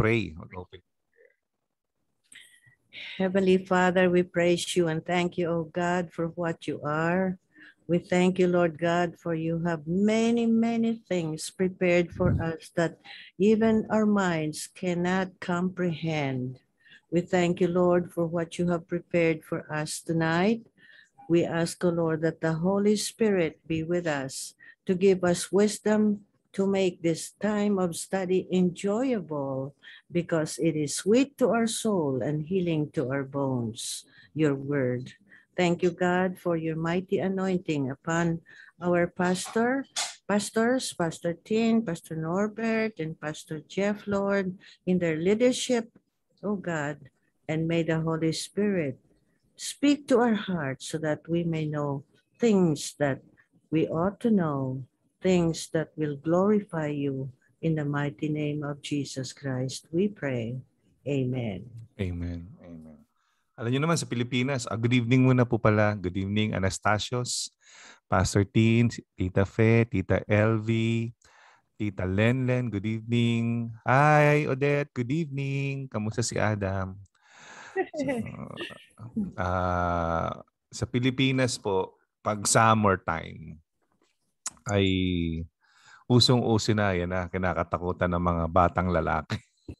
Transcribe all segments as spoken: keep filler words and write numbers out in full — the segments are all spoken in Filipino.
pray. Mag-open. Heavenly Father, we praise you and thank you, O God, for what you are. We thank you, Lord God, for you have many, many things prepared for us that even our minds cannot comprehend. We thank you, Lord, for what you have prepared for us tonight. We ask, O Lord, that the Holy Spirit be with us to give us wisdom to make this time of study enjoyable, because it is sweet to our soul and healing to our bones, your word. Thank you, God, for your mighty anointing upon our pastor, pastors, Pastor Tin, Pastor Norbert, and Pastor Jeff, Lord, in their leadership, oh God, and may the Holy Spirit speak to our hearts so that we may know things that we ought to know, things that will glorify you. In the mighty name of Jesus Christ, we pray. Amen. Amen. Amen. Alam niyo naman sa Pilipinas, uh, good evening muna po pala. Good evening, Anastasios, Pastor Tin, Tita Fe, Tita Elvie, Tita Lenlen, good evening. Hi, Odette, good evening. Kamusta si Adam? So, uh, sa Pilipinas po, pag summertime, ay usong-uso na yan na kinakatakutan ng mga batang lalaki.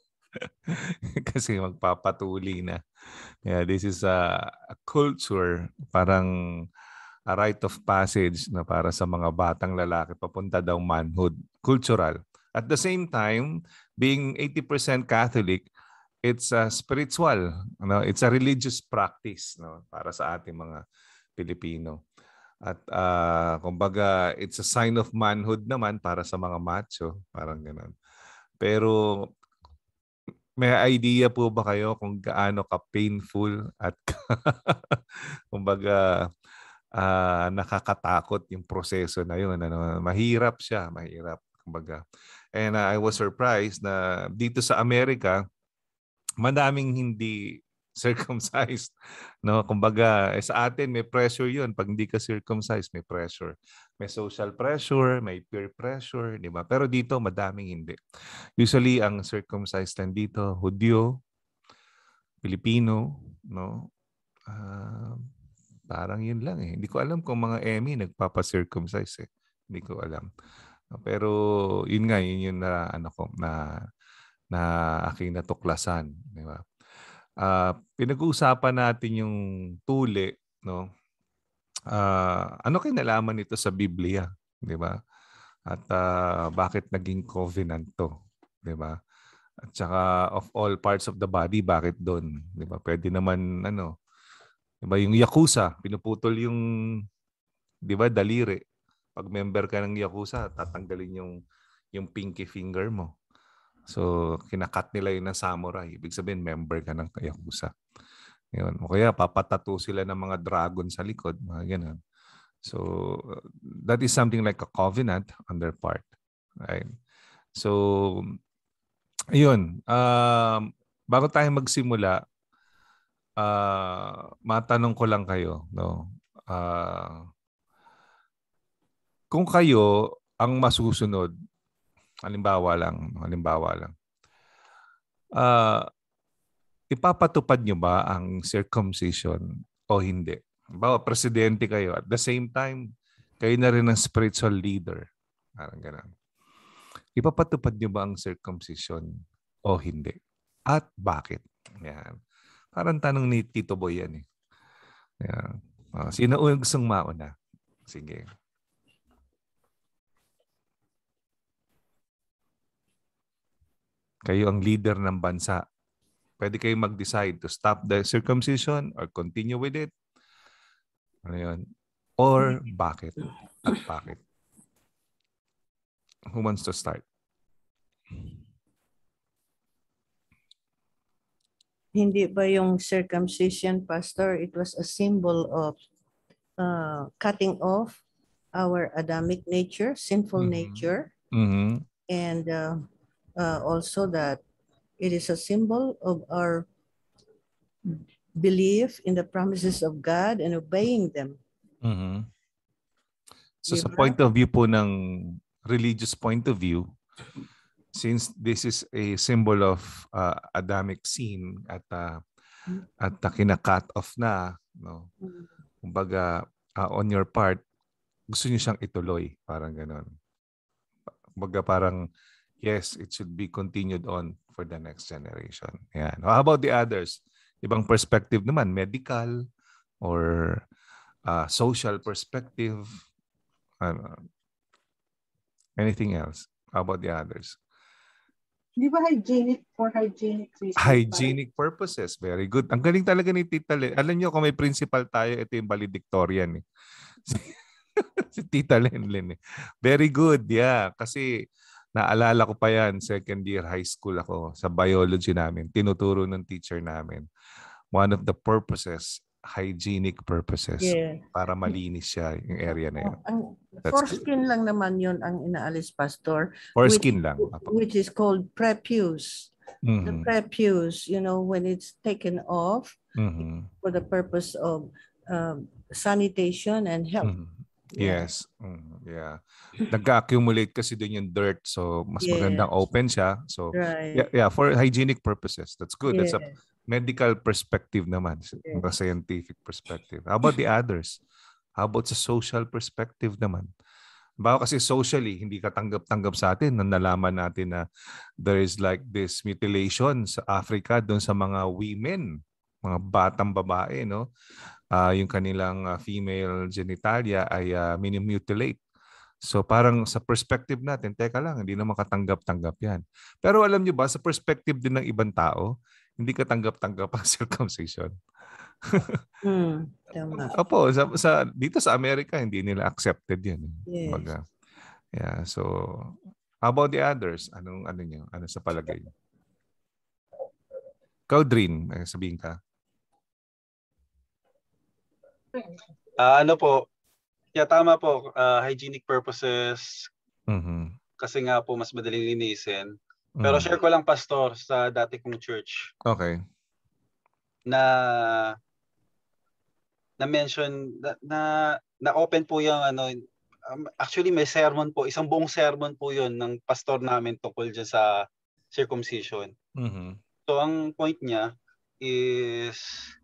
Kasi magpapatuli na. Yeah, this is a, a culture, parang a rite of passage na para sa mga batang lalaki papunta daw manhood. Cultural. At the same time, being eighty percent Catholic, it's a spiritual, no? It's a religious practice, no? Para sa ating mga Pilipino. At uh, kumbaga, it's a sign of manhood naman para sa mga macho. Parang gano'n. Pero may idea po ba kayo kung gaano ka-painful at kumbaga uh, nakakatakot yung proseso na yun? Ano? Mahirap siya, mahirap. Kumbaga. And uh, I was surprised na dito sa Amerika, madaming hindi circumcised, no? Kumbaga, eh, sa atin may pressure 'yun. Pag hindi ka circumcised, may pressure. May social pressure, may peer pressure, di ba? Pero dito madaming hindi. Usually ang circumcised lang dito, Hudyo, Pilipino, no? Uh, parang 'yun lang eh. Hindi ko alam kung mga Emmy nagpapa-circumcise eh. Hindi ko alam. Pero 'yun nga, yun yung na ano ko na na aking natuklasan, di ba? Uh, pinag-uusapan natin yung tuli, no? Uh, ano kinalaman nito sa Biblia, di ba? At uh, bakit naging covenant to, di ba? At saka of all parts of the body, bakit doon, di ba? Pwede naman ano, di ba, yung Yakuza, pinuputol yung, di ba, daliri. Pag member ka ng Yakuza, tatanggalin yung yung pinky finger mo. So, kinakat nila yun ng samurai. Ibig sabihin, member ka ng Yakuza. Yun. O kaya, papatato sila ng mga dragon sa likod. Mga ganun. So, that is something like a covenant on their part. Right? So, yun. Uh, bago tayo magsimula, uh, matanong ko lang kayo. No? Uh, kung kayo ang masusunod, halimbawa lang, halimbawa lang. Uh, ipapatupad nyo ba ang circumcision o hindi? Halimbawa, presidente kayo. At the same time, kayo na rin ang spiritual leader. Parang ganun. Ipapatupad nyo ba ang circumcision o hindi? At bakit? Yan. Parang tanong ni Tito Boy yan eh. Yan. Uh, sino ang gustong mauna? Sige. Kayo ang leader ng bansa. Pwede kayo mag-decide to stop the circumcision or continue with it. Ano yun? Or bakit? At bakit? Who wants to start? Hindi ba yung circumcision, Pastor, it was a symbol of uh, cutting off our Adamic nature, sinful mm-hmm. nature. Mm-hmm. And uh, uh, also that it is a symbol of our belief in the promises of God and obeying them. Mm-hmm. So Diba? sa point of view po ng religious point of view, since this is a symbol of uh, Adamic sin at uh, at uh, kina-cut off na, no? Kumbaga, uh, on your part, gusto niyo siyang ituloy, parang ganon. Kumbaga parang, yes, it should be continued on for the next generation. Yan. How about the others? Ibang perspective naman, medical or uh, social perspective. Uh, anything else? How about the others? Di ba hygienic for hygienic reasons? Hygienic purposes. Very good. Ang galing talaga ni Tita Len. Alam niyo, kung may principal tayo, ito yung valedictorian. Eh. Si Tita Len Len. Eh. Very good. Yeah. Kasi naalala ko pa yan, second year high school ako sa biology namin. Tinuturo ng teacher namin. One of the purposes, hygienic purposes. Yeah. Para malinis siya yung area na yun. Ang foreskin lang naman yun ang inaalis, Pastor. Foreskin which, lang. Which is called prepuce. Mm-hmm. The prepuce, you know, when it's taken off mm-hmm. for the purpose of um, sanitation and health. Mm-hmm. Yeah. Yes. Mm, yeah. Nag-accumulate kasi doon yung dirt. So, mas yes. magandang open siya. So, right. yeah, yeah, for hygienic purposes. That's good. Yes. That's a medical perspective naman. Yes. A scientific perspective. How about the others? How about sa social perspective naman? Baka kasi socially, hindi ka tanggap-tanggap sa atin na nalaman natin na there is like this mutilation sa Africa doon sa mga women, mga batang babae, no? Uh, yung kanilang uh, female genitalia ay uh, minimutilate. So parang sa perspective natin, teka lang, hindi na makatanggap-tanggap yan. Pero alam nyo ba, sa perspective din ng ibang tao, hindi ka tanggap-tanggap ang circumcision. mm, tama. Opo, sa, sa, dito sa Amerika, hindi nila accepted yan. Yes. Baga. Yeah, so how about the others? Anong ano niyo? Ano sa palagay niyo? Ikaw, Drin, sabihin ka. Uh, ano po, yeah, tama po, uh, hygienic purposes, mm-hmm. kasi nga po mas madaling linisin. Pero mm-hmm. share ko lang, Pastor, sa dati kong church. Okay. Na na mention na na, na open po yung ano, um, actually may sermon po, isang buong sermon po yun ng pastor namin tungkol dyan sa circumcision. Mm-hmm. So ang point niya is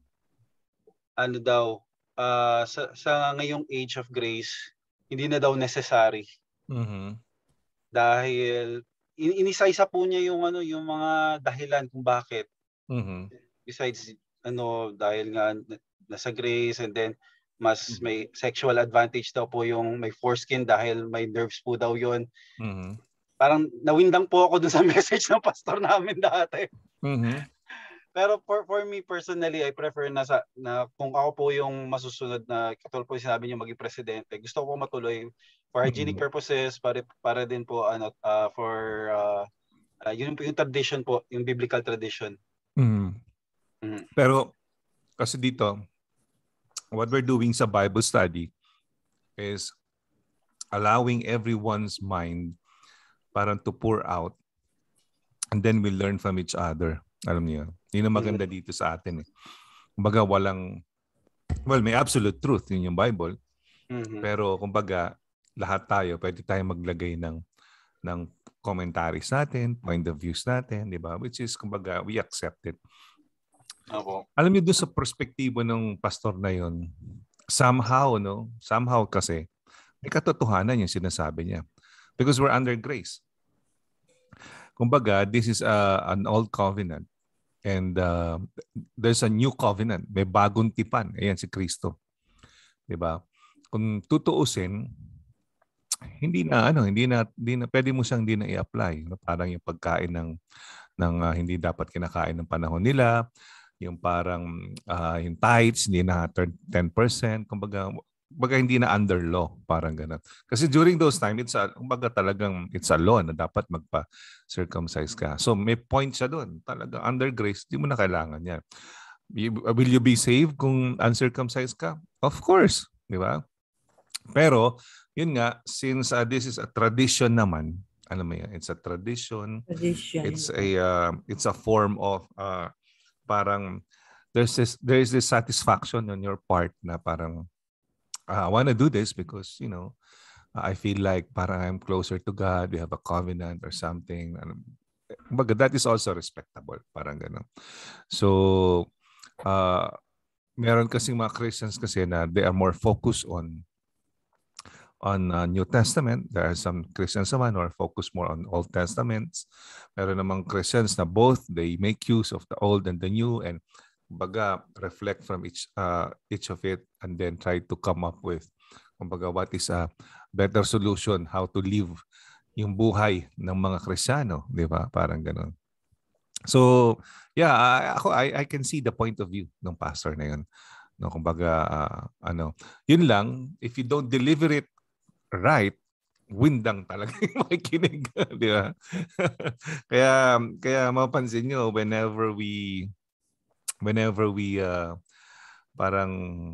ano daw, Uh, sa, sa ngayong age of grace, hindi na daw necessary. Mm-hmm. Dahil in, inisa-isa po niya yung ano, yung mga dahilan kung bakit. Mm-hmm. Besides ano, dahil nga nasa grace, and then mas mm-hmm. may sexual advantage daw po yung may foreskin dahil may nerves po daw yun. Mm-hmm. Parang nawindang po ako dun sa message ng pastor namin dati. Mm-hmm. Pero for for me personally, I prefer na sa na kung ako po yung masusunod na katulad po sinabi niyo maging presidente, gusto ko po matuloy for hygienic mm-hmm. purposes, para para din po ano uh, for uh, uh, yun po yung tradition po, yung biblical tradition. Mm-hmm. Mm-hmm. Pero kasi dito, what we're doing sa Bible study is allowing everyone's mind parang to pour out, and then we learn from each other. Alam niyo, yun ang maganda dito sa atin eh. Kumbaga walang, well, may absolute truth, yun yung Bible. Mm-hmm. Pero kumbaga, lahat tayo, pwede tayo maglagay ng, ng commentaries natin, point of views natin, di ba? Which is, kumbaga, we accept it. Opo. Alam niyo, doon sa perspektibo ng pastor na yun, somehow, no? Somehow kasi, may katotohanan yung sinasabi niya. Because we're under grace. Kumbaga, this is uh, an old covenant and uh, there's a new covenant. May bagong tipan. Ayan si Kristo. 'Di ba? Kung tutuusin, hindi na ano, hindi na hindi na pwede mo siyang hindi na i-apply. No? Parang yung pagkain ng ng uh, hindi dapat kinakain ng panahon nila, yung parang uh, yung tithes hindi na ten percent. Kumbaga, baga hindi na under law, parang ganun. Kasi during those time, it's a, kumbaga talagang it's a law na dapat magpa-circumcise ka. So may point siya doon. Talaga under grace, di mo na kailangan yan. Will you be saved kung uncircumcised ka? Of course, di ba? Pero, yun nga, since uh, this is a tradition naman, ano mo yan, it's a tradition. Tradition. It's a uh, it's a form of uh, parang there's this there is this satisfaction on your part na parang Uh, I want to do this because, you know, I feel like parang I'm closer to God, we have a covenant or something. But that is also respectable, parang gano'n. So, uh, meron kasing mga Christians kasi na they are more focused on on uh, New Testament. There are some Christians naman who are focused more on Old Testaments. Meron namang Christians na both, they make use of the Old and the New and kumbaga reflect from each uh, each of it and then try to come up with kumbaga what is a better solution, how to live yung buhay ng mga Kristiyano, di ba? Parang gano'n. So, yeah, I, ako I, I can see the point of view ng pastor na yun. No, kumbaga uh, ano, yun lang, if you don't deliver it right, windang talaga yung makikinig, di ba? kaya kaya mapansin nyo whenever we whenever we uh, parang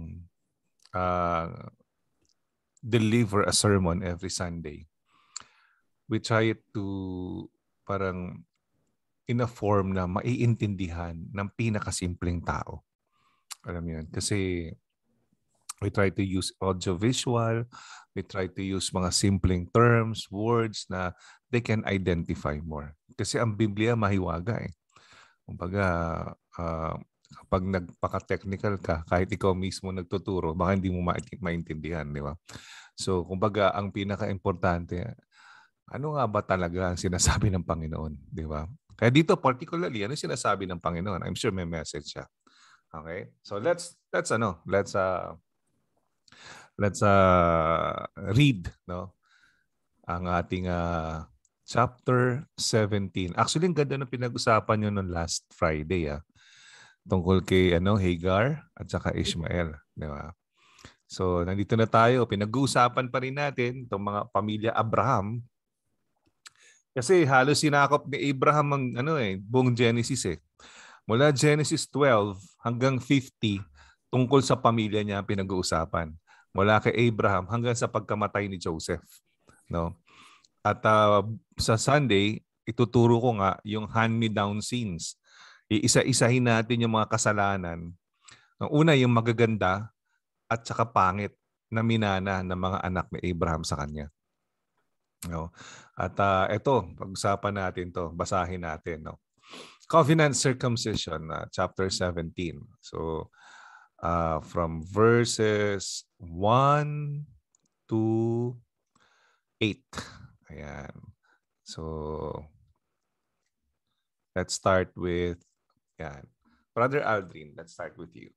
uh, deliver a sermon every Sunday, we try to parang in a form na maiintindihan ng pinakasimpleng tao. Alam mo yun? Kasi we try to use audiovisual, we try to use mga simpleng terms, words na they can identify more. Kasi ang Biblia mahiwaga eh. Kumbaga, uh, kapag nagpaka-technical ka, kahit ikaw mismo nagtuturo, baka hindi mo maintindihan, di ba? So, kumbaga, ang pinaka-importante, ano nga ba talaga ang sinasabi ng Panginoon, di ba? Kaya dito particularly, ano sinasabi ng Panginoon? I'm sure may message siya. Okay? So let's let's ano, let's uh let's uh read, no? Ang ating uh, chapter seventeen. Actually, ang ganda ng pinag-usapan niyo noon last Friday, ah. Tungkol kay ano, Hagar at saka Ishmael, di ba? So, nandito na tayo. Pinag-uusapan pa rin natin itong mga pamilya Abraham. Kasi halos sinakop ni Abraham ang ano eh, buong Genesis eh. Mula Genesis twelve hanggang fifty tungkol sa pamilya niya pinag-uusapan. Mula kay Abraham hanggang sa pagkamatay ni Joseph, no? At uh, sa Sunday, ituturo ko nga yung hand-me-down sins. Iisa-isahin natin yung mga kasalanan. Ang una yung magaganda at saka pangit na minana ng mga anak ni Abraham sa kanya. No? At uh, ito, pag-usapan natin to, basahin natin, no? Covenant circumcision, uh, chapter seventeen. So, uh, from verses one to eight. Ayan. So, let's start with, yan. Brother Aldrin, let's start with you.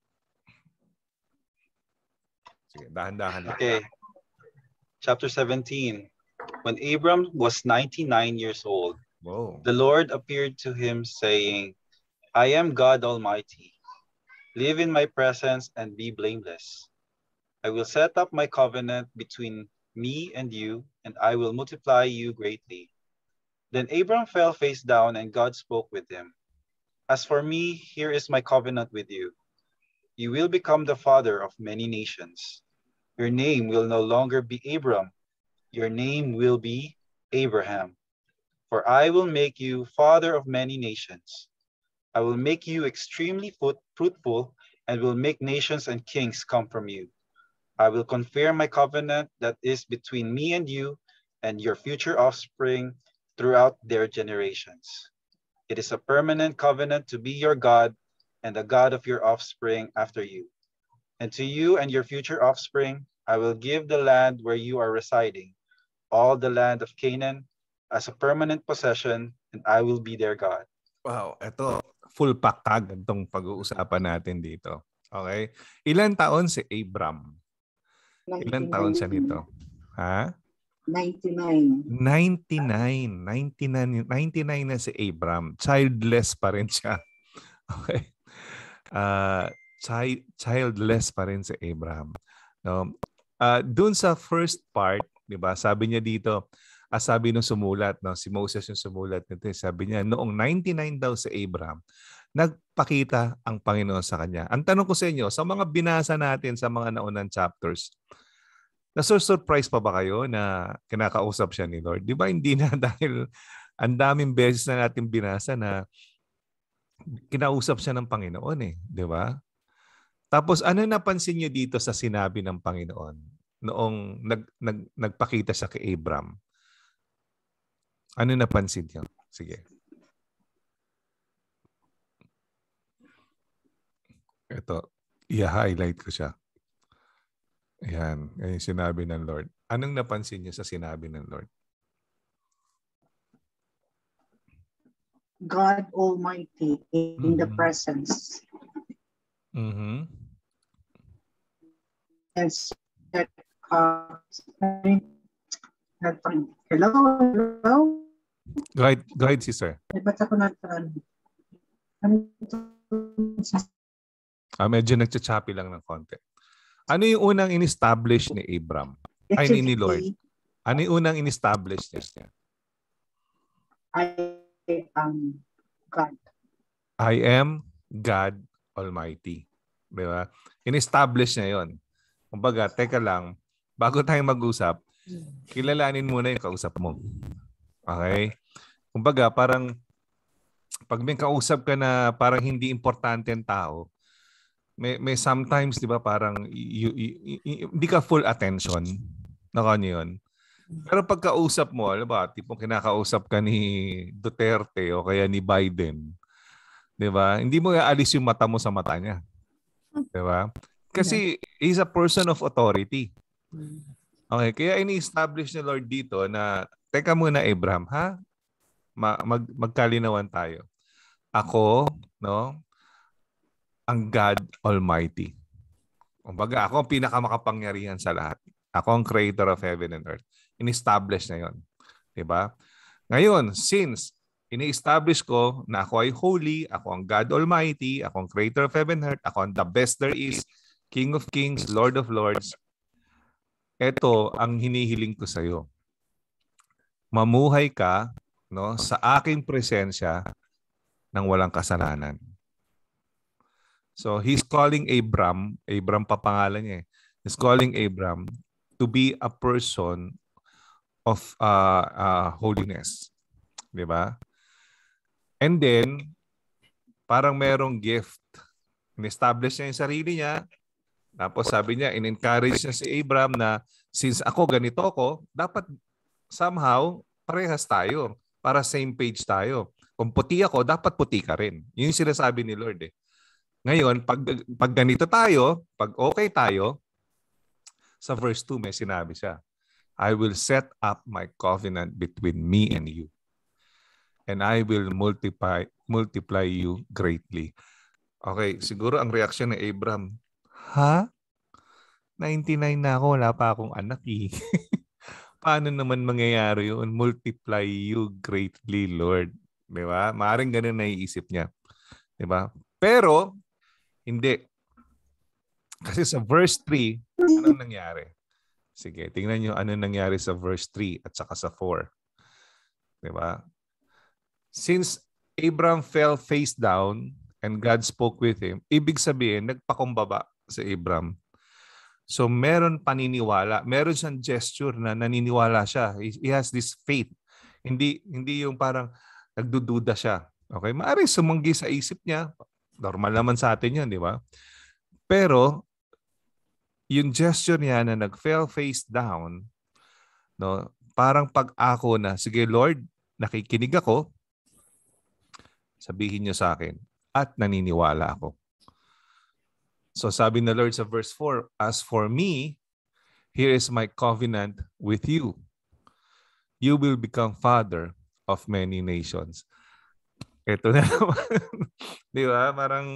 Sige, dahan-dahan lang. Okay. Chapter seventeen. When Abram was ninety-nine years old, Whoa. the Lord appeared to him saying, I am God Almighty. Live in my presence and be blameless. I will set up my covenant between me and you, and I will multiply you greatly. Then Abram fell face down, and God spoke with him. As for me, here is my covenant with you. You will become the father of many nations. Your name will no longer be Abram. Your name will be Abraham. For I will make you father of many nations. I will make you extremely fruitful and will make nations and kings come from you. I will confirm my covenant that is between me and you and your future offspring throughout their generations. It is a permanent covenant to be your God and the God of your offspring after you. And to you and your future offspring, I will give the land where you are residing, all the land of Canaan, as a permanent possession, and I will be their God. Wow, ito, full packag itong pag-uusapan natin dito. Okay? Ilan taon si Abram? Ilan taon siya nito? Ha? ninety-nine. ninety-nine. ninety-nine, ninety-nine na si Abram. Childless pa rin siya. Okay? Uh, child, childless pa rin si Abraham. No? Uh, Doon sa first part, di ba, sabi niya dito, ah, sabi nung sumulat, no, si Moses yung sumulat nito, sabi niya, noong ninety-nine daw si Abraham, nagpakita ang Panginoon sa kanya. Ang tanong ko sa inyo, sa mga binasa natin sa mga naunang chapters, nasurprise pa ba kayo na kinakausap siya ni Lord? Di ba hindi na dahil ang daming beses na natin binasa na kinausap siya ng Panginoon eh. Di ba? Tapos ano napansin niyo dito sa sinabi ng Panginoon? noong nag, nag, nagpakita siya kay Abram? Ano napansin niyo? Sige. Ito, i-highlight ko siya. Ayan, yung sinabi ng Lord. Anong napansin niyo sa sinabi ng Lord? God Almighty in mm-hmm. the presence. Mm-hmm. And that, uh, hello, hello. Go ahead, go ahead, sister. Ba't ako nagtaran? Ah, medyo nagchachapi lang ng konti. Ano yung unang in-establish ni Abram? Ay, ni, ni Lord. Ano yung unang in-establish niya? I am God. I am God Almighty. Di ba? In-establish niya yun. Kumbaga, teka lang, bago tayo mag-usap, kilalanin muna yung kausap mo. Okay? Kumbaga, parang pag may kausap ka na parang hindi importante ang tao, may, may sometimes, di ba, parang y- y- y- hindi ka full attention. Naka niyo yun. Pero pagkausap mo, alam ba, tipong kinakausap ka ni Duterte o kaya ni Biden, di ba? Hindi mo aalis yung mata mo sa mata niya. Di ba? Kasi he's a person of authority. Okay, kaya ini-establish ni Lord dito na, teka muna Abraham, ha? Ma- mag- magkalinawan tayo. Ako, no? Ang God Almighty. Kumbaga, ako ang pinakamakapangyarihan sa lahat. Ako ang creator of heaven and earth. In-establish na yun. Diba? Ngayon, since ini-establish ko na ako ay holy, ako ang God Almighty, ako ang creator of heaven and earth, ako ang the best there is, King of kings, Lord of lords, ito ang hinihiling ko sa iyo. Mamuhay ka, no, sa aking presensya ng walang kasalanan. So he's calling Abram, Abram pa pangalan niya eh. He's calling Abram to be a person of uh, uh, holiness. Di ba? And then, parang merong gift. In-establish niya yung sarili niya. Tapos sabi niya, in-encourage niya si Abram na since ako ganito ako, dapat somehow parehas tayo. Para same page tayo. Kung puti ako, dapat puti ka rin. Yun yung sinasabi ni Lord eh. Ngayon, pag, pag ganito tayo, pag okay tayo, sa verse two may sinabi siya, I will set up my covenant between me and you. And I will multiply multiply you greatly. Okay, siguro ang reaksyon ni Abram, ha? ninety-nine na ako, wala pa akong anak eh. Paano naman mangyayari yun? Multiply you greatly, Lord. Di ba? Maaaring ganun naiisip niya. Di ba? Pero, hindi. Kasi sa verse three, anong nangyari? Sige, tingnan nyo ano nangyari sa verse three at saka sa four. Diba? Since Abraham fell face down and God spoke with him, ibig sabihin, nagpakumbaba sa Abraham. So meron paniniwala, meron siyang gesture na naniniwala siya. He has this faith. Hindi hindi yung parang nagdududa siya. Okay? Maaaring sumanggi sa isip niya. Normal naman sa atin yun, di ba? Pero, yung gesture niya na nag-fell face down, no, parang pag-ako na, sige Lord, nakikinig ako, sabihin niyo sa akin, at naniniwala ako. So sabi na Lord sa verse four, as for me, here is my covenant with you. You will become father of many nations. Ito na naman. Di ba? Parang,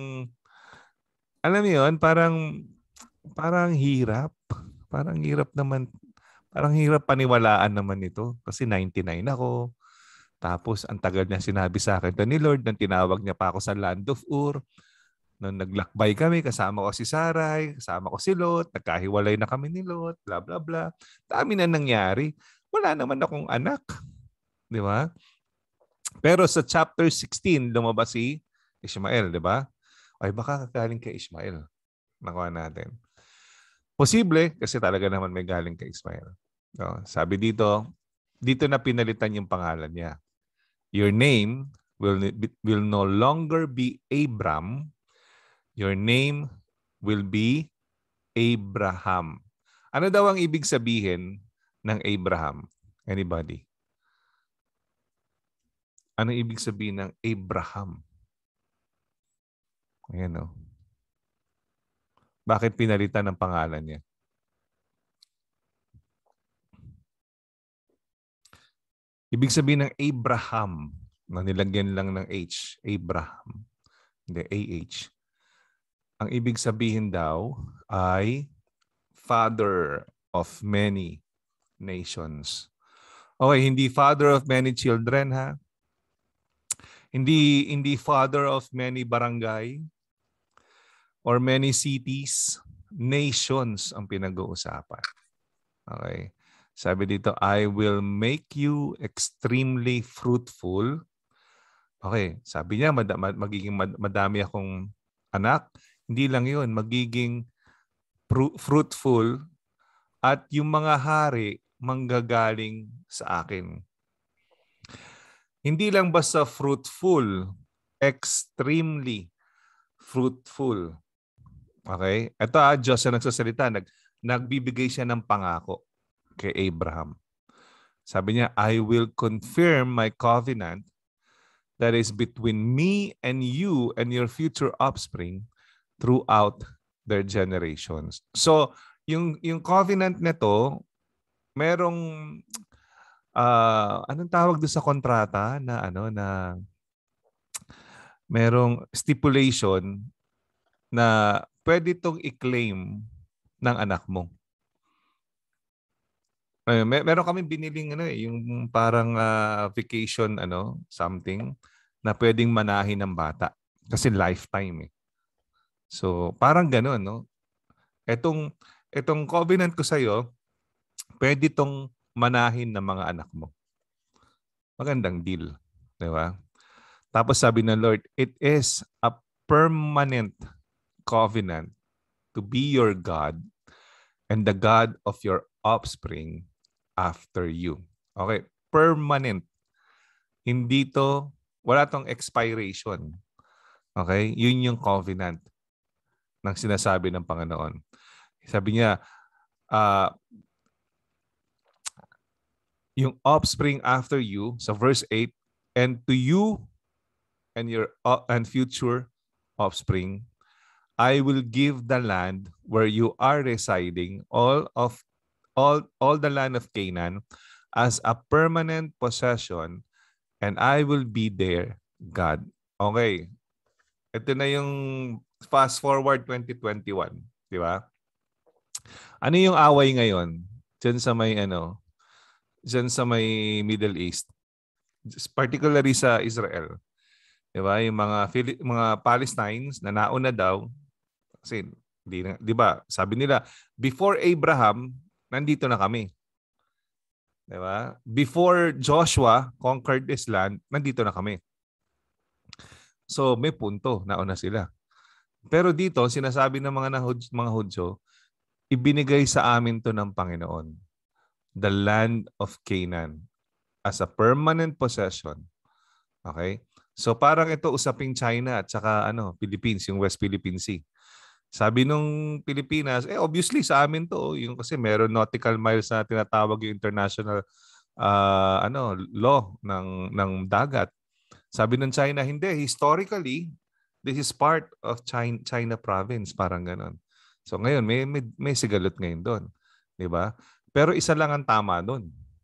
alam mo yun, parang, parang hirap. Parang hirap naman. Parang hirap paniwalaan naman ito. Kasi ninety-nine ako. Tapos, ang tagal niya sinabi sa akin ito ni Lord nang tinawag niya pa ako sa land of Ur. Nung naglakbay kami, kasama ko si Sarai, kasama ko si Lot, nagkahiwalay na kami ni Lot, bla bla bla. Dami na nangyari. Wala naman akong anak. Di ba? Pero sa chapter sixteen, lumabas si Ishmael, di ba? Ay, baka kagaling kay Ishmael. Nakuha natin. Posible, kasi talaga naman may galing kay Ishmael. No? Sabi dito, dito na pinalitan yung pangalan niya. Your name will, will no longer be Abram. Your name will be Abraham. Ano daw ang ibig sabihin ng Abraham? Anybody? Ano ibig sabihin ng Abraham? Ayan o. Bakit pinalitan ng pangalan niya? Ibig sabihin ng Abraham, na nilagyan lang ng H, Abraham, hindi A H. Ang ibig sabihin daw ay father of many nations. Okay, hindi father of many children, ha? Hindi hindi father of many barangay or many cities, nations ang pinag-uusapan. Okay. Sabi dito, I will make you extremely fruitful. Okay, sabi niya mad- magiging mad- madami akong anak. Hindi lang 'yun, magiging pru- fruitful at yung mga hari manggagaling sa akin. Hindi lang basta fruitful, extremely fruitful. Okay? Ito ah, Diyos na nagsasalita, nag, nagbibigay siya ng pangako kay Abraham. Sabi niya, I will confirm my covenant that is between me and you and your future offspring throughout their generations. So, yung, yung covenant nito, merong, uh, anong tawag doon sa kontrata na ano na merong stipulation na pwede itong i-claim ng anak mo. Ay, mer- meron kami biniling ano eh, yung parang uh, vacation ano, something na pwedeng manahin ng bata kasi lifetime eh. So, parang gano'n, no? Etong etong covenant ko sa iyo, pwede itong manahin ng mga anak mo. Magandang deal, di ba? Tapos sabi ng Lord, it is a permanent covenant to be your God and the God of your offspring after you. Okay, permanent. Hindi to, wala tong expiration. Okay, yun yung covenant ng sinasabi ng Panginoon. Sabi niya, uh, yung offspring after you, sa verse eight, and to you and your uh, and future offspring, I will give the land where you are residing, all of all all the land of Canaan, as a permanent possession, and I will be their God. Okay. Ito na yung fast forward twenty twenty-one, di ba? Ano yung away ngayon diyan sa may ano, diyan sa may Middle East, particularly sa Israel. Di ba? Yung mga Phili- mga Palestinians na nauna daw kasi di, di ba? Sabi nila before Abraham, nandito na kami. Di ba? Before Joshua conquered this land, nandito na kami. So may punto, nauna sila. Pero dito, sinasabi ng mga nahud, mga Hudyo, ibinigay sa amin to ng Panginoon, the land of Canaan, as a permanent possession. Okay? So parang ito usaping China at saka ano, Philippines, yung West Philippine Sea. Sabi nung Pilipinas, eh obviously sa amin to, yung kasi meron nautical miles na tinatawag yung international uh, ano, law ng ng dagat. Sabi ng China, hindi, historically this is part of China, China province, parang ganon. So ngayon may may, may sigalot ngayon doon, 'di ba? Pero isa lang ang tama doon.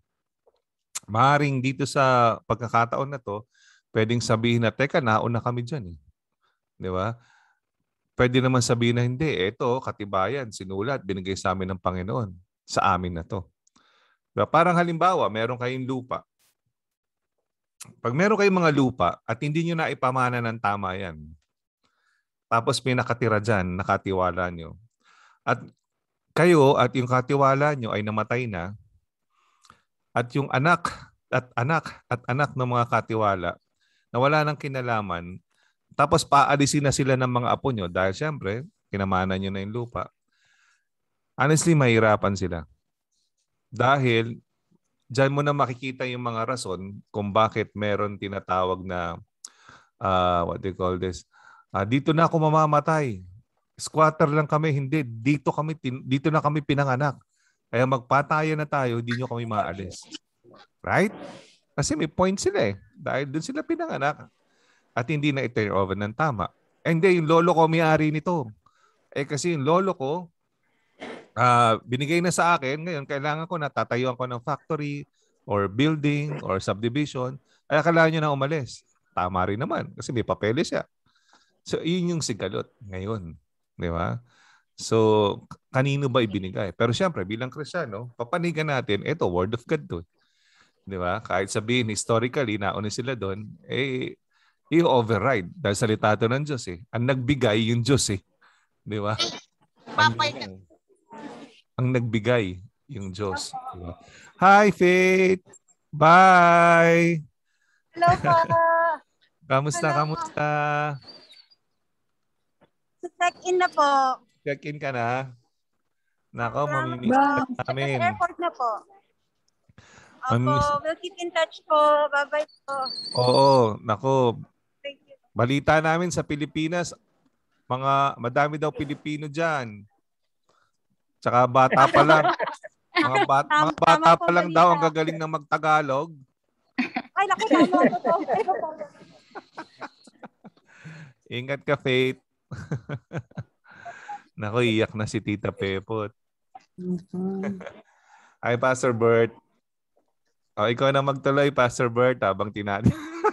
Maaring dito sa pagkakataon na to, pwedeng sabihin na, teka, nauna kami dyan eh. Di ba? Pwede naman sabihin na hindi, eto, katibayan, sinulat, binigay sa amin ng Panginoon. Sa amin na to. Diba? Parang halimbawa, meron kayong lupa. Pag meron kayong mga lupa at hindi nyo na ipamana ng tama yan, tapos may nakatira dyan, nakatiwala nyo, at kayo at yung katiwala nyo ay namatay na, at yung anak at anak at anak ng mga katiwala na wala nang kinalaman, tapos paalisin na sila ng mga apo nyo dahil siyempre, kinamana nyo na yung lupa. Honestly, mahirapan sila. Dahil, dyan mo na makikita yung mga rason kung bakit meron tinatawag na, uh, what do you call this, uh, dito na ako mamamatay. Squatter lang kami, hindi. Dito, kami, dito na kami pinanganak. Kaya magpatayan na tayo, hindi nyo kami maalis. Right? Kasi may point sila eh. Dahil dun sila pinanganak. At hindi na i-turn over ng tama. And then, yung lolo ko may-ari nito. Eh kasi yung lolo ko, uh, binigay na sa akin. Ngayon, kailangan ko na tatayuan ko ng factory or building or subdivision. Ay, kailangan nyo na umalis. Tama rin naman kasi may papeles siya. So, yun yung sigalot ngayon. Di ba? So, kanino ba ibinigay? Pero siyempre, bilang Kristiyano, papanigan natin, ito, word of God to. Di ba? Kahit sabihin, historically, nauna sila doon, eh, i-override. Dahil salita ito ng Diyos eh. Ang nagbigay yung Diyos eh. Di ba? Ang, ang nagbigay yung Diyos. Diba? Hi, Faith! Bye! Hello po! Kamusta, Hello kamusta? Check-in na po. Check-in ka na? Nako, Salamat mamimiss po. ka namin. Sa airport na po. Opo, Mamimiss. we'll keep in touch po. Bye-bye po. Oo, nako. Thank you. Balita namin sa Pilipinas, mga madami daw Pilipino dyan. Tsaka bata pa lang. Mga, bat, mga bata pa lang daw ang gagaling na magtagalog. Ay, naku, tama. Totoo. Ingat ka, Faith. Nako, iyak na si Tita Pepot. Hi, Pastor Bert. O, ikaw na magtuloy, Pastor Bert, habang tinali.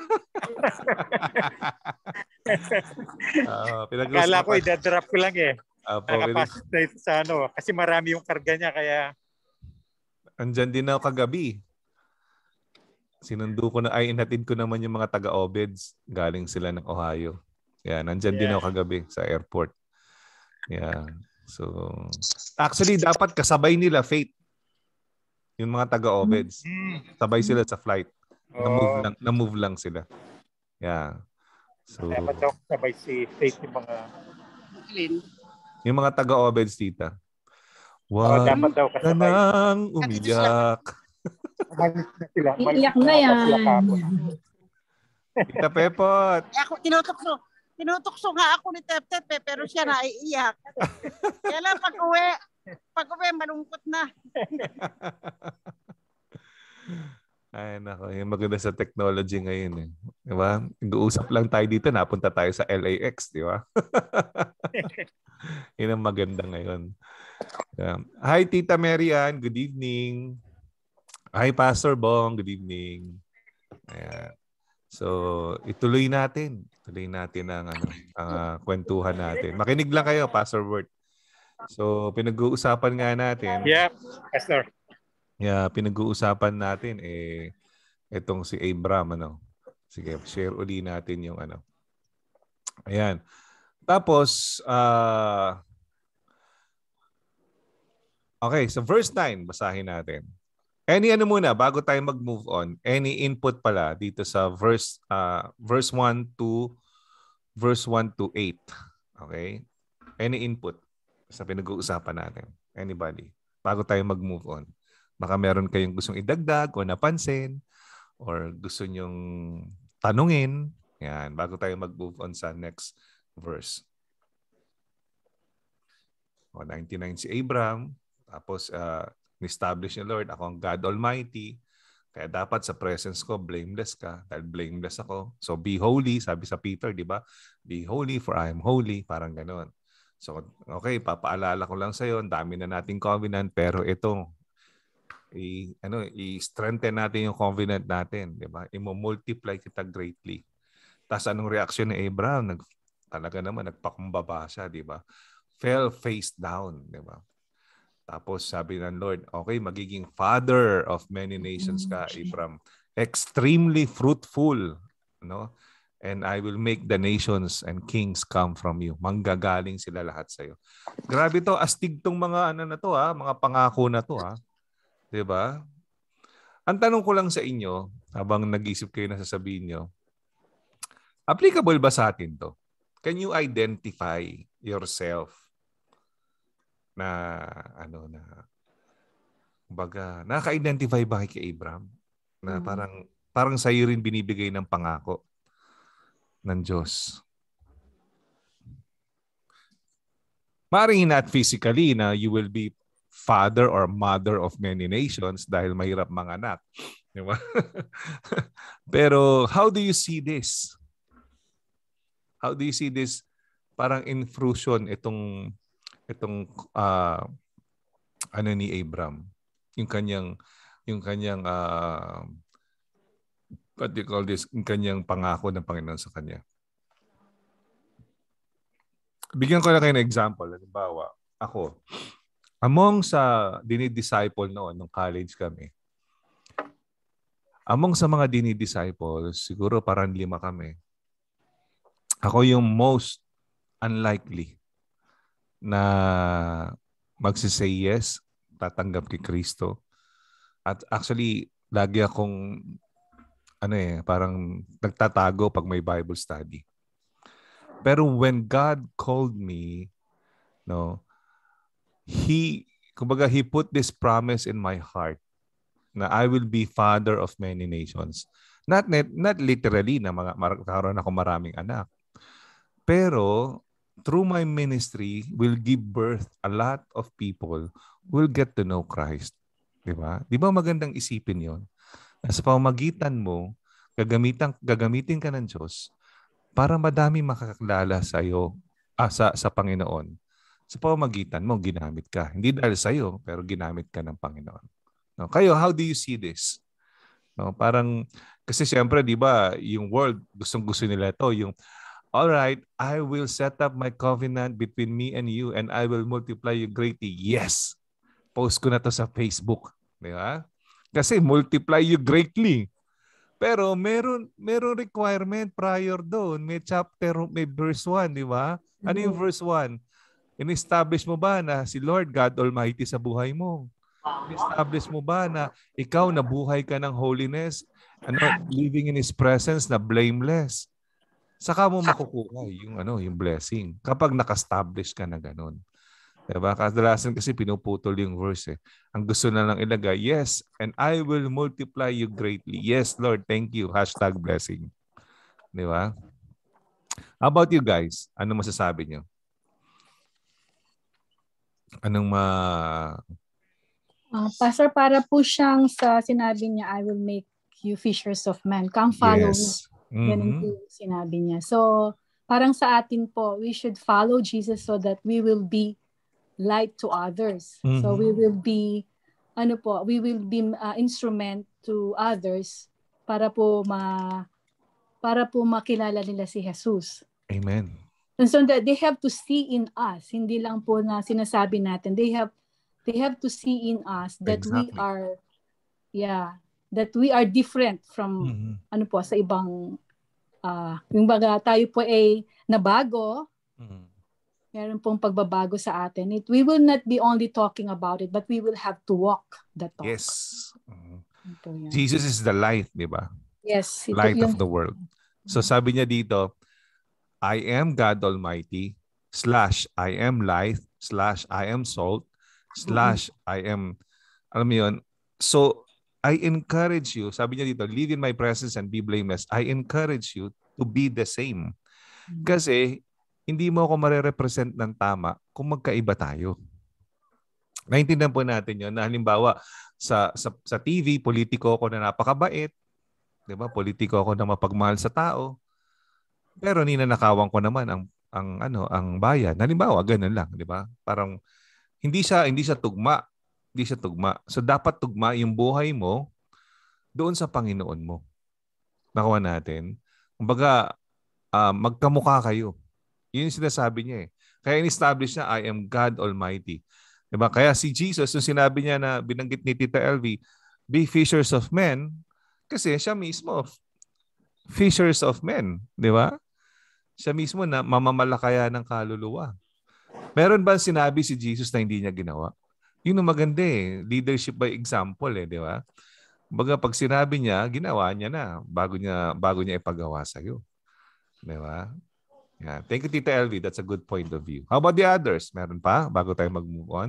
uh, Akala ko, idadrop ko lang eh. Apo, nakapasok na ito sa ano. Kasi marami yung karga niya, kaya... Andyan din ako kagabi. Sinundo ko na, ay inatid ko naman yung mga taga-Obeds. Galing sila ng Ohio. Yan, nandyan yeah. din ako kagabi sa airport. Yeah. So, actually, dapat kasabay nila, Faith. Yung mga taga-Obeds. Sabay sila sa flight. Na-move lang, na-move lang sila. Yeah. So, dapat daw sabay si Faith yung mga... Yung mga taga-Obeds, tita. Wag oh, ka nang umiyak. Iiyak na yan. Tita Pepot. Eh, ako, tinutokso. Tinutokso nga ako ni Tep-Tep eh, pero siya naiiyak. Kaya lang pag-uwi, pag-uwi, malungkot na. Ay, nako. Yung maganda sa technology ngayon eh. Di ba? Nag-uusap lang tayo dito, napunta tayo sa L A X, di ba? Yun ang maganda ngayon. Yeah. Hi, Tita Marian. Good evening. Hi, Pastor Bong. Good evening. Ayan. So, ituloy natin. Ituloy natin ang ano, uh, kwentuhan natin. Makinig lang kayo, Pastor Bert. So, pinag-uusapan nga natin. Yeah, Pastor. Yeah, pinag-uusapan natin eh itong si Abraham, ano. Sige, share uli natin yung ano. Ayan. Tapos, uh, okay, so verse nine, basahin natin. Any ano muna, bago tayo mag-move on, any input pala dito sa verse uh, verse one to verse one to eight. Okay? Any input sa pinag-uusapan natin? Anybody? Bago tayo mag-move on. Baka meron kayong gustong idagdag o napansin or gusto nyong tanungin. Yan, bago tayo mag-move on sa next verse. O, ninety-nine si Abraham. Tapos, uh, ni-establish ni Lord, ako ang God Almighty. Kaya dapat sa presence ko, blameless ka. Dahil blameless ako. So, be holy. Sabi sa Peter, di ba? Be holy for I am holy. Parang gano'n. So, okay, papaalala ko lang sa'yo. Ang dami na nating covenant. Pero ito, i, ano, i-strengthen natin yung covenant natin. Di ba? I-multiply kita greatly. Tapos, anong reaksyon ni Abraham? Nag, talaga naman, nagpakumbaba siya, di ba? Fell face down, di ba? Tapos sabi ng Lord, okay, magiging father of many nations ka, Abraham. Extremely fruitful, no? And I will make the nations and kings come from you. Manggagaling sila lahat sa iyo. Grabe to, astig tong mga ano na to ha, mga pangako na to ha. 'Di ba? Ang tanong ko lang sa inyo, habang nag-isip kayo na sasabihin nyo, applicable ba sa atin to? Can you identify yourself na ano na baga naka-identify ba kay Abraham na parang parang sa iyo rin binibigay ng pangako ng Diyos? Maring not physically na you will be father or mother of many nations dahil mahirap manganak. Di ba? Pero how do you see this? How do you see this parang intrusion itong itong uh, ano ni Abram? Yung kanyang yung kanyang uh, what do you call this? Yung kanyang pangako ng Panginoon sa kanya. Bigyan ko lang kayo ng example. Halimbawa, ako, among sa dinidisciple noon, nung college kami, among sa mga dinidisciples, siguro parang lima kami, ako yung most unlikely na magsisay yes, tatanggap kay Kristo. At actually, lagi akong ano eh, parang nagtatago pag may Bible study. Pero when God called me, no, He, kumbaga, He put this promise in my heart na I will be father of many nations. Not net, not literally na mga magkakaroon ako maraming anak. Pero through my ministry will give birth a lot of people who will get to know Christ. Di ba? Di ba magandang isipin yon? Sa pamamagitan mo, gagamitan, gagamitin ka ng Diyos para madami makakilala sa iyo, ah, sa, sa Panginoon. Sa pamamagitan mo, ginamit ka. Hindi dahil sa iyo, pero ginamit ka ng Panginoon. No? Kayo, how do you see this? No? Parang, kasi siyempre, di ba, yung world, gustong-gusto nila ito, yung, all right, I will set up my covenant between me and you and I will multiply you greatly. Yes! Post ko na to sa Facebook. Di ba? Kasi multiply you greatly. Pero meron meron requirement prior doon. May chapter, may verse one, di ba? Ano yung verse one? In-establish mo ba na si Lord God Almighty sa buhay mo? In-establish mo ba na ikaw nabuhay ka ng holiness, ano, living in His presence na blameless? Saka mo makukuha yung, ano, yung blessing kapag naka-establish ka na ganun. Diba? Kadalasan kasi pinuputol yung verse eh. Ang gusto na lang ilagay, yes, and I will multiply you greatly. Yes, Lord, thank you. Hashtag blessing. Diba? How about you guys? Ano masasabi nyo? Anong ma... Uh, Pastor, para po siyang sa sinabi niya, I will make you fishers of men. Come follow Yes. me. Ganun po yung sinabi niya. So, parang sa atin po, we should follow Jesus so that we will be light to others. Mm-hmm. So, we will be, ano po, we will be uh, instrument to others para po ma para po makilala nila si Jesus. Amen. And so that they have to see in us, hindi lang po na sinasabi natin, they have they have to see in us that exactly. we are, yeah, that we are different from, mm-hmm. ano po, sa ibang, uh, yung baga tayo po ay nabago, mm-hmm. meron pong pagbabago sa atin. It, we will not be only talking about it, but we will have to walk the talk. Yes. Mm-hmm. Jesus is the light, di ba? Yes. Ito, light yung, of the world. So sabi niya dito, I am God Almighty, slash, I am light, slash, I am salt, slash, I am, alam mo yun, so, I encourage you, sabi niya dito, live in my presence and be blameless. I encourage you to be the same. Kasi, hindi mo ako marerepresent ng tama kung magkaiba tayo. Naintindihan po natin yun, na halimbawa, sa, sa, sa T V, politiko ako na napakabait, di ba? Politiko ako na mapagmahal sa tao, pero ninanakawan ko naman ang, ang, ano, ang bayan. Halimbawa, ganun lang, di ba? Parang, Hindi siya hindi siya tugma. Hindi siya tugma. So dapat tugma yung buhay mo doon sa Panginoon mo. Nakuha natin. Kumbaga, uh, magkamukha kayo. Yun yung sinasabi niya eh. Kaya in-establish niya, I am God Almighty. Diba? Kaya si Jesus, yung sinabi niya na binanggit ni Tita L V, be fishers of men, kasi siya mismo, fishers of men. Diba? Siya mismo na mamamalakaya ng kaluluwa. Meron ba sinabi si Jesus na hindi niya ginawa? Yun ang maganda eh. Leadership by example eh, di ba? Baga pag sinabi niya, ginawa niya na bago niya bago niya ipagawa sa iyo. Di ba? Yeah. Thank you, Tita L V. That's a good point of view. How about the others? Meron pa bago tayo mag-move on?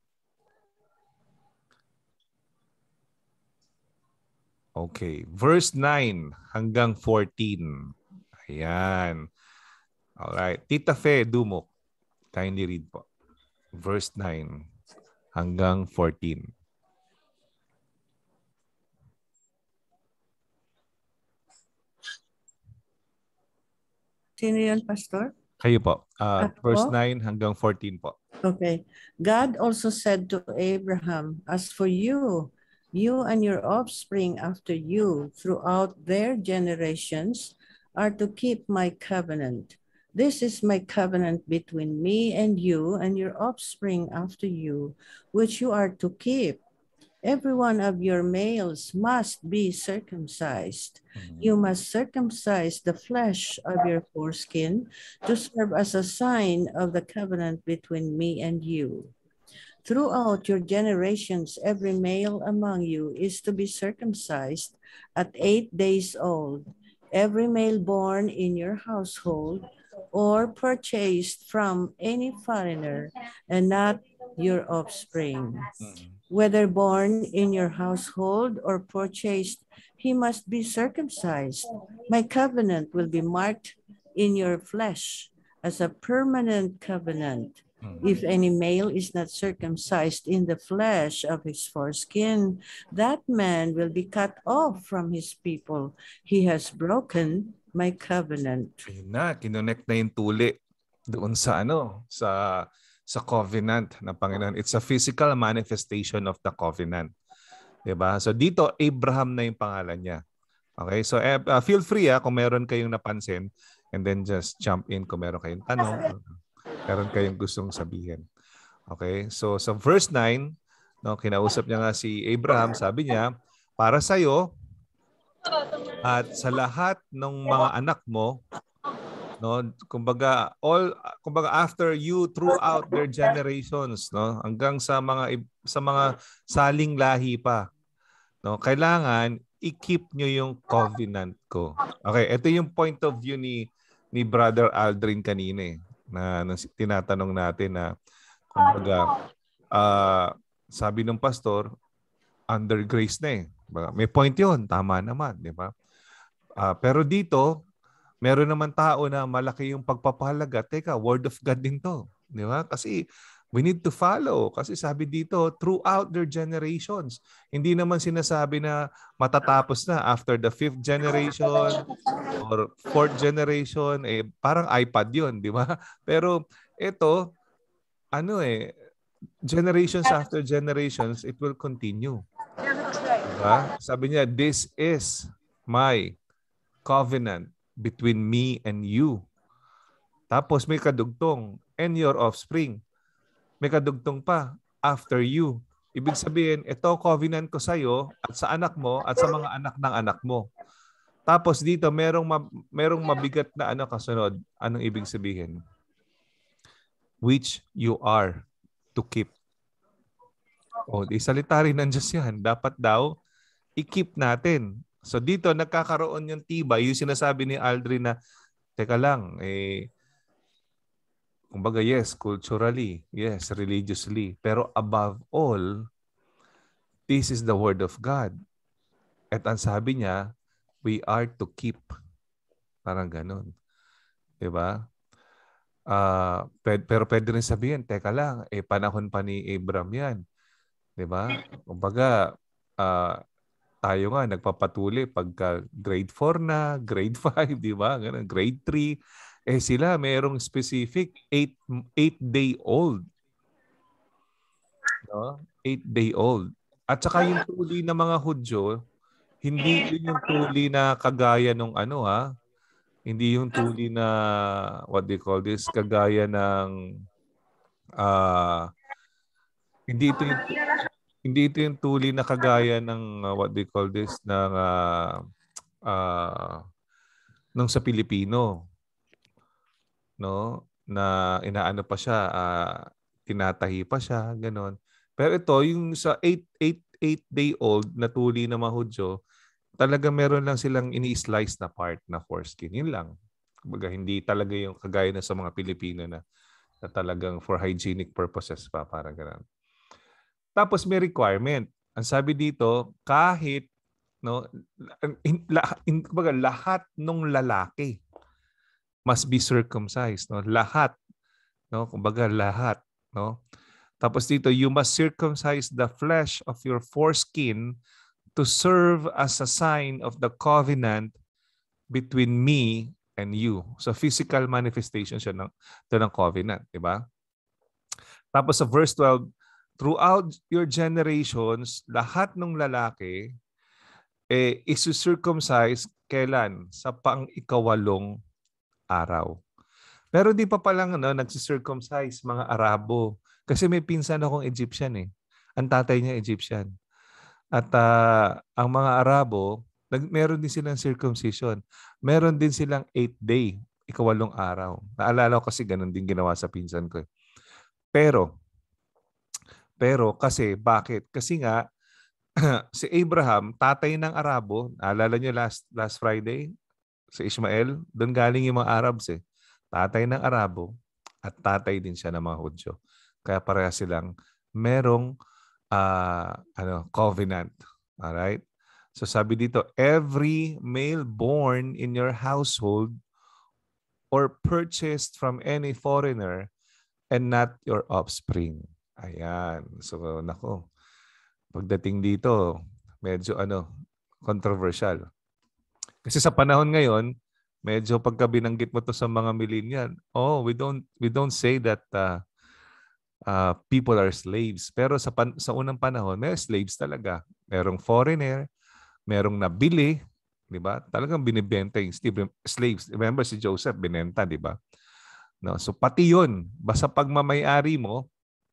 Okay. Verse nine hanggang fourteen. Ayan. All right. Tita Fe Dumok. Kindly read po. Verse nine. hanggang fourteen. Sino yun, Pastor? Kayo po. Uh, Ako? verse nine hanggang fourteen po. Okay. God also said to Abraham, as for you, you and your offspring after you throughout their generations are to keep my covenant. This is my covenant between me and you and your offspring after you, which you are to keep. Every one of your males must be circumcised. Mhm. You must circumcise the flesh of your foreskin to serve as a sign of the covenant between me and you. Throughout your generations, every male among you is to be circumcised at eight days old. Every male born in your household or purchased from any foreigner and not your offspring. Mhm. Whether born in your household or purchased, he must be circumcised. My covenant will be marked in your flesh as a permanent covenant. Mhm. If any male is not circumcised in the flesh of his foreskin, that man will be cut off from his people. He has broken my covenant. Ayun na, kinonect na yung tuli doon sa ano, sa sa covenant ng Panginoon. It's a physical manifestation of the covenant. 'Di ba? So dito Abraham na yung pangalan niya. Okay? So uh, feel free ah, kung meron kayong napansin, and then just jump in kung meron kayong tanong, meron kayong gustong sabihin. Okay? So sa verse nine, no, kinausap niya nga si Abraham, sabi niya, para sa iyo at sa lahat ng mga anak mo, no, kumbaga all kumbaga after you throughout their generations, no, hanggang sa mga sa mga saling lahi pa, no, kailangan i-keep nyo yung covenant ko. Okay, ito yung point of view ni ni Brother Aldrin kanina eh, na, na tinatanong natin na kumbaga uh, sabi ng pastor under grace na eh. May point yun, tama naman, di ba? Uh, pero dito meron naman tao na malaki yung pagpapahalaga. Teka, word of God din to. Di ba? Kasi we need to follow. Kasi sabi dito, throughout their generations. Hindi naman sinasabi na matatapos na after the fifth generation or fourth generation. Eh, parang iPad yun, di ba? Pero ito, ano eh, generations after generations, it will continue. Diba? Sabi niya, this is my covenant between me and you. Tapos may kadugtong, and your offspring. May kadugtong pa, after you. Ibig sabihin, ito covenant ko sa iyo at sa anak mo at sa mga anak ng anak mo. Tapos dito, merong, ma- merong mabigat na ano kasunod. Anong ibig sabihin? Which you are to keep. O, di salita rin ng Diyos yan. Dapat daw, i-keep natin. So dito, nagkakaroon yung tibay, yung sinasabi ni Aldrin na, teka lang, eh, kumbaga yes, culturally, yes, religiously, pero above all, this is the word of God. At ang sabi niya, we are to keep. Parang ganun. Diba? Uh, pero pwede rin sabihin, teka lang, eh, panahon pa ni Abraham yan. Diba? Kumbaga, uh, tayo nga nagpapatuloy pagka grade four na, grade five, di ba? Ganun, grade three. Eh sila mayroong specific eight day old. No? eight day old. At saka yung tuli ng mga Hudyo, hindi yun yung tuli na kagaya nung ano ha. Hindi yung tuli na what they call this, kagaya ng uh, hindi ito yung Hindi ito yung tuli na kagaya ng uh, what they call this ng uh, uh, nung sa Pilipino, no, na inaano pa siya, uh, tinatahi pa siya, ganon. Pero ito yung sa eight day old na tuli na mga Hudyo, talaga meron lang silang ini-slice na part na foreskin. Yun lang. Kumbaga hindi talaga yung kagaya na sa mga Pilipino na, na talagang for hygienic purposes pa, parang ganon. Tapos may requirement. Ang sabi dito, kahit no, in, in, in, kumbaga, lahat ng lalaki must be circumcised, no? Lahat, no? Kumbaga lahat, no? Tapos dito, you must circumcise the flesh of your foreskin to serve as a sign of the covenant between me and you. So physical manifestation siya ng, ito ng covenant, di ba? Tapos sa verse twelve, throughout your generations, lahat ng lalaki eh, isu-circumcise kailan? Sa pang-ikawalong araw. Pero di pa palang ano, nagsi-circumcise mga Arabo. Kasi may pinsan akong Egyptian eh. Ang tatay niya Egyptian. At uh, ang mga Arabo, nag meron din silang circumcision. Meron din silang eighth day, ikawalong araw. Naalala ko kasi ganun din ginawa sa pinsan ko. Pero, pero kasi, bakit? Kasi nga, si Abraham, tatay ng Arabo, naalala niyo last, last Friday, si Ishmael, doon galing yung mga Arabs eh. Tatay ng Arabo at tatay din siya ng mga Hudyo. Kaya pareha silang merong uh, ano, covenant. Alright? So sabi dito, every male born in your household or purchased from any foreigner and not your offspring. Ayan. So nako, pagdating dito, medyo ano, controversial. Kasi sa panahon ngayon, medyo pagka binanggit mo to sa mga millennial, oh, we don't we don't say that uh, uh, people are slaves. Pero sa pan, sa unang panahon, may slaves talaga. Merong foreigner, merong nabili, di ba? Talagang binibenta yung slaves. Remember si Joseph binenta, di ba? No, so pati 'yun, basta pagmamay-ari mo,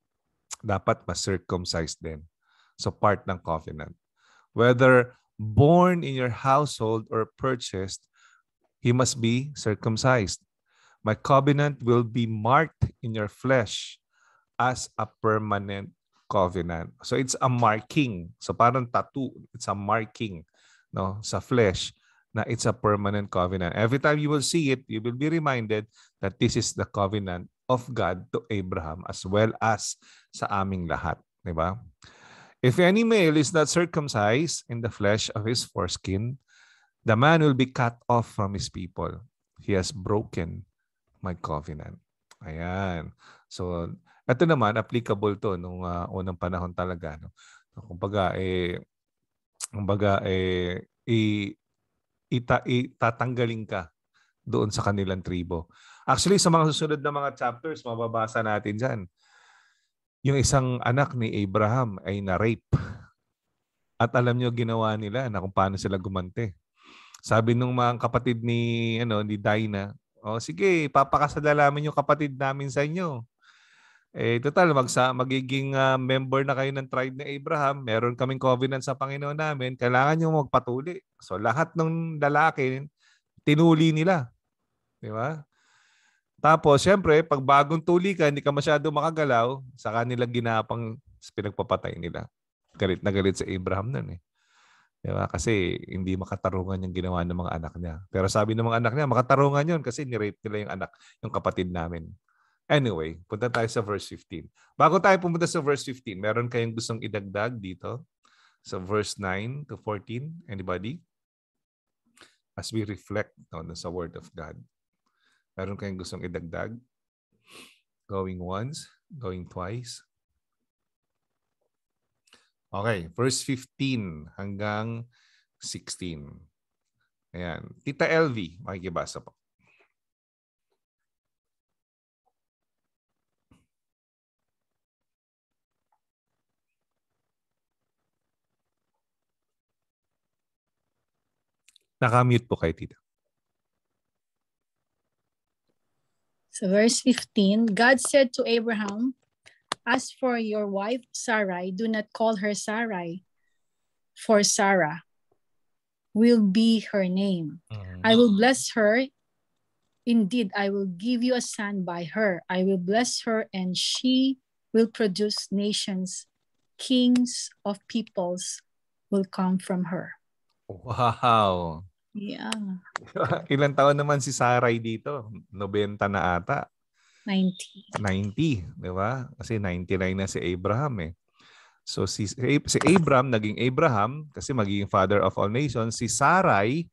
dapat ma-circumcised din. So part ng covenant. Whether born in your household or purchased, he must be circumcised. My covenant will be marked in your flesh as a permanent covenant. So it's a marking. So parang tattoo, it's a marking, no, sa flesh na it's a permanent covenant. Every time you will see it, you will be reminded that this is the covenant of God to Abraham as well as sa aming lahat, di ba? If any male is not circumcised in the flesh of his foreskin, the man will be cut off from his people. He has broken my covenant. Ayan. So, ito naman, applicable to nung uh, unang panahon talaga. No? Kumbaga, eh, kumbaga, eh, i, ita, itatanggalin ka doon sa kanilang tribo. Actually, sa mga susunod na mga chapters, mababasa natin dyan. Yung isang anak ni Abraham ay na-rape. At alam nyo, ginawa nila na kung paano sila gumante. Sabi nung mga kapatid ni, ano, ni Dinah, oh, sige, papakasala namin yung kapatid namin sa inyo. Eh, total, magsa, magiging uh, member na kayo ng tribe ni Abraham. Meron kaming covenant sa Panginoon namin. Kailangan nyo magpatuli. So, lahat ng lalaki, tinuli nila. Di ba? Tapos, syempre, pag bagong tuli ka, hindi ka masyado makagalaw, sa kanila ginapang pinagpapatay nila. Galit na galit sa Abraham nun eh. Diba? Kasi hindi makatarungan yung ginawa ng mga anak niya. Pero sabi ng mga anak niya, makatarungan yun kasi ni-rape nila yung anak, yung kapatid namin. Anyway, punta tayo sa verse fifteen. Bago tayo pumunta sa verse fifteen, meron kayong gustong idagdag dito sa verse nine to fourteen? Anybody? As we reflect on sa Word of God. Meron kayong gustong idagdag? Going once, going twice. Okay, verse fifteen hanggang sixteen. Ayan. Tita L V, makikibasa po. Naka-mute po kayo, Tita. So verse fifteen, God said to Abraham, as for your wife Sarai, do not call her Sarai, for Sarah will be her name. Mm-hmm. I will bless her. Indeed, I will give you a son by her. I will bless her, and she will produce nations. Kings of peoples will come from her. Wow. Yeah. Ilang taon naman si Sarai dito? ninety na ata. ninety. ninety, di ba? Kasi ninety-nine na si Abraham eh. So si, si Abraham naging Abraham kasi magiging father of all nations. Si Sarai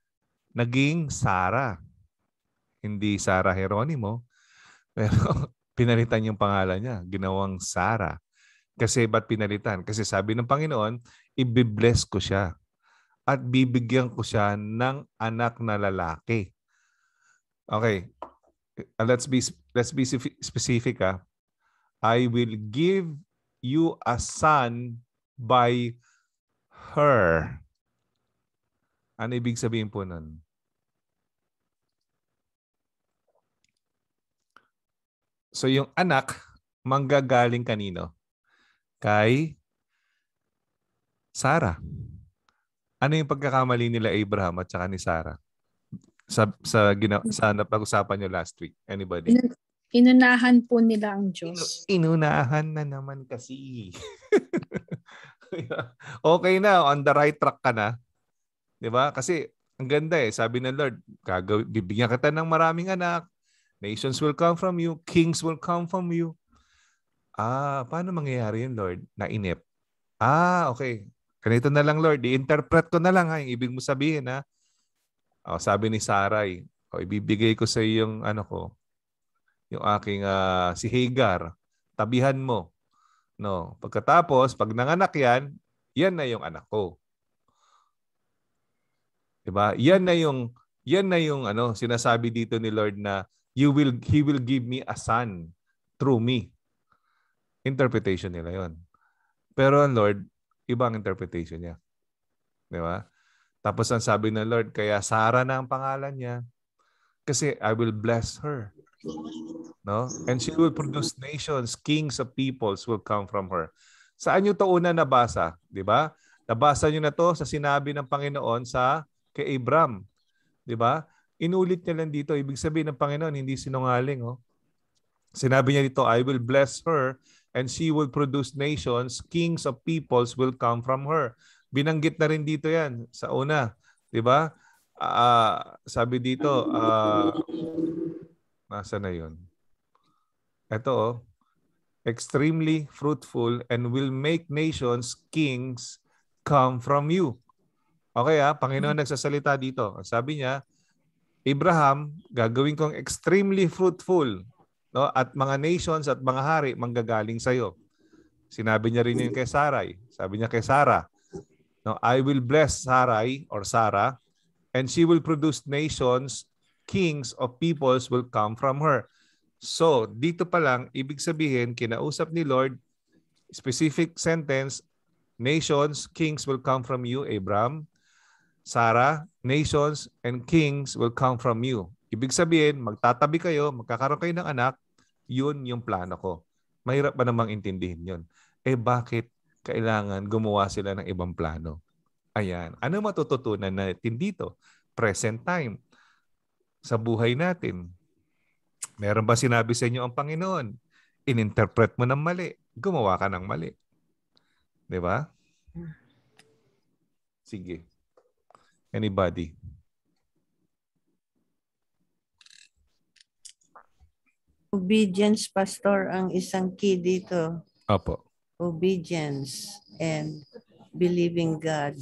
naging Sarah. Hindi Sarah Geronimo. Pero pinalitan yung pangalan niya. Ginawang Sarah. Kasi ba't pinalitan? Kasi sabi ng Panginoon, i-bless ko siya at bibigyan ko siya ng anak na lalaki. Okay. Uh, let's be let's be specific. Ah. I will give you a son by her. Ano ibig sabihin po nun? So yung anak, manggagaling kanino? Kay Sarah. Ano yung pagkakamali nila Abraham at saka ni Sarah? Sa sa gina, sa napag-usapan nyo last week. Anybody? Inunahan po nila ang Diyos. Inu- inunahan na naman kasi. Okay na, on the right track ka na. 'Di ba? Kasi ang ganda eh, sabi ng Lord, gagaw- bibigyan kita ng maraming anak. Nations will come from you, kings will come from you. Ah, paano mangyayari yun, Lord? Nainip. Ah, okay. Ganito na lang, Lord. I-interpret ko na lang ha, yung ibig mo sabihin ha. Oh, sabi ni Sarai, oh, ibibigay ko sa iyo yung ano ko, yung aking uh, si Hagar. Tabihan mo. No, pagkatapos, pag nanganak yan, yan na yung anak ko. 'Di ba? Yan na yung yan na yung ano, sinasabi dito ni Lord na you will he will give me a son through me. Interpretation nila 'yon. Pero ang Lord, ibang interpretation niya. 'Di ba? Tapos ang sabi ng Lord, kaya Sarah na ang pangalan niya kasi I will bless her. No? And she will produce nations, kings of peoples will come from her. Saan niyo to una nabasa? 'Di ba? Nabasa niyo na to sa sinabi ng Panginoon sa kay Abram. 'Di ba? Inulit niya lang dito. Ibig sabihin ng Panginoon, hindi sinungaling. Oh. Sinabi niya dito, I will bless her and she will produce nations, kings of peoples will come from her. Binanggit na rin dito yan sa una. 'Di ba? Uh, sabi dito, uh, nasa na yun? Ito oh, extremely fruitful and will make nations, kings come from you. Okay ah, Panginoon nagsasalita dito. Sabi niya, Abraham, gagawin kong extremely fruitful, no? At mga nations at mga hari manggagaling sa iyo. Sinabi niya rin yun kay Sarai. Sabi niya kay Sarah, no, I will bless Sarai or Sarah and she will produce nations, kings of peoples will come from her. So, dito pa lang ibig sabihin kinausap ni Lord, specific sentence, nations, kings will come from you, Abraham. Sarah, nations and kings will come from you. Ibig sabihin, magtatabi kayo, magkakaroon kayo ng anak, yun yung plano ko. Mahirap ba namang intindihin yun? Eh bakit kailangan gumawa sila ng ibang plano? Ayan. Ano matututunan natin dito? Present time. Sa buhay natin. Meron ba sinabi sa inyo ang Panginoon? Ininterpret mo ng mali. Gumawa ka ng mali. Di ba? Sige. Anybody? Obedience, Pastor, ang isang key dito. Opo. Obedience and believing God.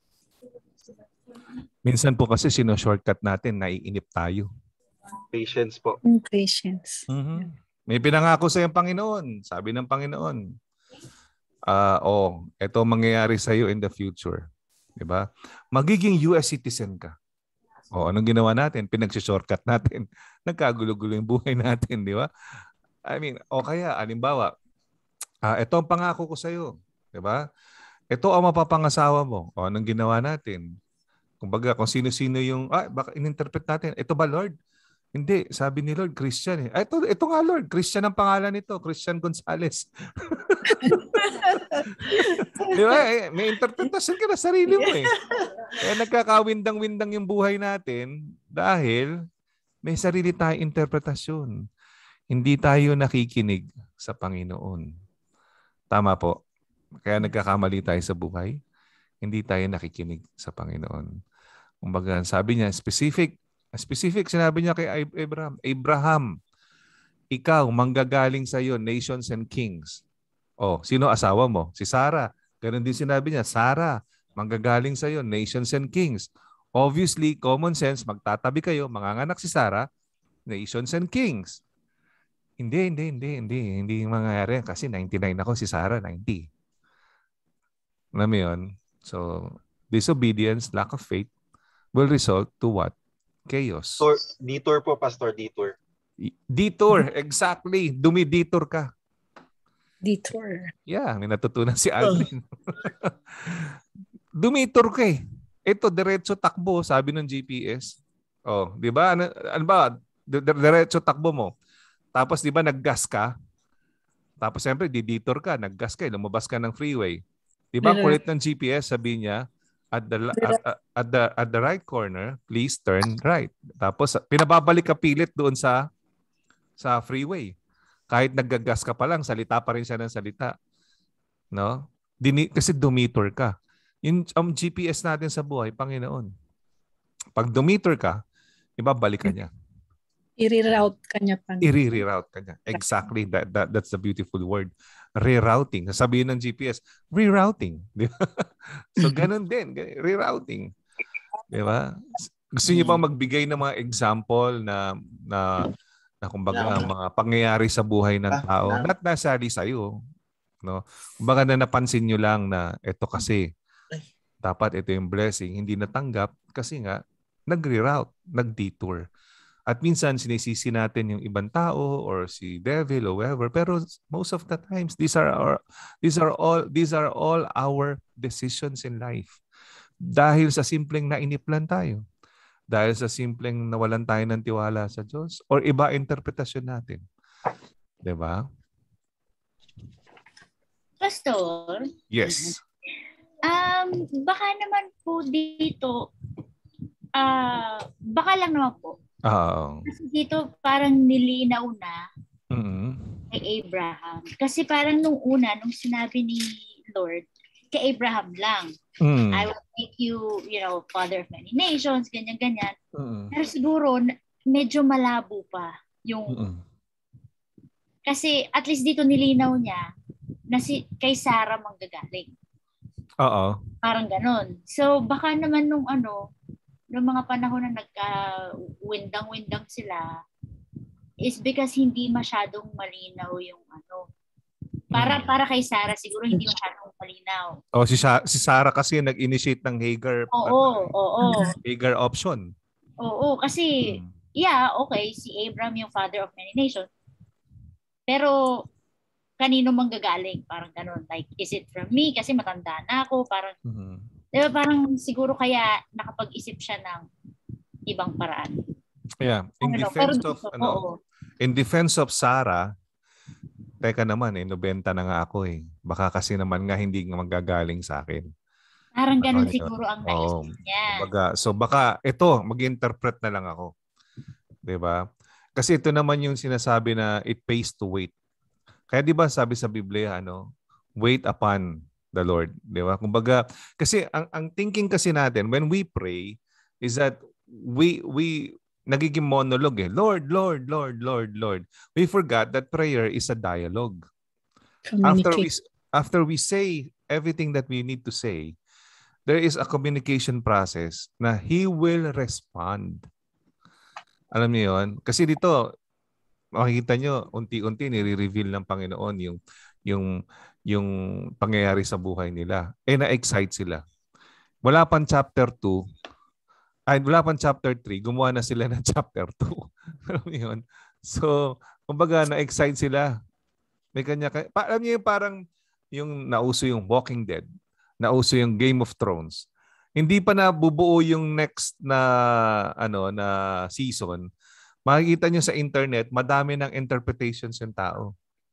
Minsan po kasi sino-shortcut natin, naiinip tayo. Patience po. Patience. Mm-hmm. May pinangako sa yung Panginoon. Sabi ng Panginoon, uh, oh, ito mangyayari sa iyo in the future. Diba? Magiging U S citizen ka. O, anong ginawa natin? Pinagsi-shortcut natin. Nagkagulo-gulo yung buhay natin, di ba? I mean, o kaya, alimbawa, uh, ito ang pangako ko sa iyo. Di ba? Ito ang mapapangasawa mo. O, anong ginawa natin? Kumbaga, kung sino-sino yung, ah, baka in-interpret natin. Ito ba, Lord? Hindi. Sabi ni Lord, Christian eh. Ah, ito, ito nga, Lord. Christian ang pangalan nito. Christian Gonzales. Di ba? Eh, may interpretation ka na sarili mo eh. Kaya nagkakawindang-windang yung buhay natin dahil may sarili tayong interpretasyon. Hindi tayo nakikinig sa Panginoon. Tama po. Kaya nagkakamali tayo sa buhay. Hindi tayo nakikinig sa Panginoon. Kumbaga, sabi niya, specific, specific, sinabi niya kay Abraham, Abraham, ikaw, manggagaling sa iyo, nations and kings. Oh, sino asawa mo? Si Sarah. Ganon din sinabi niya, Sarah, manggagaling sa iyo, nations and kings. Obviously, common sense, magtatabi kayo, manganganak si Sarah, nations and kings. Hindi, hindi, hindi, hindi. Hindi mangyayari kasi ninety-nine ako, si Sarah ninety. Alam mo yun? So, disobedience, lack of faith will result to what? Chaos. Tour, detour po, Pastor, detour. Detour, exactly. Dumidetour ka. Detour. Yeah, may natutunan si Aldrin. Dumitour ka eh. Ito, diretso takbo, sabi ng G P S. Oh, di ba? Ano, ano ba? Diretso takbo mo. Tapos di ba naggas ka? Tapos siyempre, di-detour ka, naggas ka, lumabas ka ng freeway. Di ba? Kulit ng G P S, sabi niya, at the, at, at, at, the, at the right corner, please turn right. Tapos pinababalik ka pilit doon sa sa freeway. Kahit naggagas ka pa lang, salita pa rin siya ng salita. No? Dini, kasi dumitour ka. Yung um, G P S natin sa buhay, Panginoon. Pag dumitour ka, ibabalik ka niya. I-reroute ka niya. I-reroute ka niya. Exactly. That, that, that's the beautiful word. Rerouting. Sabihin ng G P S, rerouting. Di ba? So, ganun din. Rerouting. Di ba? Gusto niyo pa magbigay ng mga example na na na kumbaga mga pangyayari sa buhay ng tao, not necessarily sa'yo. No? Kumbaga na napansin nyo lang na ito kasi, dapat ito yung blessing, hindi natanggap kasi nga, nag-reroute, nag-detour. At minsan, sinisisi natin yung ibang tao or si devil or whoever, pero most of the times, these are our, these are all, these are all our decisions in life. Dahil sa simpleng nainip lang tayo. Dahil sa simpleng nawalan tayo ng tiwala sa Diyos or iba interpretasyon natin. Diba? Pastor? Yes. Um, baka naman po dito, uh, baka lang naman po. Oo. Kasi dito parang nilinaw na mm-hmm. kay Abraham. Kasi parang nung una, nung sinabi ni Lord, kay Abraham lang. Mm. I will make you, you know, father of many nations, ganyan-ganyan. Mm. Pero siguro, medyo malabo pa yung... Mm. Kasi at least dito nilinaw niya na si, kay Sarah manggagaling. Oo. Parang ganon. So, baka naman nung ano, nung mga panahon na nagka-windang-windang sila, is because hindi masyadong malinaw yung ano, Para para kay Sarah siguro hindi masyadong malinaw. Oh, si Sa- si Sarah kasi nag-initiate ng Hagar. Oo, oo. Hagar option. Oo, kasi hmm. yeah, okay, si Abraham yung father of many nations. Pero kanino manggagaling? Parang gano'n. Like, is it from me? Kasi matanda na ako. Parang, mm-hmm. diba, parang siguro kaya nakapag-isip siya ng ibang paraan. Yeah. In ano, defense of, dito, ano, oo. in defense of Sarah, teka naman eh, nobenta na nga ako eh. Baka kasi naman nga hindi nga magagaling sa akin. Parang ganun ano, siguro ang naisip oh, niya. Baga, so baka ito, mag-interpret na lang ako. Diba? Kasi ito naman yung sinasabi na it pays to wait. Kaya diba sabi sa Biblia, ano, wait upon the Lord. Diba? Kumbaga, kasi ang, ang thinking kasi natin when we pray is that we, we, nagiging monologue eh. Lord, Lord, Lord, Lord, Lord. We forgot that prayer is a dialogue. After we after we say everything that we need to say, there is a communication process na He will respond. Alam niyo yun? Kasi dito, makikita nyo, unti-unti nire-reveal ng Panginoon yung, yung, yung pangyayari sa buhay nila. Eh, na-excite sila. Wala pang chapter two, ay wala pang chapter three, gumawa na sila ng chapter two. Alam niyo yun? So, kumbaga, na-excite sila. May kanya, pa, alam niyo yung parang yung nauso yung Walking Dead, nauso yung Game of Thrones. Hindi pa na bubuo yung next na ano na season. Makikita niyo sa internet, madami ng interpretations yung tao.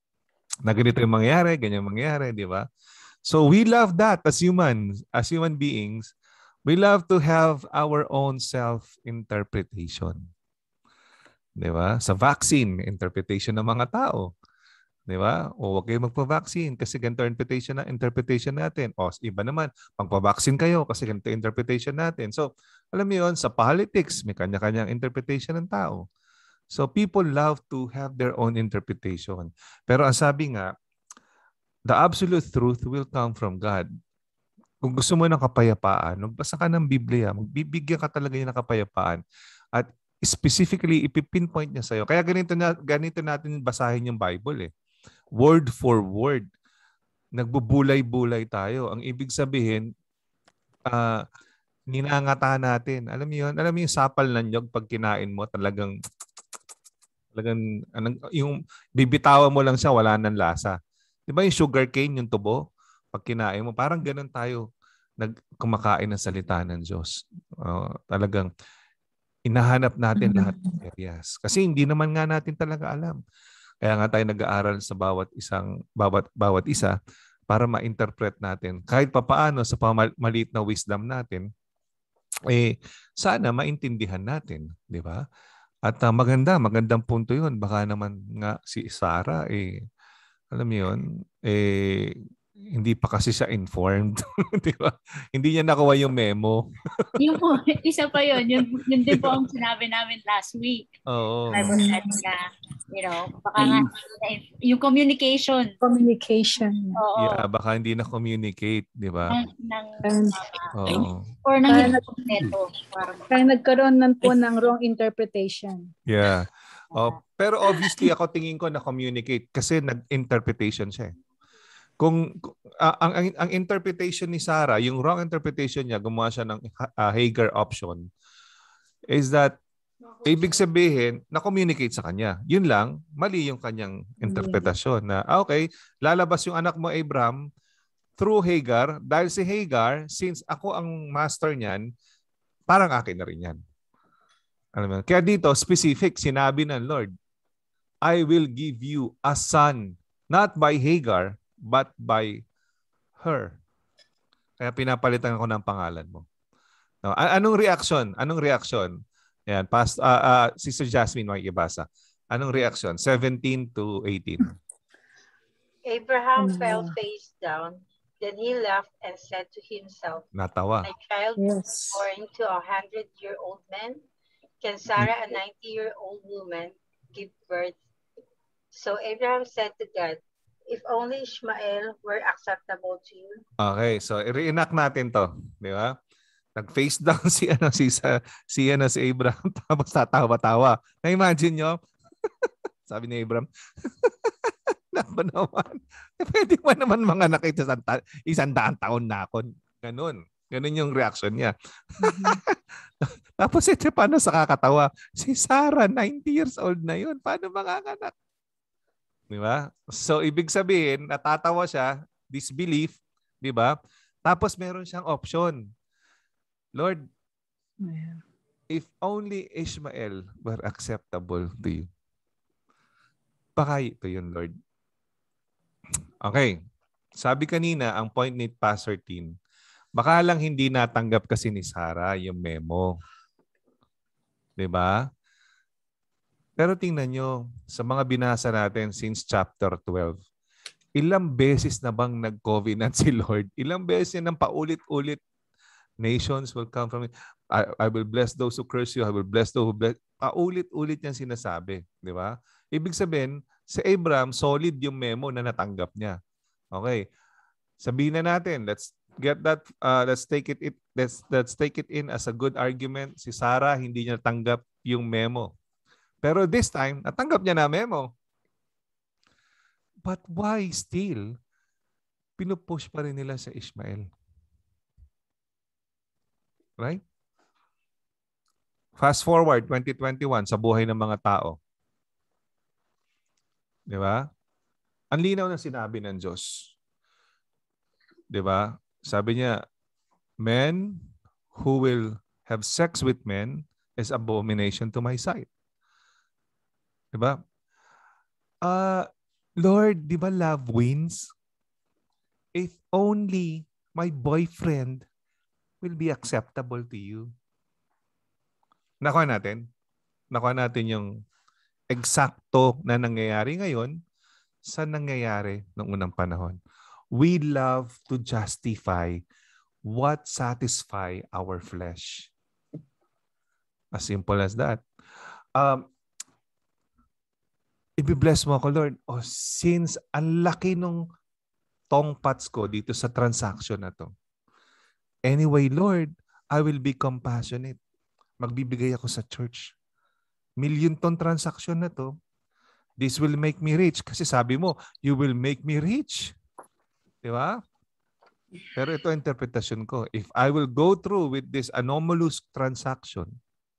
Na ganito yung mangyayari, ganyan mangyayari, di ba? So we love that as humans, as human beings. We love to have our own self-interpretation. Di ba? Sa vaccine, interpretation ng mga tao. Di ba? O huwag kayo magpa-vaccine kasi ganito interpretation na interpretation natin. O iba naman, magpa-vaccine kayo kasi ganito interpretation natin. So, alam mo yun, sa politics, may kanya-kanyang interpretation ng tao. So, people love to have their own interpretation. Pero ang sabi nga, the absolute truth will come from God. Kung gusto mo ng kapayapaan, magbasa ka ng Biblia, magbibigyan ka talaga ng kapayapaan. At specifically ipipinpoint niya sa'yo. Kaya ganito, na, ganito natin basahin yung Bible eh. Word for word. Nagbubulay-bulay tayo. Ang ibig sabihin, uh, ninangata natin. Alam mo yun? Alam mo yung sapal ng nyog pag kinain mo, talagang, talagang anong, yung bibitawan mo lang siya, wala nang lasa. Di ba yung sugar cane, yung tubo? Pag kinain mo, parang ganun tayo nagkumakain ng salita ng Diyos. Uh, talagang inahanap natin lahat ng areas. Kasi hindi naman nga natin talaga alam. Kaya nga tayo nag-aaral sa bawat isang bawat bawat isa para ma-interpret natin. Kahit papaano sa pamaliit na wisdom natin, eh sana maintindihan natin, di ba? At uh, maganda, magandang punto 'yun. Baka naman nga si Sarah eh alam mo 'yun, eh hindi pa kasi siya informed, di ba? Hindi niya nakuha yung memo. Yung po, isa pa yun. Yun, yun din po ang sinabi namin last week. Oo. I was at na, you know, baka nga, yung communication. Communication. Oo. Yeah, baka hindi na-communicate, di ba? Ng, ng uh, Oo. or ng Kaya, hindi nag- neto. kaya nagkaroon nan po ng wrong interpretation. Yeah. Oh, pero obviously ako tingin ko na-communicate kasi nag-interpretation siya. Kung uh, ang, ang ang interpretation ni Sarah, yung wrong interpretation niya, gumawa siya ng uh, Hagar option, is that ibig sabihin na-communicate sa kanya. Yun lang, mali yung kanyang interpretasyon na ah, okay, lalabas yung anak mo Abraham through Hagar dahil si Hagar, since ako ang master niyan, parang akin na rin yan. Alam mo? Kaya dito, specific, sinabi ng Lord, I will give you a son, not by Hagar, but by her. Kaya pinapalitan ako ng pangalan mo. No, anong reaction? Anong reaction? Yan, past uh, uh, Sister Jasmine makikibasa. Anong reaction? seventeen to eighteen. Abraham fell face down. Then he laughed and said to himself, Natawa. My child Yes. born to a hundred-year-old man? Can Sarah, a ninety-year-old woman, give birth? So Abraham said to God, if only Ishmael were acceptable to you. Okay, so i-reenact natin to, di ba? Nag-face down si ano si sa si ano si Abraham tapos tatawa-tawa. Na-imagine nyo? Sabi ni Abraham, nako naman. Pwede mo naman mga nakita sa isang daang taon na ako. Ganun. Ganun yung reaction niya. Mm-hmm. Tapos ito paano sa kakatawa? Si Sarah, ninety years old na yun. Paano makakanak? Di ba? So, ibig sabihin, natatawa siya, disbelief, di ba? Tapos meron siyang option. Lord, yeah. If only Ishmael were acceptable to you. Baka ito yun, Lord. Okay. Sabi kanina, ang point ni Pastor Tin, baka lang hindi natanggap kasi ni Sarah yung memo. Di ba? Pero tingnan nyo, sa mga binasa natin since chapter twelve, ilang beses na bang nag-covenant si Lord? Ilang beses nang paulit-ulit, nations will come from me. I, I will bless those who curse you. I will bless those who bless. Paulit-ulit niyang sinasabi. Di ba? Ibig sabihin, si Abraham, solid yung memo na natanggap niya. Okay. Sabihin na natin, let's get that, uh, let's take it, it let's, let's take it in as a good argument. Si Sarah, hindi niya natanggap yung memo. Pero this time, natanggap niya na memo. But why still, pinupush pa rin nila sa Ishmael? Right? Fast forward, twenty twenty-one, sa buhay ng mga tao. Di ba? Ang linaw na sinabi ng Diyos. Di ba? Sabi niya, men who will have sex with men is abomination to my sight. Diba? Uh, Lord, di ba love wins? If only my boyfriend will be acceptable to you. Nakuha natin? Nakuha natin yung eksakto na nangyayari ngayon sa nangyayari noong unang panahon. We love to justify what satisfy our flesh. As simple as that. Um, I-bless mo ako, Lord. Oh, since ang laki nung tongpats ko dito sa transaction na to. Anyway, Lord, I will be compassionate. Magbibigay ako sa church. million ton transaction na to, this will make me rich. Kasi sabi mo, you will make me rich. Di ba? Pero ito ang interpretasyon ko. If I will go through with this anomalous transaction,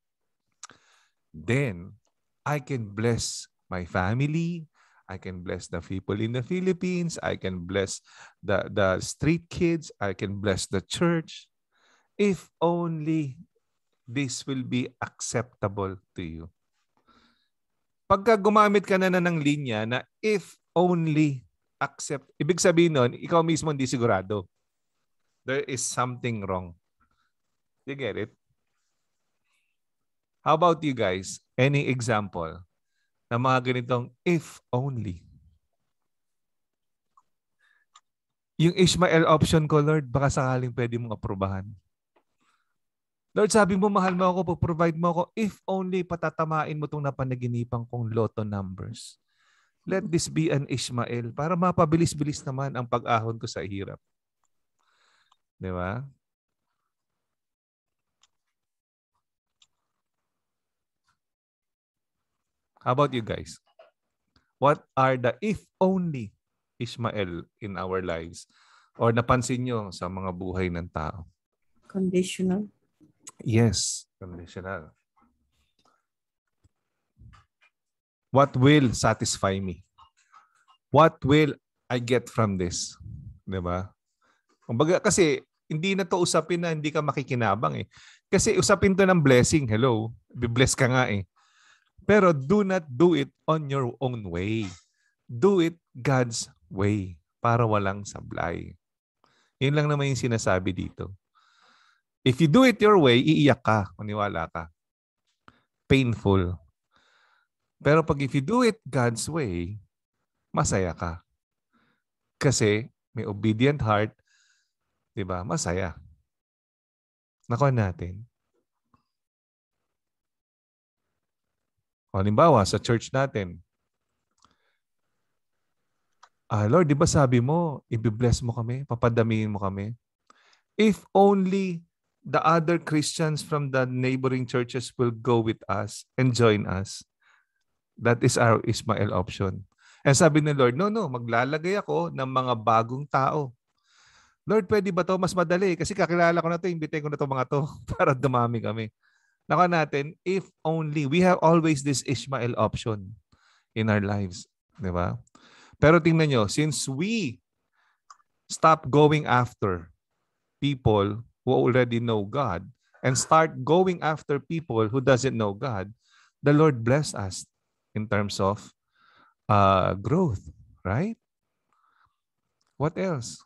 then I can bless my family, I can bless the people in the Philippines, I can bless the, the street kids, I can bless the church, if only this will be acceptable to you. Pagka gumamit ka na, na ng linya na if only accept, ibig sabihin nun, ikaw mismo hindi sigurado. There is something wrong. You get it? How about you guys? Any example na mga ganitong if only? Yung Ishmael option ko, Lord, baka sakaling pwede mong aprobahan. Lord, sabi mo, mahal mo ako, pag-provide mo ako, if only patatamain mo itong napanaginipan kong lotto numbers. Let this be an Ishmael para mapabilis-bilis naman ang pag-ahon ko sa hirap. Di ba? How about you guys? What are the if only Ishmael in our lives? Or napansin nyo sa mga buhay ng tao? Conditional. Yes, conditional. What will satisfy me? What will I get from this? Diba? Kumbaga, kasi hindi na to usapin na hindi ka makikinabang eh. Kasi usapin to ng blessing. Hello, be-bless ka nga eh. Pero do not do it on your own way. Do it God's way para walang sablay. Yun lang naman yung sinasabi dito. If you do it your way, iiyak ka. Maniwala ka. Painful. Pero pag if you do it God's way, masaya ka. Kasi may obedient heart, di ba? Masaya. Nakuha natin. Halimbawa, sa church natin, ah, Lord, di ba sabi mo, i-bless mo kami, papadamihin mo kami? If only the other Christians from the neighboring churches will go with us and join us. That is our Ishmael option. And sabi ni Lord, no, no, maglalagay ako ng mga bagong tao. Lord, pwede ba to? Mas madali. Kasi kakilala ko na to, imbitahin ko na to mga to para dumami kami. Naka natin, if only, we have always this Ishmael option in our lives. Di ba? Pero tingnan nyo, since we stop going after people who already know God and start going after people who doesn't know God, the Lord bless us in terms of uh, growth. Right? What else?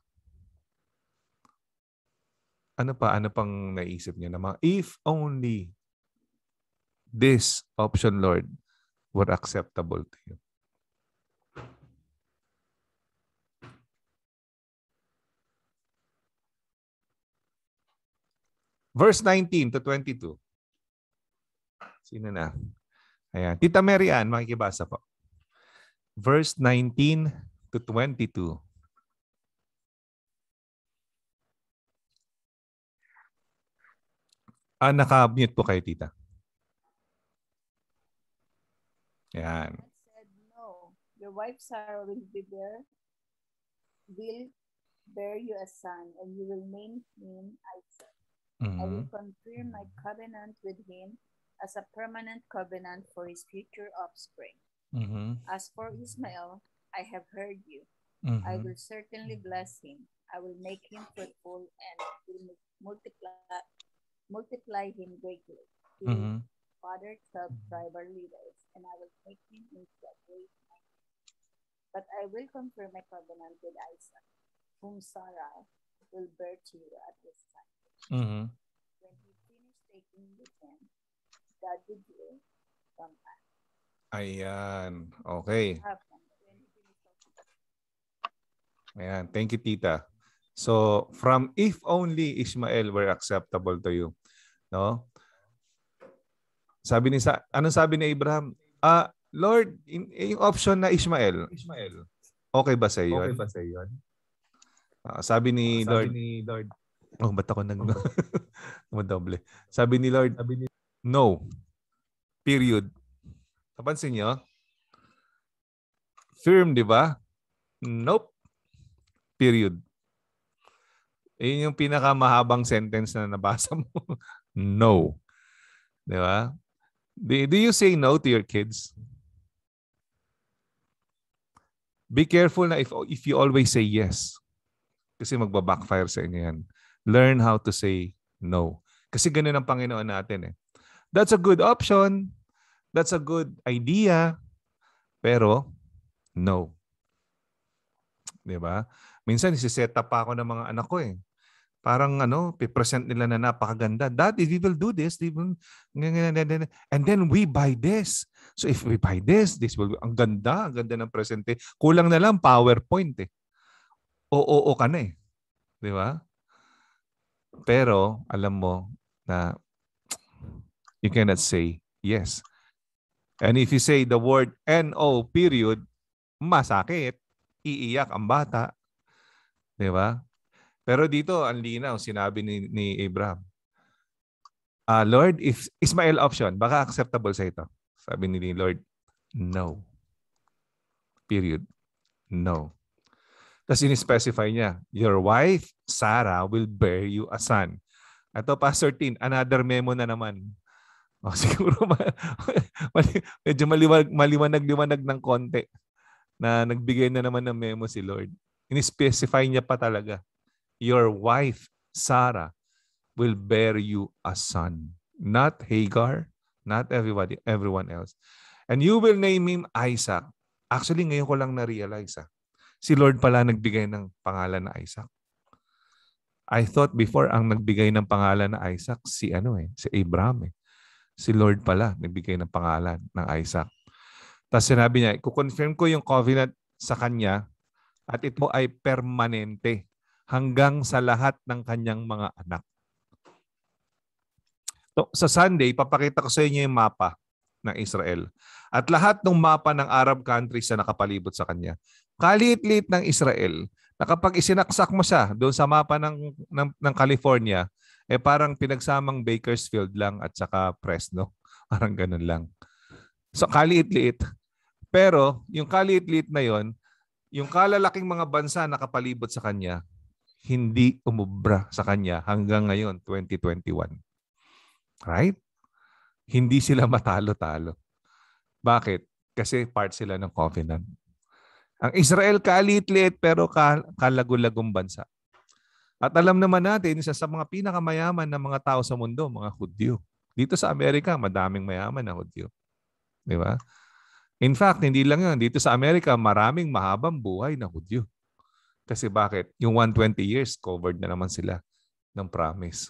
Ano pa? Ano pang naisip niyo na mga if only this option, Lord, were acceptable to you? Verse nineteen to twenty-two. Sino na? Ayan. Tita Mary Ann, makikibasa po. Verse nineteen to twenty-two. Ah, naka-mute po kayo, tita. Yan. Said, no, your wife Sarah will be there, will bear you a son, and you will name him Isaac. Mm-hmm. I will confirm my covenant with him as a permanent covenant for his future offspring. Mm-hmm. As for Ishmael, I have heard you. Mm-hmm. I will certainly bless him. I will make him fruitful and will multiply multiply him greatly. He mm-hmm. fathered twelve tribal leaders, and I will make him into a great man. But I will confirm my covenant with Isaac, whom Sarah will bear to you at this time. Mm-hmm. When he finished taking with him, God will do it from that. Ayan. Okay. Ayan. Thank you, tita. So, from if only Ishmael were acceptable to you. No? Sabi ni sa anong sabi ni Abraham? Ah, Lord, in, yung option na Ishmael. Ishmael. Okay ba sa iyo? Okay ba sa iyo? Uh, sabi ni uh, Lord, sabi ni Lord. Oh, ba't ako nag madoble? Sabi ni Lord, sabi ni, no. Period. Napansin nyo? Firm, di ba? Nope. Period. Yun yung pinakamahabang sentence na nabasa mo. No. Di ba? Do, do you say no to your kids? Be careful na if, if you always say yes. Kasi magbabackfire sa inyo yan. Learn how to say no. Kasi ganun ang Panginoon natin eh. That's a good option. That's a good idea. Pero, no. Diba? Minsan, isi-set up pa ako ng mga anak ko eh. Parang ano, pipresent nila na napakaganda. Daddy, we will do this. And then we buy this. So if we buy this, this will be, ang ganda, ang ganda ng presente. Kulang na lang PowerPoint eh. O-o-o ka na eh. Di ba? Pero, alam mo na you cannot say yes. And if you say the word N-O period, masakit. Iiyak ang bata. Di ba? Pero dito, ang linaw, sinabi ni, ni Abraham, uh, Lord, if Ismael option, baka acceptable sa ito. Sabi ni Lord, no. Period. No. Tapos in-specify niya, your wife, Sarah, will bear you a son. Ito, Pastor Tin, another memo na naman. O, siguro medyo maliwanag, maliwanag-liwanag ng konti na nagbigay na naman ng memo si Lord. In-specify niya pa talaga. Your wife, Sarah, will bear you a son. Not Hagar, not everybody, everyone else. And you will name him Isaac. Actually, ngayon ko lang na-realize. Ah. Si Lord pala nagbigay ng pangalan na Isaac. I thought before ang nagbigay ng pangalan na Isaac, si ano eh, si Abraham eh. Si Lord pala nagbigay ng pangalan ng Isaac. Tapos sinabi niya, i-confirm ko yung covenant sa kanya at ito ay permanente hanggang sa lahat ng kanyang mga anak. So, sa Sunday, papakita ko sa inyo yung mapa ng Israel. At lahat ng mapa ng Arab countries na nakapalibot sa kanya. Kaliit-liit ng Israel, na kapag isinaksak mo siya doon sa mapa ng, ng, ng California, eh parang pinagsamang Bakersfield lang at saka Fresno. Parang ganun lang. So kaliit-liit. Pero yung kaliit-liit na yon, yung kalalaking mga bansa na nakapalibot sa kanya, hindi umubra sa kanya hanggang ngayon, twenty twenty-one. Right? Hindi sila matalo-talo. Bakit? Kasi part sila ng covenant. Ang Israel kalit-liit pero kalago-lagong bansa. At alam naman natin, isa sa mga pinakamayaman na mga tao sa mundo, mga Hudyo. Dito sa Amerika, madaming mayaman na Hudyo. Di ba? In fact, hindi lang yun. Dito sa Amerika, maraming mahabang buhay na Hudyo. Kasi bakit? Yung one hundred twenty years, covered na naman sila ng promise.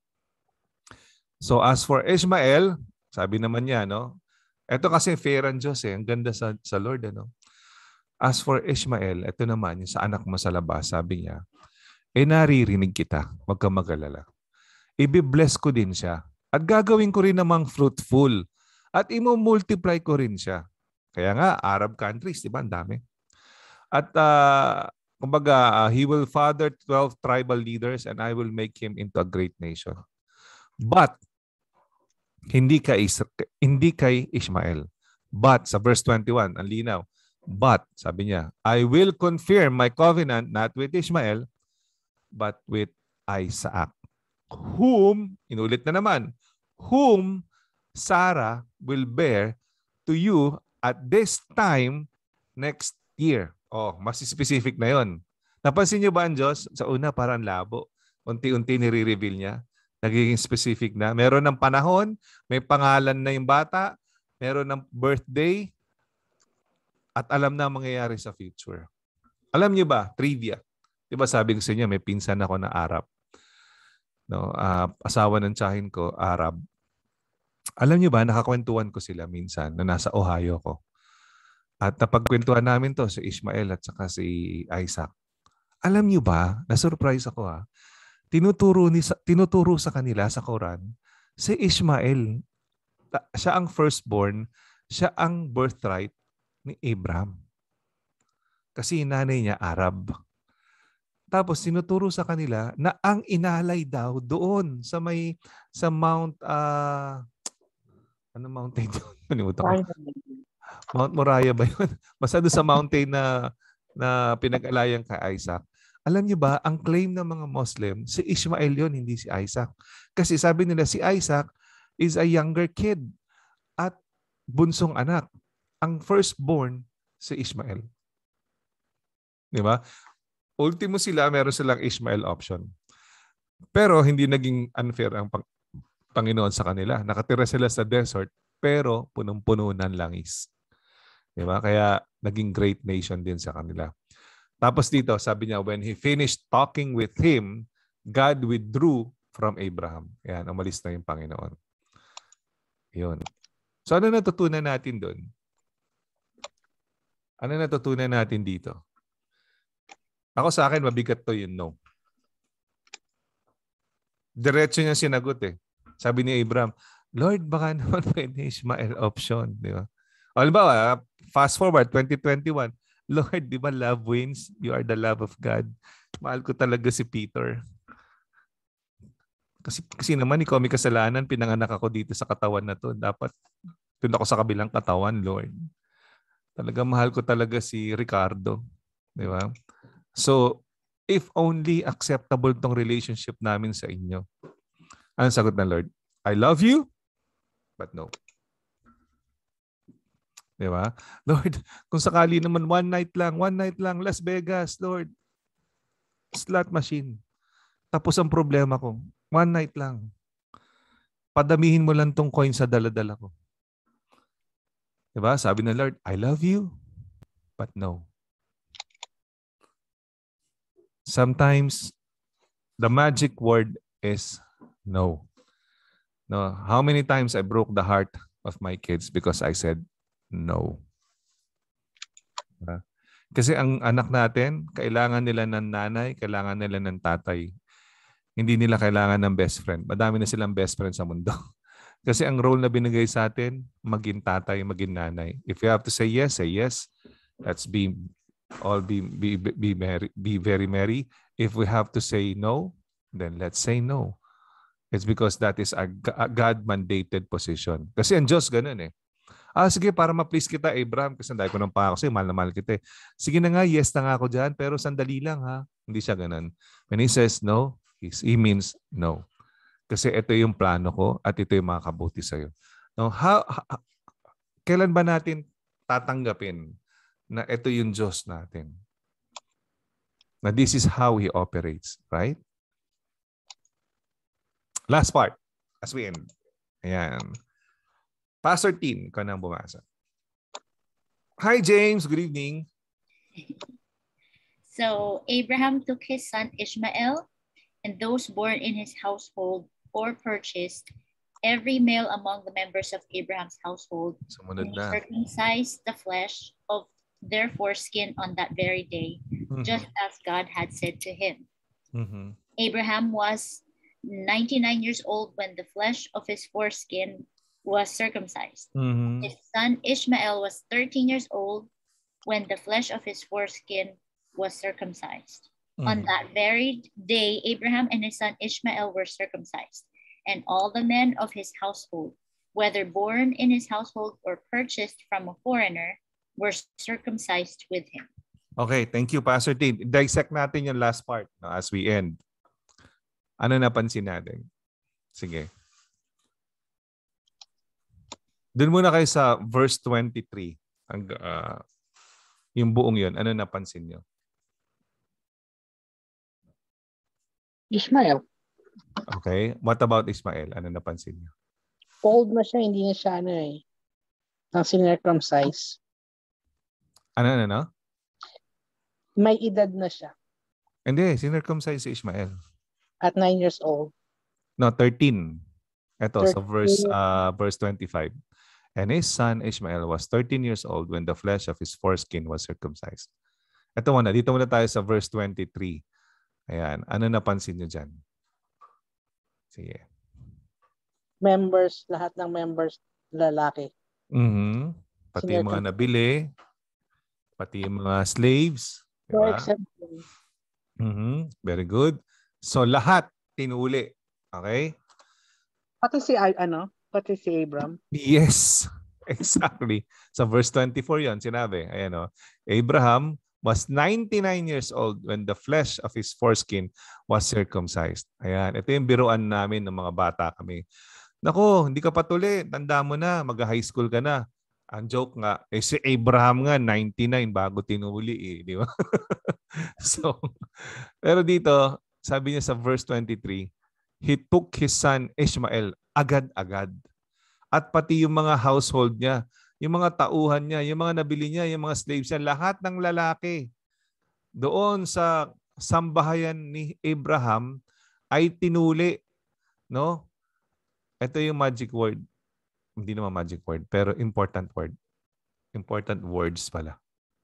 So as for Ishmael, sabi naman niya, no? Ito kasi fair ang Diyos eh. Ang ganda sa, sa Lord, ano? As for Ishmael, ito naman, yung sa anak mo sa labas, sabi niya, eh naririnig kita, wag kang mag-alala. I-bless ko din siya. At gagawin ko rin namang fruitful. At imo-multiply ko rin siya. Kaya nga, Arab countries, di ba? Ang dami. At uh, kumbaga, uh, he will father twelve tribal leaders and I will make him into a great nation. But, hindi kay, hindi kay Ishmael. But, sa verse twenty-one, ang linaw. But, sabi niya, I will confirm my covenant not with Ishmael, but with Isaac. Whom, inulit na naman, whom Sarah will bear to you at this time next year. Oh, mas specific na yon. Napansin niyo ba ang Diyos? Sa una, parang labo. Unti-unti nire-reveal niya. Nagiging specific na. Meron ng panahon, may pangalan na yung bata, meron ng birthday, at alam na mangyayari sa future. Alam niyo ba, trivia. Di ba sabi ko sa inyo, may pinsan ako na Arab. No, uh, asawa ng tiyahin ko, Arab. Alam niyo ba, nakakwentuhan ko sila minsan na nasa Ohio ko. At napagkwentuhan namin to si Ishmael at saka si Isaac. Alam niyo ba, na-surprise ako ha, tinuturo, ni, tinuturo sa kanila sa Quran, si Ishmael, siya ang firstborn, siya ang birthright ni Abraham. Kasi nanay niya Arab. Tapos tinuturo sa kanila na ang inalay daw doon sa may sa Mount uh, Ano mountain yun? Nalimutan ko. Mount Moriah ba yun? Basta doon sa mountain na na pinag-alayan kay Isaac. Alam niyo ba, ang claim ng mga Muslim, si Ishmael yun, hindi si Isaac. Kasi sabi nila, si Isaac is a younger kid at bunsong anak. Ang firstborn, si Ishmael. Di ba? Ultimo sila, meron silang Ishmael option. Pero hindi naging unfair ang pang- Panginoon sa kanila. Nakatira sila sa desert, pero punong-puno ng langis. Di ba? Kaya naging great nation din sa kanila. Tapos dito, sabi niya, when he finished talking with him, God withdrew from Abraham. Yan, umalis na yung Panginoon. Yun. So ano natutunan natin doon? Ano natutunan natin dito? Ako sa akin, mabigat to yung no. Diretso niya sinagot eh. Sabi ni Abraham, Lord, baka naman pwede Ishmael option. Di ba? O, halimbawa, fast forward, twenty twenty-one, Lord, di ba love wins? You are the love of God. Mahal ko talaga si Peter. Kasi, kasi naman, ikaw may kasalanan, pinanganak ako dito sa katawan na to. Dapat, doon ako sa kabilang katawan, Lord. Talaga mahal ko talaga si Ricardo. Di ba? So, if only acceptable tong relationship namin sa inyo. Anong sagot ng Lord? I love you, but no. Di ba? Lord, kung sakali naman one night lang, one night lang, Las Vegas, Lord. Slot machine. Tapos ang problema ko, one night lang. Padamihin mo lang tong coin sa dala-dala ko. Di ba? Sabi ng Lord, I love you, but no. Sometimes, the magic word is no. No. How many times I broke the heart of my kids because I said no. Kasi ang anak natin, kailangan nila ng nanay, kailangan nila ng tatay. Hindi nila kailangan ng best friend. Madami na silang best friend sa mundo. Kasi ang role na binigay sa atin, maging tatay, maging nanay. If you have to say yes, say yes. Let's be all be be be merry, be very merry. If we have to say no, then let's say no. It's because that is a God-mandated position. Kasi ang Diyos ganun eh. Ah, sige, para ma-please kita, Abraham, kasi dahil ko nang pa ako sa'yo, mahal na mahal kita eh. Sige na nga, yes na nga ako dyan, pero sandali lang ha. Hindi siya ganun. When he says no, he means no. Kasi ito yung plano ko at ito yung makakabuti sa'yo. Now, how, how, kailan ba natin tatanggapin na ito yung Diyos natin? Na this is how He operates, right? Last part, as we end. Ayan. Pastor Tin, ikaw na ang bumasa. Hi, James. Good evening. So, Abraham took his son Ishmael and those born in his household or purchased, every male among the members of Abraham's household, and he circumcised the flesh of their foreskin on that very day, mm-hmm. just as God had said to him. Mm-hmm. Abraham was ninety-nine years old when the flesh of his foreskin was circumcised. Mm-hmm. His son Ishmael was thirteen years old when the flesh of his foreskin was circumcised. Mm-hmm. On that very day, Abraham and his son Ishmael were circumcised, and all the men of his household, whether born in his household or purchased from a foreigner, were circumcised with him. Okay, thank you, Pastor Tin. Dissect natin yung last part no, as we end. Ano napansin natin? Sige. Doon muna kayo sa verse twenty-three. Ang, uh, yung buong yun. Ano napansin nyo? Ishmael. Okay. What about Ishmael? Ano napansin nyo? Old na siya. Hindi na siya ano eh. Nang sinircumcise. Ano, ano, ano? May edad na siya. Hindi. Sinircumcise si Ishmael. At nine years old. No, thirteen. Ito, sa so verse, uh, verse twenty-five. And his son Ishmael was thirteen years old when the flesh of his foreskin was circumcised. Ito muna, dito muna tayo sa verse twenty-three. Ayan, ano napansin niyo dyan? Sige. Members, lahat ng members, lalaki. Mm-hmm. Pati yung mga nabili, pati yung mga slaves. Diba? Mm-hmm. Very good. So lahat tinuli. Okay? Pati si ano? Pati si Abraham. Yes, exactly. Sa verse twenty-four yan, sinabi. Ayan o. Abraham was ninety-nine years old when the flesh of his foreskin was circumcised. Ayan. Ito yung biruan namin ng mga bata kami. Nako, hindi ka patuli. Tanda mo na. Mag-high school ka na. Ang joke nga, eh si Abraham nga, ninety-nine bago tinuli eh. Di ba? So, pero dito, sabi niya sa verse twenty-three, he took his son Ishmael agad-agad. At pati yung mga household niya, yung mga tauhan niya, yung mga nabili niya, yung mga slaves niya, lahat ng lalaki doon sa sambahayan ni Abraham ay tinuli. No? Ito yung magic word. Hindi naman magic word, pero important word. Important words pala.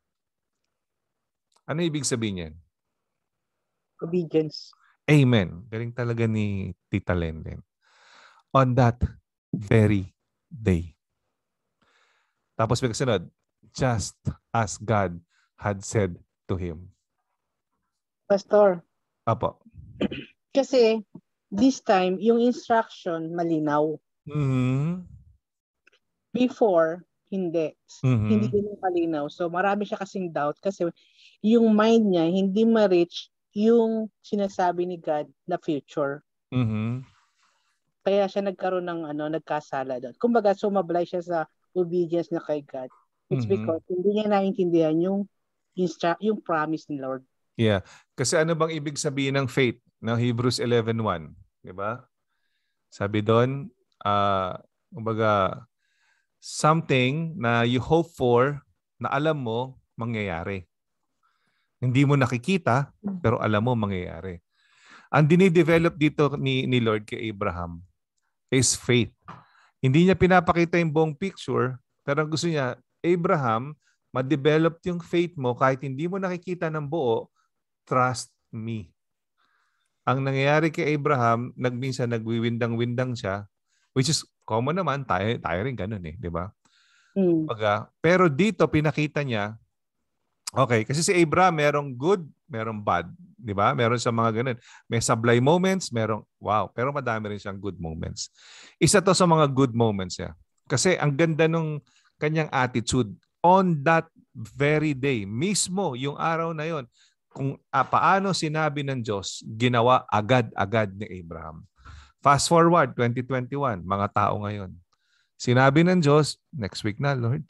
Ano ibig sabihin niyan? Obedience. Amen. Galing talaga ni Tita Lenlen. On that very day. Tapos may kasunod, just as God had said to him. Pastor. Apo. Kasi this time, yung instruction malinaw. Mm-hmm. Before, hindi. Mm-hmm. Hindi din malinaw. So marami siya kasing doubt kasi yung mind niya hindi ma-reach yung sinasabi ni God na future. Mm-hmm. Kaya siya nagkaroon ng ano, nagkasala doon. Kumbaga, sumablay siya sa obedience na kay God. It's mm-hmm. because hindi niya naintindihan yung instru- yung promise ni Lord. Yeah. Kasi ano bang ibig sabihin ng faith? No? Hebrews eleven one. Diba? Sabi doon, uh, kumbaga, something na you hope for na alam mo mangyayari. Hindi mo nakikita, pero alam mo mangyayari. Ang dinidevelop dito ni, ni Lord kay Abraham is faith. Hindi niya pinapakita yung buong picture, pero gusto niya, Abraham, ma-develop yung faith mo kahit hindi mo nakikita ng buo, trust me. Ang nangyayari kay Abraham, nagminsan nagwiwindang-windang siya, which is common naman, tayo, tayo rin ganun eh, di ba? Mm. Baga, pero dito pinakita niya, okay, kasi si Abraham merong good, merong bad, di ba? Meron sa mga ganun. May sablay moments, merong wow, pero madami rin siyang good moments. Isa to sa mga good moments niya. Kasi ang ganda nung kanyang attitude on that very day, mismo yung araw na yon, kung ah, paano sinabi ng Diyos, ginawa agad-agad ni Abraham. Fast forward, twenty twenty-one, mga tao ngayon. Sinabi ng Diyos, next week na, Lord.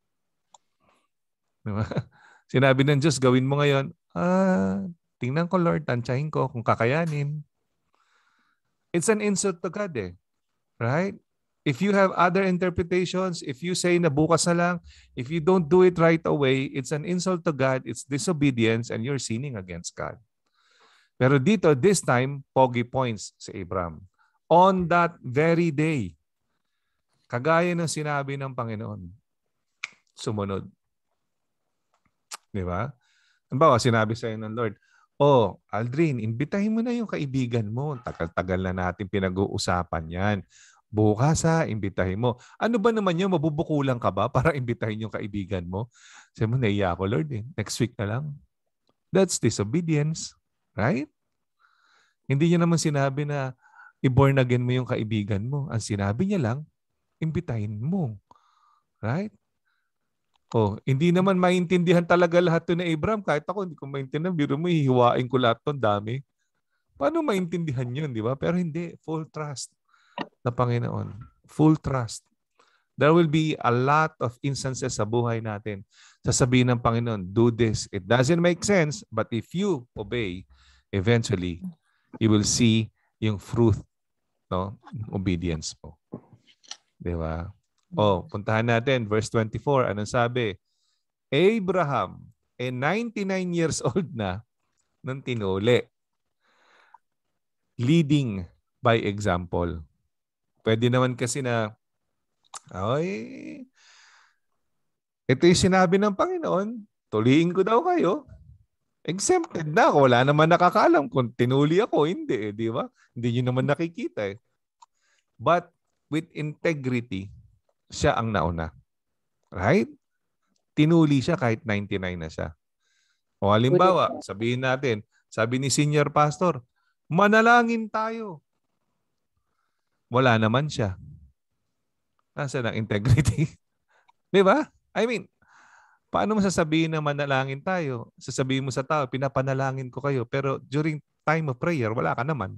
Diba? Sinabi ng Diyos, gawin mo ngayon, ah, tingnan ko, Lord, tansyahin ko kung kakayanin. It's an insult to God eh. Right? If you have other interpretations, if you say na bukas na lang, if you don't do it right away, it's an insult to God, it's disobedience, and you're sinning against God. Pero dito, this time, pogi points si Abraham. On that very day, kagaya ng sinabi ng Panginoon, sumunod. Di ba? Halimbawa, sinabi sa'yo ng Lord, oh, Aldrin, imbitahin mo na yung kaibigan mo. Tagal-tagal na natin pinag-uusapan yan. Bukas ha, imbitahin mo. Ano ba naman yun? Mabubukulan ka ba para imbitahin yung kaibigan mo? Sabi mo, naiya ako, Lord. Eh. Next week na lang. That's disobedience. Right? Hindi niya naman sinabi na i-born again mo yung kaibigan mo. Ang sinabi niya lang, imbitahin mo. Right? Oh, hindi naman maintindihan talaga lahat to ni Abraham. Kahit ako, hindi ko maintindihan. Biro mo, hihiwain ko lahat to. Dami. Paano maintindihan yun, di ba? Pero hindi. Full trust na Panginoon. Full trust. There will be a lot of instances sa buhay natin. Sasabihin ng Panginoon, do this. It doesn't make sense, but if you obey, eventually, you will see yung fruit, no, obedience mo. Di ba? Oh, puntahan natin. Verse twenty-four, anong sabi? Abraham, eh ninety-nine years old na nung tinuli. Leading by example. Pwede naman kasi na, ay, ito yung sinabi ng Panginoon, tuliin ko daw kayo. Exempted na ako. Wala naman nakakaalam kung tinuli ako. Hindi, eh, di ba? Hindi nyo naman nakikita eh. But with integrity, siya ang nauna. Right? Tinuli siya kahit ninety-nine na siya. O halimbawa, sabihin natin, sabi ni senior pastor, manalangin tayo. Wala naman siya. Nasaan ang integrity? Di ba? I mean, paano mo sasabihin na manalangin tayo? Sasabihin mo sa tao, pinapanalangin ko kayo, pero during time of prayer, wala ka naman.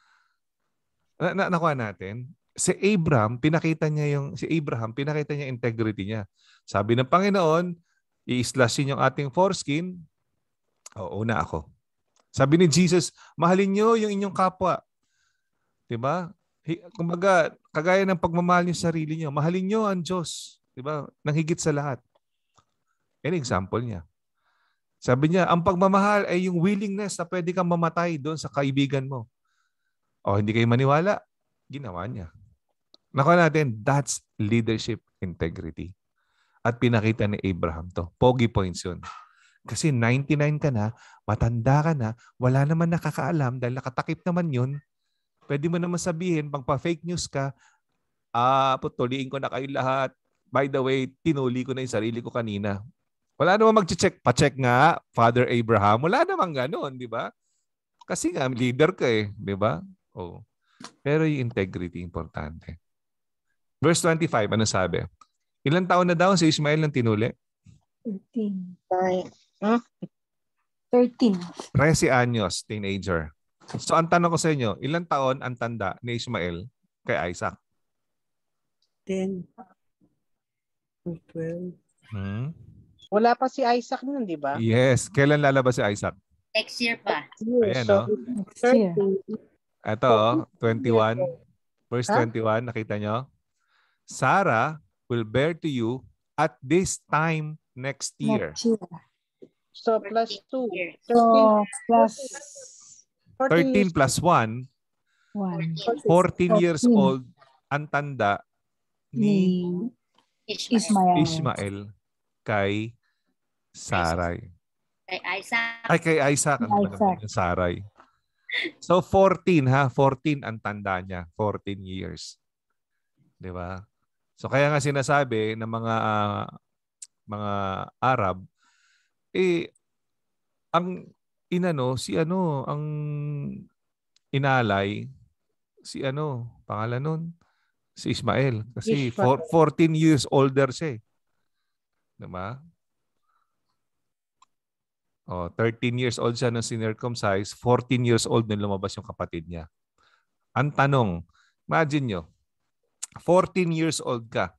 Na, na nakuha natin, si Abraham, pinakita niya yung, si Abraham, pinakita niya integrity niya. Sabi ng Panginoon, i-slashin yung ating foreskin, o una ako. Sabi ni Jesus, mahalin niyo yung inyong kapwa. Diba? Kumbaga, kagaya ng pagmamahal niyo sa sarili niyo, mahalin niyo ang Diyos. Diba? Nang higit sa lahat. An example niya. Sabi niya, ang pagmamahal ay yung willingness na pwede kang mamatay doon sa kaibigan mo. O hindi kayo maniwala, ginawa niya. Nakuha natin, that's leadership integrity. At pinakita ni Abraham to. Pogi points yun. Kasi ninety-nine ka na, matanda ka na, wala naman nakakaalam dahil nakatakip naman yun. Pwede mo naman sabihin, pag pa-fake news ka, ah, putuliin ko na kayo lahat. By the way, tinuli ko na yung sarili ko kanina. Wala naman mag-check. Pa-check nga, Father Abraham. Wala naman ganun, di ba? Kasi nga, leader ka eh, di ba? Oh. Pero yung integrity, importante. Verse twenty-five, ano sabi? Ilang taon na daw si Ismael ng tinuli? thirteen. Huh? thirteen. thirteen anyos, teenager. So ang tanong ko sa inyo, ilang taon ang tanda ni Ismael kay Isaac? ten. twelve. Hmm? Wala pa si Isaac nun, di ba? Yes. Kailan lalabas si Isaac? Next year pa. Ayan, So, no? Next year. Ito, oh, twenty-one. Verse Huh? twenty-one, nakita nyo? Sarah will bear to you at this time next year. Next year. So, plus two. So, plus thirteen plus one, one. fourteen years fourteen. old ang tanda ni Ni Ismael. Ishmael kay Sarai. Kay Isaac. Ay, kay Isaac. Ano ba Isaac. naman yung Sarai? So, fourteen ha? fourteen ang tanda niya. fourteen years. Di ba? So, kaya nga sinasabi ng mga uh, mga Arab, eh, ang inano, si ano, ang inalay, si ano, pangalan nun? Si Ismael. Kasi Ishmael. fourteen years older siya eh. Diba? Oh, thirteen years old siya nung sinircumcise, fourteen years old nung lumabas yung kapatid niya. Ang tanong, imagine nyo, fourteen years old ka.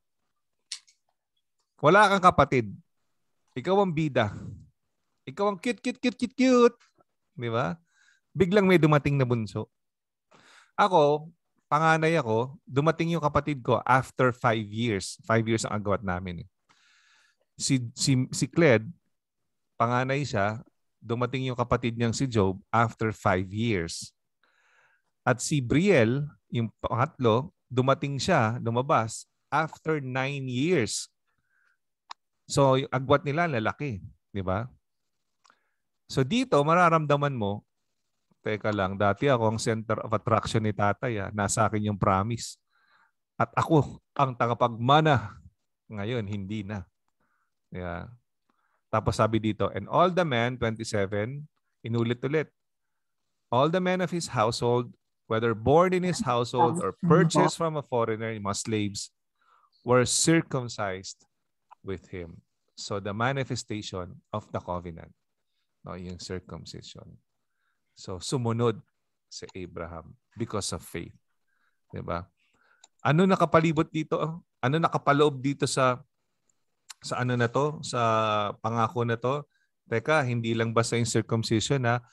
Wala kang kapatid. Ikaw ang bida. Ikaw ang cute, cute, cute, cute, cute. Di ba? Biglang may dumating na bunso. Ako, panganay ako, dumating yung kapatid ko after five years. Five years ang agawat namin. Si, si, si Cled, panganay siya, dumating yung kapatid niyang si Job after five years. At si Briel, yung pangatlo, dumating siya, lumabas, after nine years. So, yung agwat nila, lalaki. Di ba? So, dito, mararamdaman mo, teka lang, dati ako ang center of attraction ni tatay. Ah. Nasa akin yung promise. At ako, ang tagapagmana. Ngayon, hindi na. Yeah. Tapos sabi dito, and all the men, twenty-seven, inulit-ulit. All the men of his household, whether born in his household or purchased from a foreigner, mga slaves, were circumcised with him. So the manifestation of the covenant, no, yung circumcision. So sumunod si Abraham because of faith. Diba? Ano nakapalibot dito? Ano nakapaloob dito sa sa ano na to? Sa pangako na to? Teka, hindi lang basta yung circumcision na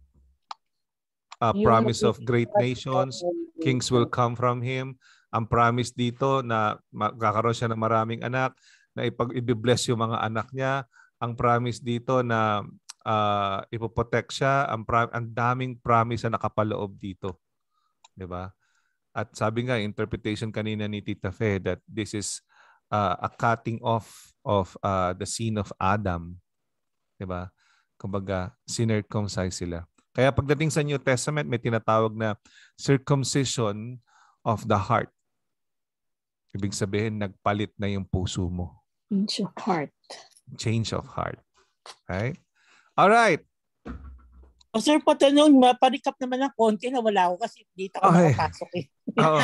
a promise of great nations, kings will come from him. Ang promise dito na magkakaroon siya ng maraming anak, na ipag-i-bless yung mga anak niya. Ang promise dito na uh, ipoprotect siya. Ang, ang daming promise na nakapaloob dito. Diba? At sabi nga, interpretation kanina ni Tita Fe that this is uh, a cutting off of uh, the sin of Adam. Diba? Kumbaga, sinircumcise sila. Kaya pagdating sa New Testament, may tinatawag na circumcision of the heart. Ibig sabihin, nagpalit na yung puso mo. Change of heart. Change of heart. Right? All right. O sir, pato nung maparicap naman ng konti na wala ako kasi dito ako Okay. nakapasok eh. Oo.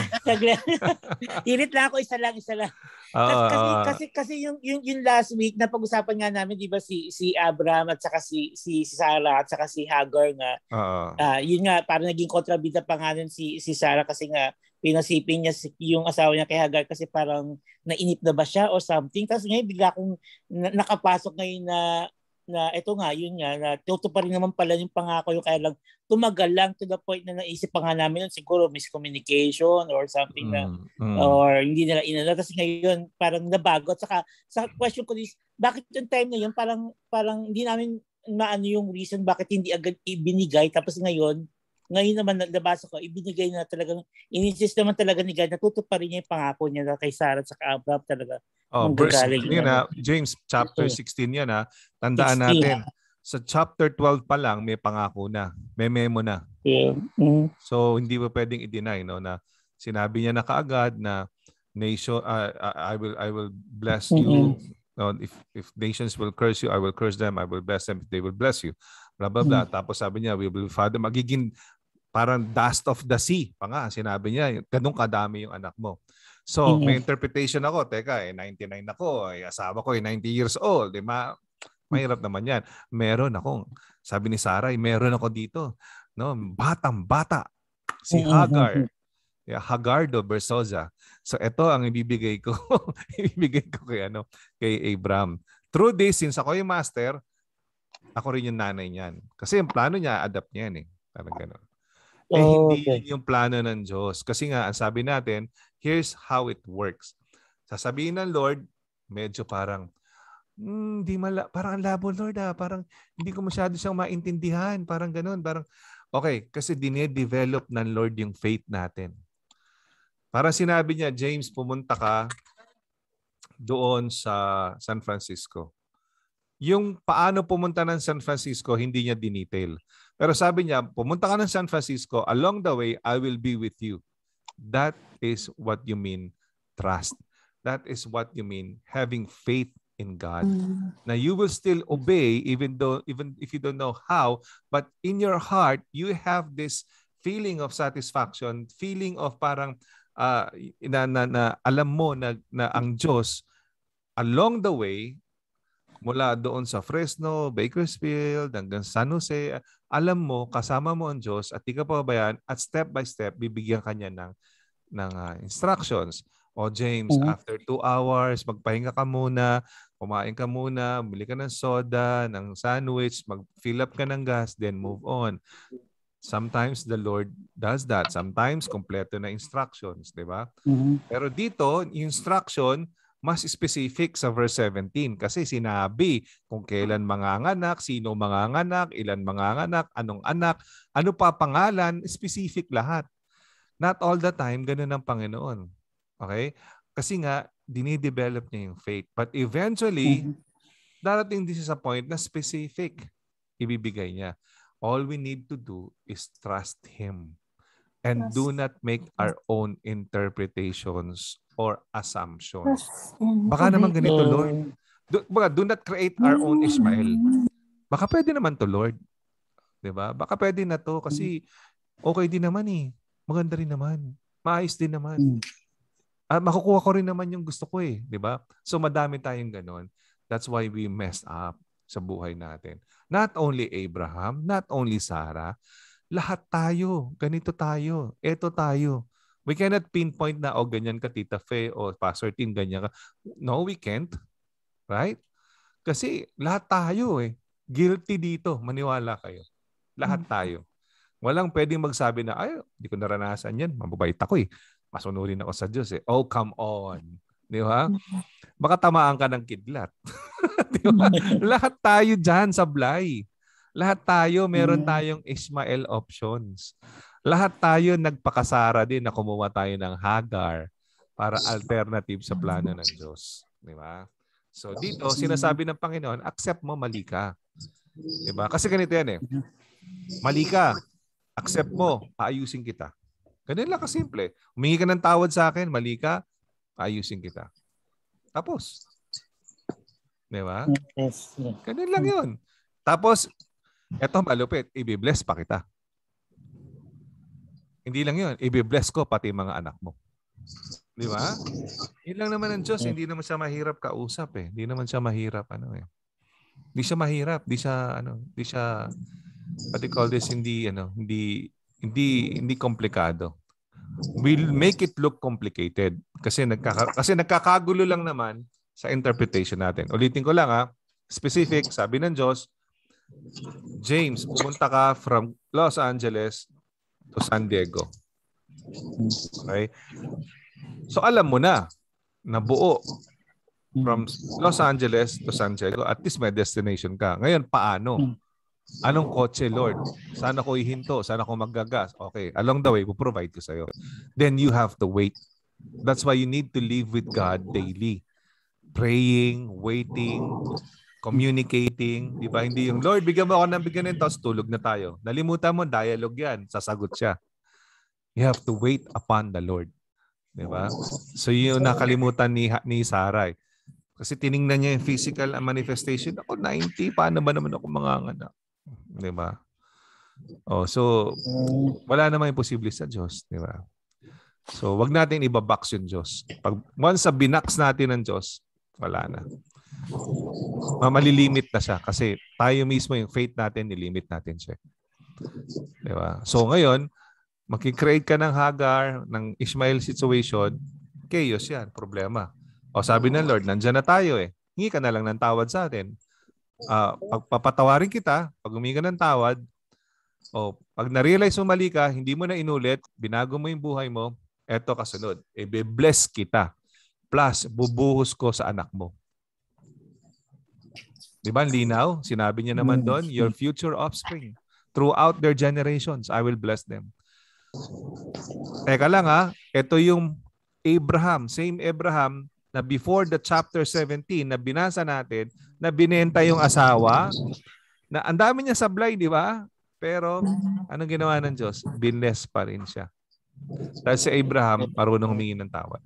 Hirit lang ako, isa lang, isa lang. Oo, Kasi, kasi, oo. kasi, kasi yung, yung, yung last week, napag-usapan nga namin, di ba, si, si Abraham at saka si, si, si Sarah at saka si Hagar nga. Oo. Uh, yun nga, parang naging kontrabida pa nga nun si, si Sarah kasi nga, pinasipin niya si, yung asawa niya kay Hagar kasi parang nainip na ba siya or something. Tapos ngayon, bigla akong na, nakapasok ngayon na na ito nga, yun nga, na tutupa rin naman pala yung pangako yung kaya lang tumagal lang to the point na naisip pa nga namin nun, siguro miscommunication or something na, Mm, mm. or hindi nila inano. Kasi ngayon, parang nabago. At saka, sa question ko is, bakit yung time na yun, parang, parang hindi namin maano yung reason bakit hindi agad ibinigay. Tapos ngayon, ngayon naman nabasa ko, ibinigay na talagang, insist naman talaga ni God, natutupa rin niya yung pangako niya na kay Sarah at saka Abraham talaga. Oh, verse Manggagaling yun ano. na, James chapter sixteen yan ha. Tandaan natin, sa chapter twelve pa lang may pangako na, may memo na. Yeah. Mm-hmm. So hindi pa pwedeng i-deny no na sinabi niya na kaagad na nation uh, I will I will bless you. Mm-hmm. No, if if nations will curse you, I will curse them. I will bless them if they will bless you. Blah blah blah. Mm-hmm. Tapos sabi niya, we will father magiging parang dust of the sea. Pa nga sinabi niya, ganun kadami yung anak mo. So, mm-hmm. may interpretation ako, teka, eh, ninety-nine ako, eh, asawa ko, eh, ninety years old, eh, ma mahirap naman yan. Meron akong, sabi ni Sarah, eh, meron ako dito, no, batang-bata, si Hagar, yeah, Hagardo Bersosa. So, ito ang ibibigay ko, ibibigay ko kay, ano, kay Abraham. Through this, since ako yung master, ako rin yung nanay niyan. Kasi yung plano niya, adapt niya yan, eh. Parang gano'n. Eh, hindi okay. Yung plano ng Diyos. Kasi nga, ang sabi natin, here's how it works. Sasabihin ng Lord, medyo parang, hmm, di mala, parang ang labo, Lord, ah. Parang hindi ko masyado siyang maintindihan. Parang ganun. Parang, okay, kasi dine-develop ng Lord yung faith natin. Parang sinabi niya, James, pumunta ka doon sa San Francisco. Yung paano pumunta ng San Francisco, hindi niya dinetail. Pero sabi niya, pumunta ka ng San Francisco, along the way, I will be with you. That is what you mean trust. That is what you mean having faith in God. Mm. Now you will still obey even though even if you don't know how, but in your heart you have this feeling of satisfaction, feeling of parang uh, na, na, na alam mo na, na ang Diyos along the way mula doon sa Fresno, Bakersfield, hanggang San Jose, alam mo, kasama mo ang Diyos at di ka pababayaan at step by step, bibigyan ka niya ng, ng uh, instructions. O James, mm-hmm. after two hours, magpahinga ka muna, kumain ka muna, bili ka ng soda, ng sandwich, mag-fill up ka ng gas, then move on. Sometimes the Lord does that. Sometimes, kompleto na instructions, di ba? Mm-hmm. Pero dito, instruction, mas specific sa verse seventeen kasi sinabi kung kailan manganganak, sino manganganak, ilan manganganak, anong anak, ano pa pangalan, specific lahat. Not all the time, ganun ang Panginoon. Okay? Kasi nga, dinidevelop niya yung faith. But eventually, darating din sa point na specific ibibigay niya. All we need to do is trust Him. And do not make our own interpretations or assumptions. Baka naman ganito, Lord. Do, baka, do not create our own Ishmael. Baka pwede naman to, Lord. Diba? Baka pwede na to kasi okay din naman eh. Maganda rin naman. Maayos din naman. At makukuha ko rin naman yung gusto ko eh. Diba? So madami tayong ganon. That's why we messed up sa buhay natin. Not only Abraham, not only Sarah, lahat tayo. Ganito tayo. Eto tayo. We cannot pinpoint na, oh, ganyan ka, Tita Fe, o Pastor Tim, ganyan ka. No, we can't. Right? Kasi lahat tayo eh. Guilty dito. Maniwala kayo. Lahat tayo. Walang pwedeng magsabi na, ay, hindi ko naranasan yan. Mababait ako eh. Masunurin ako sa Diyos eh. Oh, come on. Di ba? Baka tamaan ka ng kidlat. Di ba? Lahat tayo dyan sablay. Lahat tayo, meron tayong Ishmael options. Lahat tayo nagpakasara din na kumuha tayo ng Hagar para alternative sa plano ng Diyos. Di ba? So dito, sinasabi ng Panginoon, accept mo, mali ka. Di ba? Kasi ganito yan eh. Mali ka. Accept mo, paayusin kita. Ganun lang kasimple. Humingi ka ng tawad sa akin, mali ka, paayusin kita. Tapos. Di ba? Ganun lang yun. Tapos, Eto malupit, i-bless pa kita. Hindi lang yun, i-bless ko pati mga anak mo. Di ba? Yun lang naman ang Diyos, hindi naman siya mahirap kausap eh. Hindi naman siya mahirap ano eh. Hindi siya mahirap, hindi siya ano, hindi siya what do you call this, hindi ano, hindi hindi hindi komplikado. We'll make it look complicated kasi nagkaka, kasi nagkakagulo lang naman sa interpretation natin. Ulitin ko lang ha, specific, sabi ng Diyos, James, pumunta ka from Los Angeles to San Diego. Okay? So alam mo na, na buo from Los Angeles to San Diego, at least may destination ka. Ngayon, paano? Anong kotse, Lord? Saan ako ihinto? Saan ako maggagas? Okay, along the way, we'll provide ko sa'yo. Then you have to wait. That's why you need to live with God daily. Praying, waiting, communicating. Di ba? Hindi yung, Lord, bigyan mo ako ng bigyan nito, tapos tulog na tayo. Nalimutan mo, dialogue yan. Sasagot siya. You have to wait upon the Lord. Di ba? So yung nakalimutan ni, ni Sarah. Kasi tiningnan niya yung physical manifestation. Ako, ninety, paano ba naman ako manganganak? Di ba? Oh, so, wala namang imposible sa Diyos. Di ba? So, wag natin ibabox yung Diyos. Pag once sa binax natin ng Diyos, wala na. Malilimit na siya kasi tayo mismo yung faith natin, nilimit natin siya. Di ba? So, ngayon, makikreate ka ng Hagar, ng Ishmael situation, chaos yan, problema. O sabi ng Lord, nandyan na tayo eh. Hingi ka na lang ng tawad sa atin. Uh, pagpapatawarin kita, pag humingi ka ng tawad, o pag na-realize mo mali ka, hindi mo na inulit, binago mo yung buhay mo, eto kasunod, i-bless kita. Plus, bubuhos ko sa anak mo. Di ba, linaw? Sinabi niya naman doon, your future offspring. Throughout their generations, I will bless them. Teka lang ha, ito yung Abraham, same Abraham, na before the chapter seventeen na binasa natin, na binenta yung asawa, na ang dami niya sablay, di ba? Pero anong ginawa ng Diyos? Binless pa rin siya. Dahil si Abraham, marunong humingi ng tawad.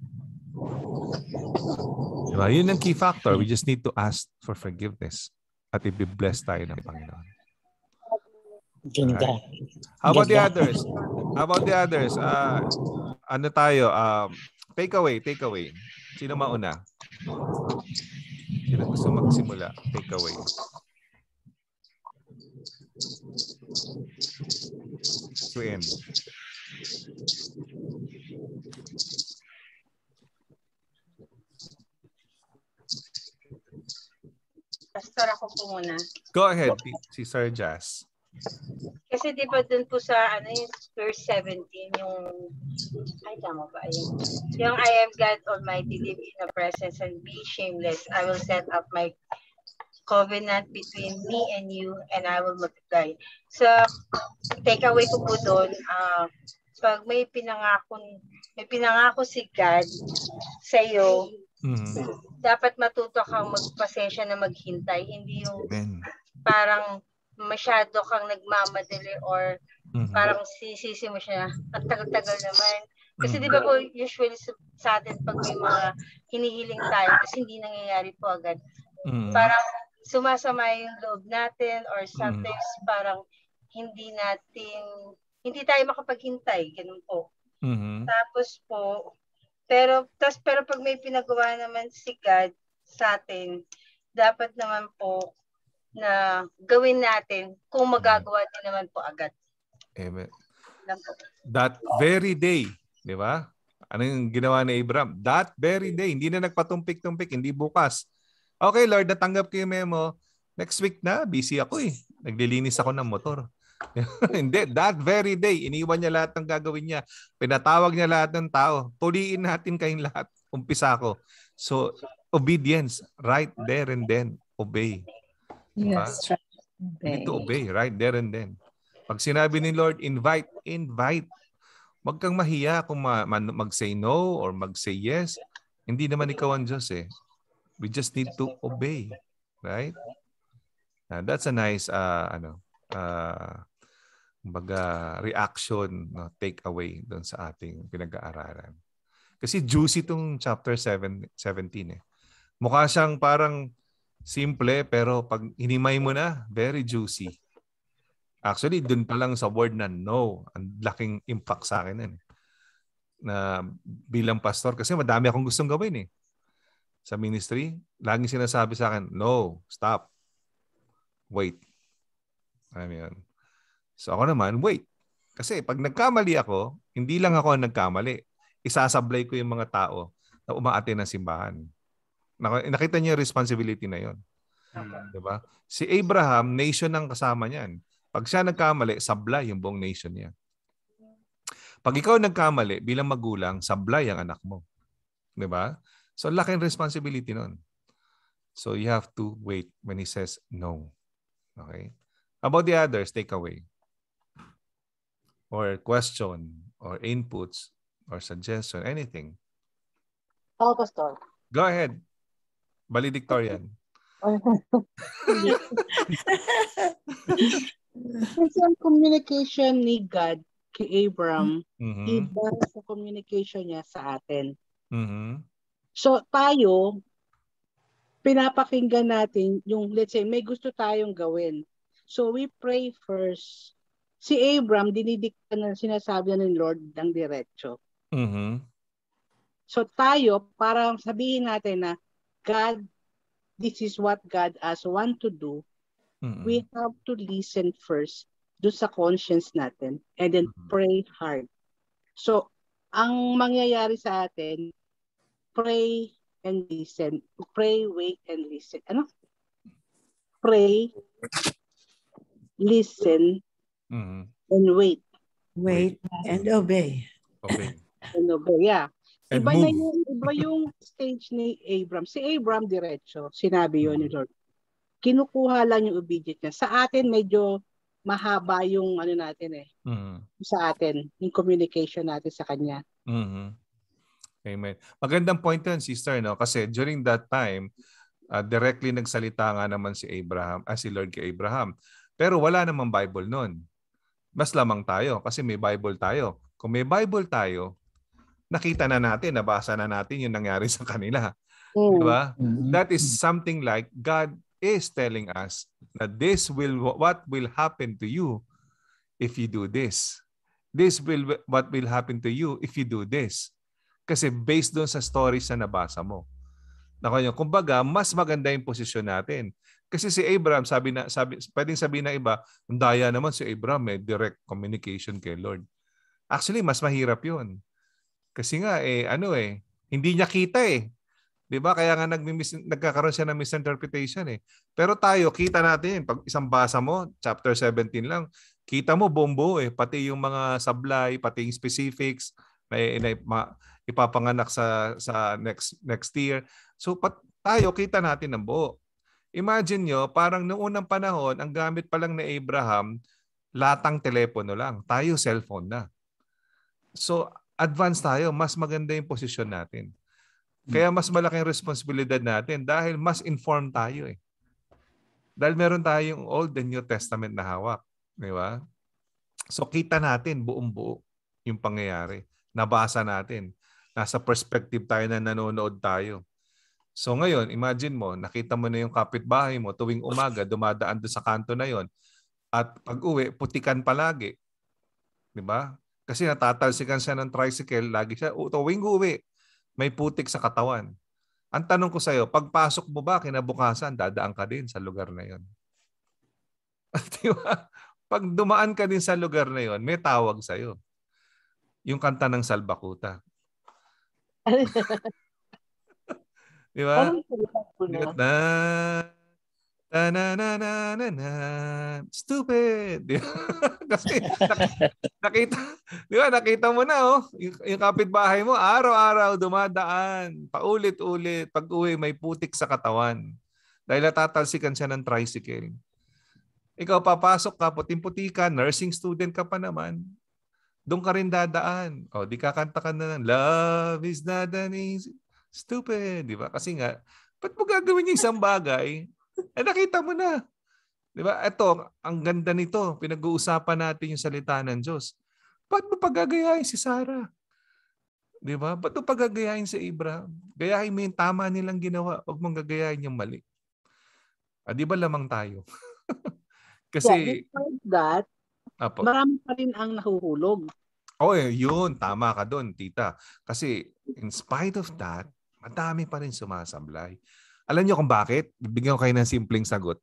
Diba? Yun ang key factor. We just need to ask for forgiveness at i-bless tayo ng Panginoon. Right. How about the others? How about the others? Uh, ano tayo? Um, take away, take away. Sino mauna? Sino gusto magsimula? Take away. To end. Pastor, ako po muna. Go ahead, si Sir Jazz. Kasi di ba dun po sa ano yung verse seventeen, yung ay tama ba yun? Yung I am God Almighty, live in the presence and be shameless. I will set up my covenant between me and you and I will multiply. So, take away ko po doon, uh, pag may pinangako, may pinangako si God sa iyo, mm-hmm. dapat matuto kang magpasensya na maghintay. Hindi yung Amen. Parang masyado kang nagmamadali or mm-hmm. parang sisisi mo siya. Ang tagal-tagal naman. Kasi mm-hmm. di ba po usually sa, sa atin pag may mga hinihiling tayo kasi hindi nangyayari po agad. Mm-hmm. Parang sumasama yung loob natin or sometimes mm-hmm. parang hindi natin, hindi tayo makapaghintay. Ganun po. Mm-hmm. Tapos po, pero, tas, pero pag may pinagawa naman si God sa atin, dapat naman po na gawin natin kung magagawa din naman po agad. Amen. That very day, di ba? Ano yung ginawa ni Abraham? That very day, hindi na nagpatumpik-tumpik, hindi bukas. Okay, Lord, natanggap ko yung memo. Next week na, busy ako eh. Naglilinis ako ng motor. Hindi, that very day, iniwan niya lahat ng gagawin niya. Pinatawag niya lahat ng tao. Tuliin natin kayong lahat. Umpisa ko. So, obedience, right there and then, obey. Yes, diba? Right. You need to obey, right there and then. Pag sinabi ni Lord, invite, invite. Huwag kang mahiya kung ma- mag-say no or mag-say yes. Hindi naman ikaw ang Diyos eh. We just need to obey, right? Uh, that's a nice, uh, ano, uh, baga reaction, no, take away doon sa ating pinag-aaralan. Kasi juicy itong chapter seven, seventeen eh. Mukha siyang parang simple pero pag hinimay mo na, very juicy. Actually, dun pa lang sa word na no, ang laking impact sa akin nun. Na bilang pastor, kasi madami akong gustong gawin eh. Sa ministry, laging sinasabi sa akin, no, stop, wait. Alam mo yun. So ako naman, wait. Kasi pag nagkamali ako, hindi lang ako ang nagkamali. Isasablay ko yung mga tao na umaate ng simbahan. Nakita niyo yung responsibility na yun. Diba? Si Abraham, nation ang kasama niyan. Pag siya nagkamali, sablay yung buong nation niya. Pag ikaw nagkamali, bilang magulang, sablay ang anak mo. Diba? So, laking responsibility nun. So, you have to wait when he says no. Okay? How about the others? Take away. Or question, or inputs, or suggestion, anything. Ako, Pastor. Go ahead. Valedictorian. Kasi ang communication ni God kay Abraham, mm-hmm. iba sa communication niya sa atin. Mm-hmm. So tayo, pinapakinggan natin yung, let's say, may gusto tayong gawin. So we pray first. Si Abraham, dinidikta na sinasabi na ng Lord ng diretso. Mm-hmm. So tayo, para sabihin natin na, God, this is what God has want to do. Mm-hmm. We have to listen first do sa conscience natin and then mm-hmm. pray hard. So, ang mangyayari sa atin, pray and listen. Pray, wait, and listen. Ano? Pray, listen, mm-hmm. and wait. Wait and obey. Obey. And obey, yeah. And iba move. Na yung, iba yung stage ni Abraham. Si Abraham diretso, sinabi yun mm-hmm. ni Lord. Kinukuha lang yung obedience niya. Sa atin, medyo mahaba yung ano natin eh. Mm-hmm. Sa atin, yung communication natin sa Kanya. Mm-hmm. Amen. Magandang point yun, sister, no? Kasi during that time, uh, directly nagsalita nga naman si Abraham, ah, si Lord kay Abraham. Pero wala namang Bible nun. Mas lamang tayo kasi may Bible tayo. Kung may Bible tayo, nakita na natin, nabasa na natin yung nangyari sa kanila. Mm. Di ba? Mm-hmm. That is something like God is telling us that this will what will happen to you if you do this. This will what will happen to you if you do this. Kasi based doon sa stories na nabasa mo. Nakanyo, kumbaga, mas maganda yung posisyon natin. Kasi si Abraham, sabi na, sabi, pwedeng sabihin ng iba, ang daya naman si Abraham, may direct communication kay Lord. Actually, mas mahirap yun. Kasi nga, eh, ano eh, hindi niya kita eh. Diba? Kaya nga nag- nagkakaroon siya ng misinterpretation eh. Pero tayo, kita natin, pag isang basa mo, chapter seventeen lang, kita mo bombo eh. Pati yung mga sablay, pati yung specifics, na, na, na ipapanganak sa sa next next year. So pat, tayo, kita natin ng buo. Imagine nyo, parang noong unang panahon, ang gamit pa lang ni Abraham, latang telepono lang. Tayo, cellphone na. So, advance tayo. Mas maganda yung posisyon natin. Kaya mas malaking responsibilidad natin dahil mas informed tayo eh. Dahil meron tayong Old and New Testament na hawak. Di ba? So kita natin buong buo yung pangyayari. Nabasa natin. Nasa perspective tayo na nanonood tayo. So ngayon, imagine mo, nakita mo na yung kapitbahay mo tuwing umaga, dumadaan doon sa kanto na yon. At pag-uwi, putikan palagi. Di ba? Kasi natatalsikan siya ng tricycle, lagi siya, tuwing uwi, may putik sa katawan. Ang tanong ko sa'yo, pagpasok mo ba, kinabukasan, dadaan ka din sa lugar na yon. Diba? Pag dumaan ka din sa lugar na yon, may tawag sa'yo. Yung kanta ng Salbakuta. Diba? Diba? Na, na, na, na, na, na, stupid. Diba? Kasi nakita, di ba, nakita mo na, oh, yung, yung kapitbahay mo, araw-araw dumadaan, paulit-ulit, pag-uwi may putik sa katawan. Dahil natatalsikan siya ng tricycle. Ikaw papasok ka, puting-puti ka, nursing student ka pa naman, doon ka rin dadaan. O, di kakanta ka na ng, love is not an easy, stupid. Di ba? Kasi nga, ba't mo gagawin yung isang bagay? Eh, nakita mo na. Di ba? Ito, ang ganda nito. Pinag-uusapan natin yung salita ng Diyos. Ba't mo pagagayahin si Sarah? Di ba? Ba't mo pagagayahin si Abraham? Gayahin mo yung tama nilang ginawa. Huwag mong gagayahin yung mali. Ah, di ba lamang tayo? Kasi, yeah, that, Apo. marami pa rin ang nahuhulog. Oh, eh, yun. Tama ka doon, tita. Kasi in spite of that, madami pa rin sumasablay. Alam niyo kung bakit? Bibigyan ko kayo ng simpleng sagot.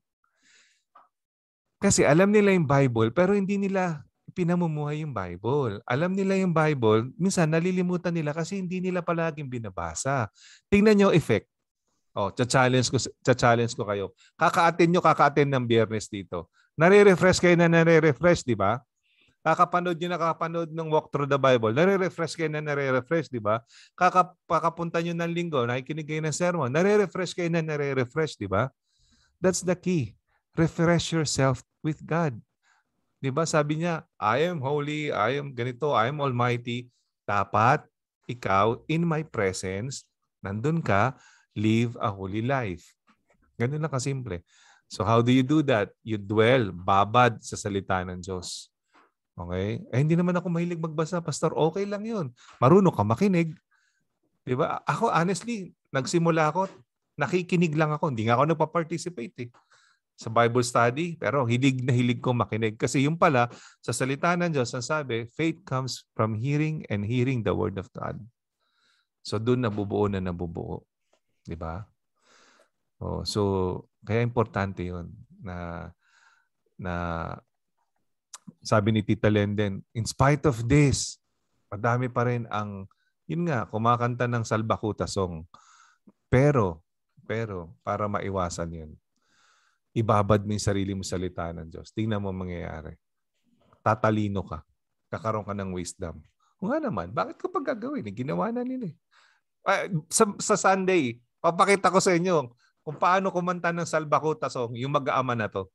Kasi alam nila yung Bible, pero hindi nila pinamumuhay yung Bible. Alam nila yung Bible, minsan nalilimutan nila kasi hindi nila palaging binabasa. Tingnan niyo effect. Oh, cha-challenge ko, cha-challenge ko kayo. Kaka-attend nyo, kaka-attend ng Biyernes dito. Nare-refresh kayo na nare-refresh, di ba? Kakapanood nyo na kakapanood ng Walk Through the Bible. Nare-refresh kayo na nare-refresh, di ba? Kakapunta nyo ng linggo, nakikinig kayo ng sermon. Nare-refresh kayo na nare-refresh, di ba? That's the key. Refresh yourself with God. Di ba? Sabi niya, I am holy, I am ganito, I am almighty. Dapat ikaw, in my presence, nandun ka, live a holy life. Ganun lang kasimple. So how do you do that? You dwell, babad sa salita ng Diyos. Okay? Eh, hindi naman ako mahilig magbasa, Pastor. Okay lang yun. Marunong ka makinig. Di ba? Ako, honestly, nagsimula ako, nakikinig lang ako. Hindi nga ako nagpa-participate eh, sa Bible study. Pero hilig na hilig ko makinig. Kasi yung pala, sa salita ng Diyos, ang sabi, faith comes from hearing and hearing the word of God. So doon nabubuo na nabubuo. Di ba? Oh, so, kaya importante yun na na sabi ni Tita Lenden, in spite of this, madami pa rin ang, yun nga, kumakanta ng salbakuta song. Pero, pero, para maiwasan yun, ibabad mo yung sarili mo sa salita ng Diyos. Tingnan mo mangyayari. Tatalino ka. Kakaroon ka ng wisdom. O nga naman, bakit ko pa gagawin? Eh, ginawa na nila eh. Uh, sa, sa Sunday, papakita ko sa inyo kung paano kumanta ng salbakuta song, yung mag-aama na to.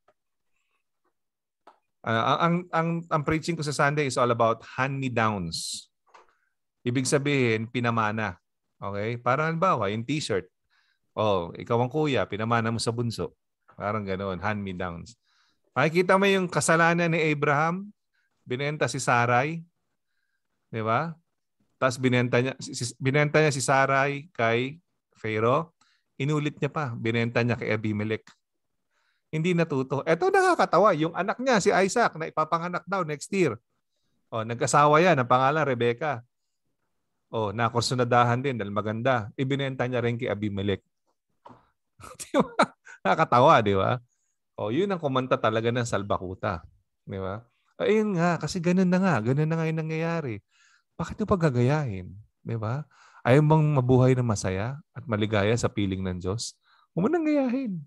Uh, ang, ang, ang preaching ko sa Sunday is all about hand-me-downs. Ibig sabihin, pinamana. Okay? Parang halimbawa, yung t-shirt. Oh, ikaw ang kuya, pinamana mo sa bunso. Parang ganoon, hand-me-downs. Makikita mo yung kasalanan ni Abraham, binenta si Sarai. Di ba? Tapos binenta niya, binenta niya si Sarai kay Pharaoh. Inulit niya pa, binenta niya kay Abimelech. Hindi natuto. Eto nakakatawa. Yung anak niya, si Isaac, na ipapanganak daw next year. O, nag-asawa yan. Ang pangalan, Rebecca. O, nakursunadahan din dahil maganda. Ibinenta niya rin kay Abimelech. Diba? Nakakatawa, di ba? O, yun ang kumanta talaga ng salbakuta. Di ba? Ayun nga, kasi ganun na nga. Ganun na nga yung nangyayari. Bakit ito pagagayahin? Di ba? Ayaw bang mabuhay na masaya at maligaya sa piling ng Diyos? Huwag mo nang gayahin.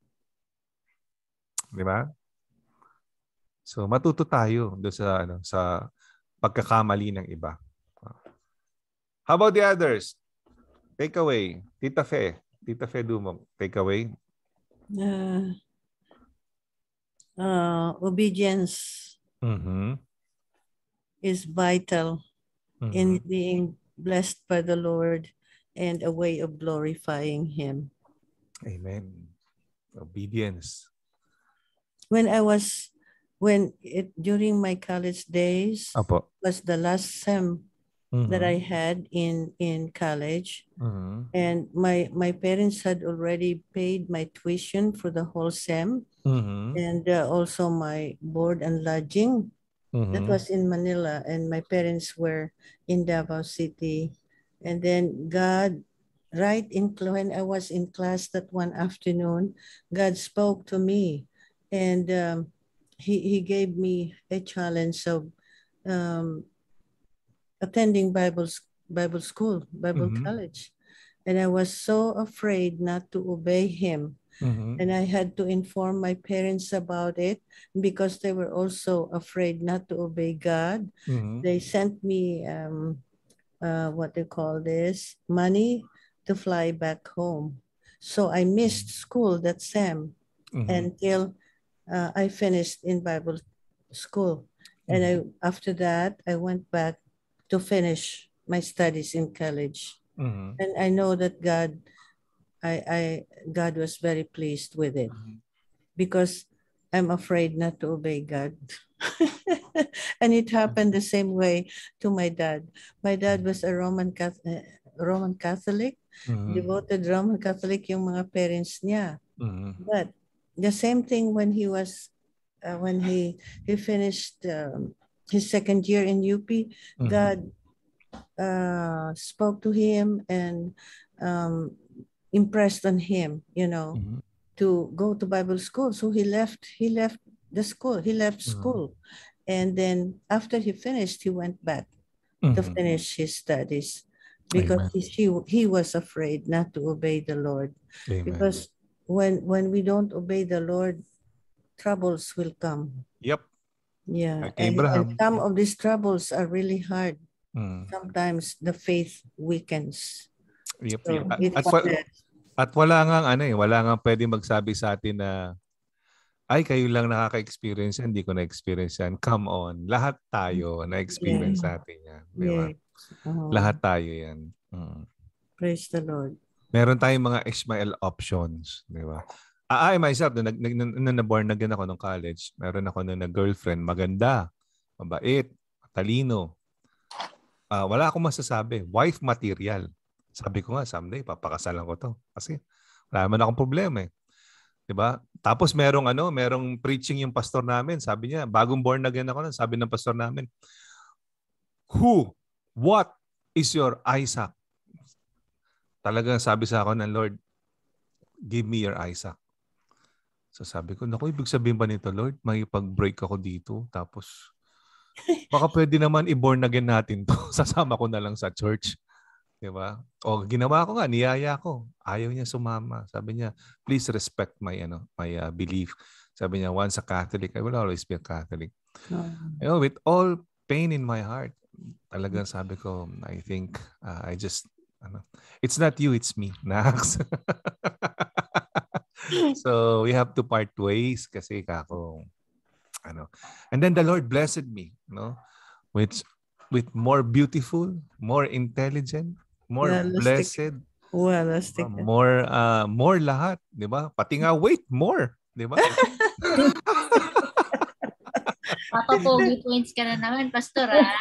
Di ba? So matuto tayo doon sa ano sa pagkakamali ng iba. How about the others? Take away. Tita Fe, Tita Fe Dumog, take away. Uh, uh, obedience mm-hmm. is vital mm-hmm. in being blessed by the Lord and a way of glorifying Him. Amen. Obedience. When I was, when it during my college days, Apo. was the last sem mm-hmm. that I had in in college, mm-hmm. and my my parents had already paid my tuition for the whole sem, mm-hmm. and uh, also my board and lodging. Mm-hmm. That was in Manila, and my parents were in Davao City, and then God. Right in when I was in class that one afternoon, God spoke to me. And um, he, he gave me a challenge of um, attending Bible, Bible school, Bible mm-hmm. college. And I was so afraid not to obey him. Mm-hmm. And I had to inform my parents about it because they were also afraid not to obey God. Mm-hmm. They sent me, um, uh, what they call this, money to fly back home. So I missed school that sem mm-hmm. until Uh, I finished in Bible school. And mm-hmm. I, after that, I went back to finish my studies in college. Mm-hmm. And I know that God, I, I, God was very pleased with it mm-hmm. because I'm afraid not to obey God. And it happened the same way to my dad. My dad was a Roman Catholic, Roman Catholic, mm-hmm. devoted Roman Catholic yung mga parents niya. Mm-hmm. But the same thing when he was uh, when he he finished um, his second year in U P, mm-hmm. God uh, spoke to him and um, impressed on him, you know, mm-hmm. to go to Bible school. So he left. He left the school. He left mm-hmm. school, and then after he finished, he went back mm-hmm. to finish his studies because he, he he was afraid not to obey the Lord. Amen. Because when when we don't obey the Lord, troubles will come. Yep. Yeah. Like and, and some of these troubles are really hard. Mm. Sometimes the faith weakens. Yep. So at, at, at wala nga ano eh, wala nga pwede magsabi sa atin na ay kayo lang nakaka-experience yan, hindi ko na-experience yan. Come on. Lahat tayo na-experience yeah. natin yan. Di ba? Yes. Uh-huh. Lahat tayo yan. Mm. Praise the Lord. Meron tayong mga Ishmael options. Di ba? I myself, nung na-born na gan ako nung college, meron ako nung na-girlfriend, maganda, mabait, talino. Uh, wala akong masasabi. Wife material. Sabi ko nga, someday, papakasalan ko to. Kasi wala man akong problema eh. Diba? Tapos merong ano, merong preaching yung pastor namin. Sabi niya, bagong born again ako nun, sabi ng pastor namin, who, what is your Isaac? Talagang sabi sa ako ng Lord, give me your Isaac. So sabi ko, naku, ibig sabihin ba nito, Lord? May pag-break ako dito. Tapos, baka pwede naman i-born again natin to. Sasama ko na lang sa church. Diba? O ginawa ko nga, niyaya ko. Ayaw niya sumama. Sabi niya, please respect my ano, my uh, belief. Sabi niya, once a Catholic, I will always be a Catholic. Oh. You know, with all pain in my heart, talagang sabi ko, I think, uh, I just, ano, it's not you, it's me. Nax. So, we have to part ways kasi kako, ano. And then the Lord blessed me, no? With, with more beautiful, more intelligent, more yeah, blessed, well, uh, more uh, more lahat, 'di ba? Pati nga weight more, 'di ba? Papapogi points ka na naman, pastor, ah.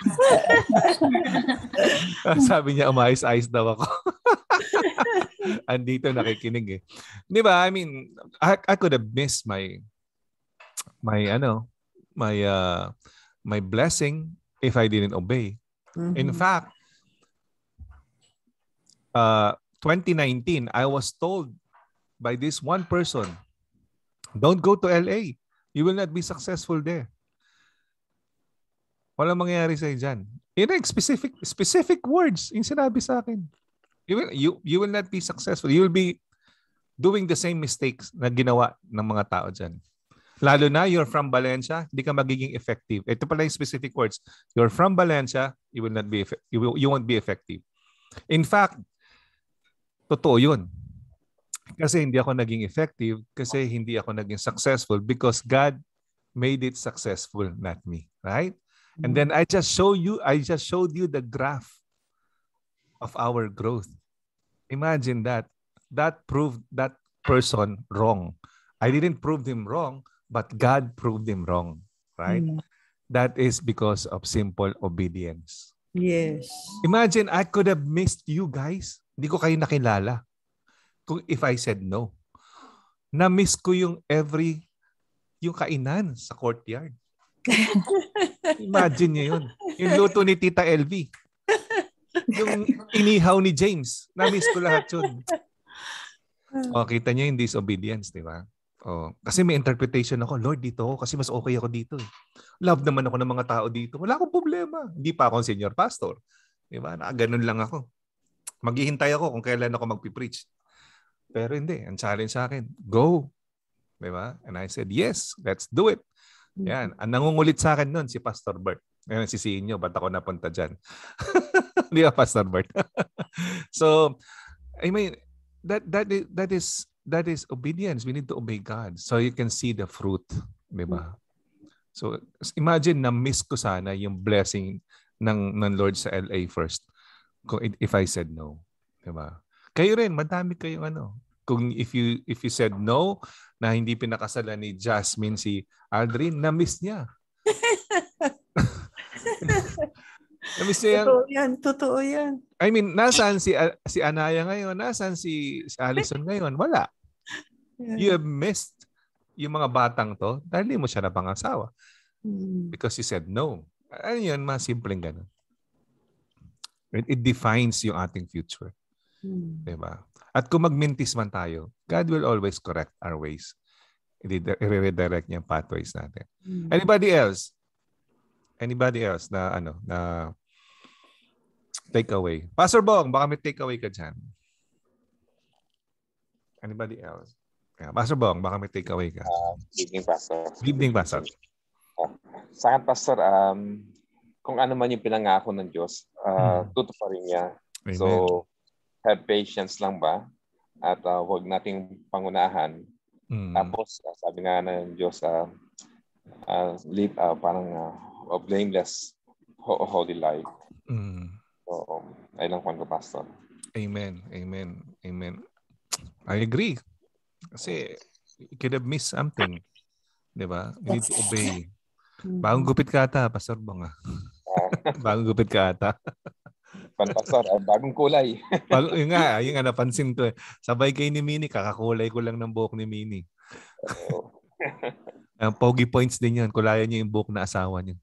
Sabi niya, umayos-ayos daw ako. Andito nakikinig eh. 'Di ba? I mean, I, I could have missed my my ano, my uh my blessing if I didn't obey. Mm-hmm. In fact, Uh, twenty nineteen, I was told by this one person, don't go to L A. You will not be successful there. Walang mangyayari sa'yo dyan. In specific, specific words, yung sinabi sa akin. You will, you, you will not be successful. You will be doing the same mistakes na ginawa ng mga tao dyan. Lalo na, you're from Valencia, hindi ka magiging effective. Ito pala yung specific words. You're from Valencia, you will not be, you, will, you won't be effective. In fact, totoo yun. Kasi hindi ako naging effective, kasi hindi ako naging successful because God made it successful, not me. Right? And then I just show you, I just showed you the graph of our growth. Imagine that. That proved that person wrong. I didn't prove him wrong, but God proved him wrong. Right? Mm. That is because of simple obedience. Yes. Imagine I could have missed you guys. Hindi ko kayo nakilala. Kung if I said no. Na-miss ko yung every, yung kainan sa courtyard. Imagine niyo yun. Yung luto ni Tita L V. Yung inihaw ni James. Na-miss ko lahat yun. O, kita niyo yung disobedience, di ba? O, kasi may interpretation ako, Lord, dito ako kasi mas okay ako dito. Eh. Love naman ako ng mga tao dito. Wala akong problema. Hindi pa ako senior pastor. Di ba? Ganun lang ako. Maghihintay ako kung kailan ako magpipreach. Pero hindi. Ang challenge sa akin, go. Diba? And I said, yes, let's do it. Yan. Ang nangungulit sa akin nun, si Pastor Bert. Ngayon, sisihin nyo, ba't ako napunta dyan? Di ba, Pastor Bert? So, I mean, that, that, is, that, is, that is obedience. We need to obey God so you can see the fruit. Diba? So, imagine na miss ko sana yung blessing ng, ng Lord sa L A first. If I said no, diba? Kayo rin, madami kayong ano. Kung if you if you said no na hindi pinakasalan ni Jasmine si Aldrin, na-miss niya. Na-miss niya yan. Totoo yan, totoo yan. I mean, nasaan si si Anaya ngayon? Nasaan si, si Allison ngayon? Wala. You have missed yung mga batang to, dahil hindi mo siya napangasawa. Mm. Because you said no. Ano yun, mga simpleng ganun. It, it defines yung ating future. Mm. Diba? At kung magmintis man tayo, God will always correct our ways. I-redirect niya yung pathways natin. Mm. Anybody else? Anybody else na ano, na take away? Pastor Bong, baka may take away ka dyan. Anybody else? Yeah, Pastor Bong, baka may take away ka. Uh, good evening, Pastor. Good evening, Pastor. Uh, sa akin, Pastor, um, kung ano man yung pinangako ng Diyos, uh, hmm. tutuparin niya. Amen. So, have patience lang ba? At uh, huwag nating pangunahan. Hmm. Tapos, uh, sabi nga ng Diyos, uh, uh, live uh, parang uh, a blameless, holy life. Hmm. So, um, ayun lang po, Pastor. Amen. Amen. Amen. I agree. Kasi you could have missed something. Diba? You need to obey. Bagong gupit ka ata, Pastor Bong. Bagong gupit ka ata. Pan Pastor, uh, bagong kulay. Bag, yun nga, yun nga napansin ko. Sabay kay ni Mini, kakakulay ko lang ng buhok ni Mini. Ang pogi points din yun. Kulayan niya yung buhok na asawa niya.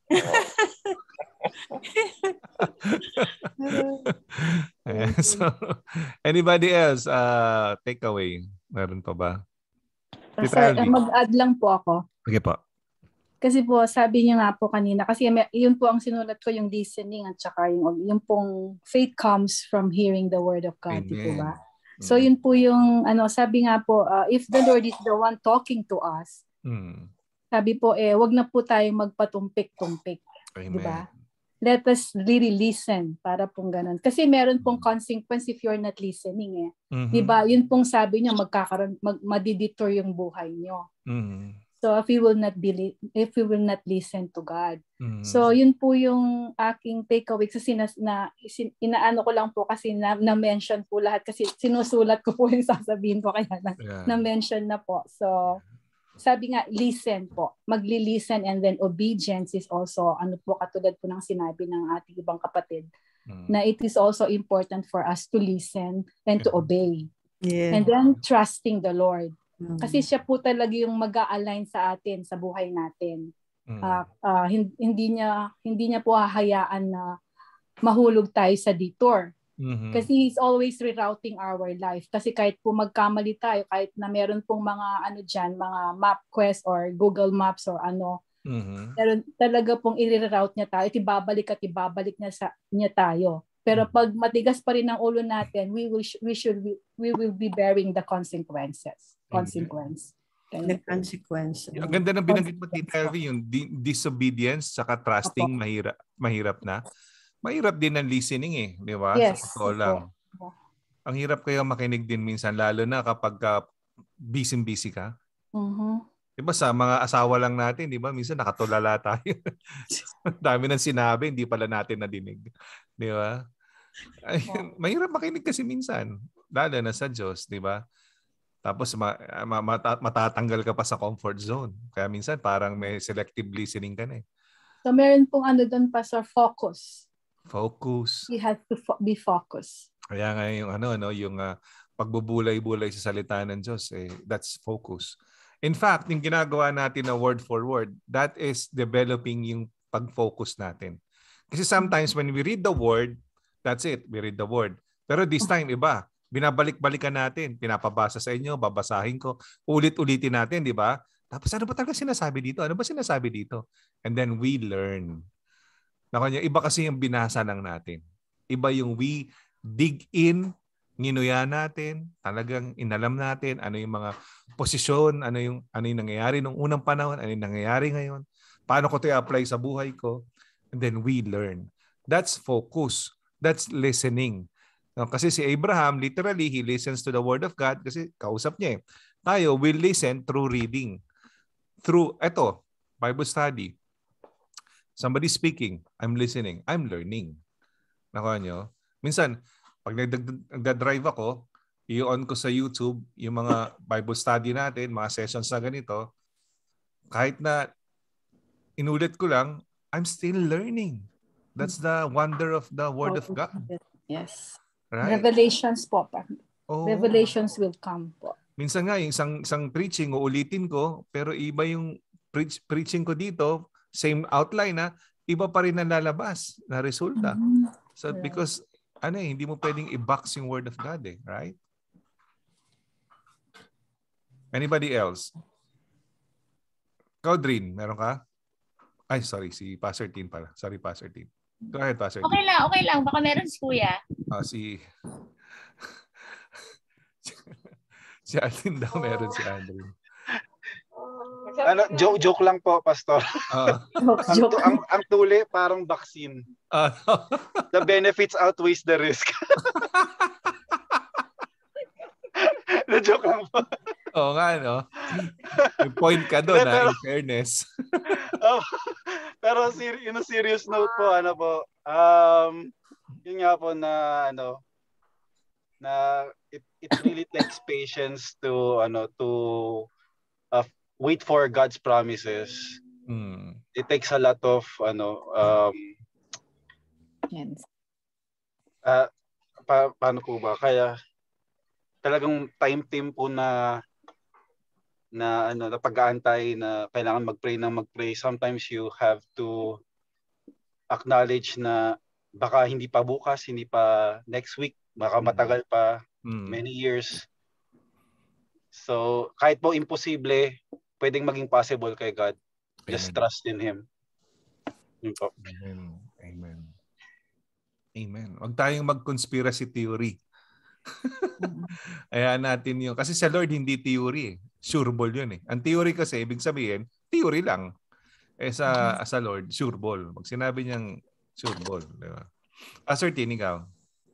So, anybody else uh, take away? Meron pa ba? Pastor, mag-add lang po ako. Okay po. Kasi po, sabi niyo nga po kanina, kasi yun po ang sinulat ko, yung listening at saka yung, yung pong faith comes from hearing the word of God. Di po ba? So yun po yung, ano, sabi nga po, uh, if the Lord is the one talking to us, mm. sabi po, eh, wag na po tayo magpatumpik-tumpik. Di ba? Let us really listen para pong ganun. Kasi meron pong consequence if you're not listening eh. Mm-hmm. Diba? Yun pong sabi niya, magkakaroon, mag, madideter yung buhay niyo. Mm-hmm. So if we will not be, if we will not listen to God. Mm-hmm. So yun po yung aking takeaway. Kasi na, na, inaano ko lang po kasi na, na-mention po lahat. Kasi sinusulat ko po yung sasabihin ko kaya na, yeah. na-mention na po. So sabi nga, listen po. Magli-listen and then obedience is also, ano po, katulad po ng sinabi ng ating ibang kapatid, mm. na it is also important for us to listen and to obey. Yeah. And then trusting the Lord. Mm. Kasi siya po talaga yung mag-a-align sa atin, sa buhay natin. Mm. Uh, uh, hindi niya, hindi niya po hahayaan na mahulog tayo sa detour. Mm-hmm. Kasi He's always rerouting our life. Kasi kahit po magkamali tayo, kahit na meron pong mga ano dyan, mga map quest or Google Maps or ano, mm-hmm. pero talaga pong i-reroute niya tayo, ibabalik at ibabalik niya, sa, niya tayo. Pero pag matigas pa rin ang ulo natin, we will we should we, we will be bearing the consequences. Consequence. The consequence. Ang ganda ng binanggit mo, Tita Elvie, yung di- disobedience saka trusting, Apo. mahirap mahirap na. Mahirap din ang listening eh, di ba? Yes. Sa totoo lang. Ang hirap kaya makinig din minsan, lalo na kapag uh, busy-busy ka. Uh-huh. Di ba sa mga asawa lang natin, di ba? Minsan nakatulala tayo. Dami ng sinabi, hindi pala natin nadinig. Di ba? Ay, mahirap makinig kasi minsan, lalo na sa Diyos, di ba? Tapos ma- ma- mat- matatanggal ka pa sa comfort zone. Kaya minsan parang may selective listening ka na eh. So meron pong ano doon pa sa focus. Focus. You have to fo- be focused. Kaya nga yung ano no, yung uh, pagbubulay-bulay sa salita ng Diyos eh, that's focus. In fact, yung ginagawa natin na word for word, that is developing yung pag-focus natin. Kasi sometimes when we read the word, that's it, we read the word. Pero this time iba, binabalik-balikan natin, pinapabasa sa inyo, babasahin ko, ulit-ulitin natin, di ba? Tapos ano ba talaga sinasabi dito? Ano ba sinasabi dito? And then we learn. Nakanya, iba kasi yung binasa lang natin. Iba yung we dig in, nginuya natin, talagang inalam natin ano yung mga posisyon, ano yung ano yung nangyayari nung unang panahon, ano yung nangyayari ngayon, paano ko 'to i-apply sa buhay ko, and then we learn. That's focus. That's listening. No, kasi si Abraham, literally, he listens to the word of God kasi kausap niya eh. Tayo, we listen through reading. Through, eto, Bible study. Somebody speaking, I'm listening, I'm learning. Nakuha nyo? Minsan, pag nagda-drive ako, i-on ko sa YouTube yung mga Bible study natin, mga sessions na ganito, kahit na inulit ko lang, I'm still learning. That's the wonder of the Word of God. Yes. Right? Revelations po. Pa. Oh. Revelations will come po. Minsan nga, yung isang, isang preaching, uulitin ko, pero iba yung preach, preaching ko dito, same outline na, iba pa rin ang lalabas na resulta. Mhm. So, Right. because, ano eh, hindi mo pwedeng i-box yung word of God eh, right? Anybody else? Caudrin, meron ka? Ay, sorry, si Pastor Tin pala. Sorry, Pastor Tin. Go ahead, Pastor Tin. Okay lang, okay lang. Baka meron si Kuya. Ah, si... si Alvin daw, meron si Andrew. Ano, joke, joke lang po, Pastor. Uh, ang, tu- ang, ang tuli, parang vaccine. Uh, The benefits outweighs the risk. The joke lang po. Oo nga, no? May point ka doon, ha, in fairness. oh, pero ser- in a serious note po, ano po, um, yun nga po na, ano, na it, it really takes patience to, ano, to uh, wait for God's promises. Hmm. It takes a lot of, ano, um, Yes. uh, pa- paano po ba? Kaya, talagang time team po na na ano na pag-aantay na kailangan mag-pray ng mag-pray. Sometimes you have to acknowledge na baka hindi pa bukas, hindi pa next week, baka matagal pa, mm. many years. So, kahit po imposible, pwedeng maging possible kay God. Just Amen. trust in Him. Yun po. Amen. Amen. Amen. Huwag tayong mag-conspiracy theory. Ayan natin yun. Kasi sa Lord, hindi theory eh. Sure ball yun eh. Ang theory kasi, ibig sabihin, theory lang. Eh sa, sa Lord, sure ball. Pag sinabi niyang sure ball. Diba? Pastor Tin, ikaw?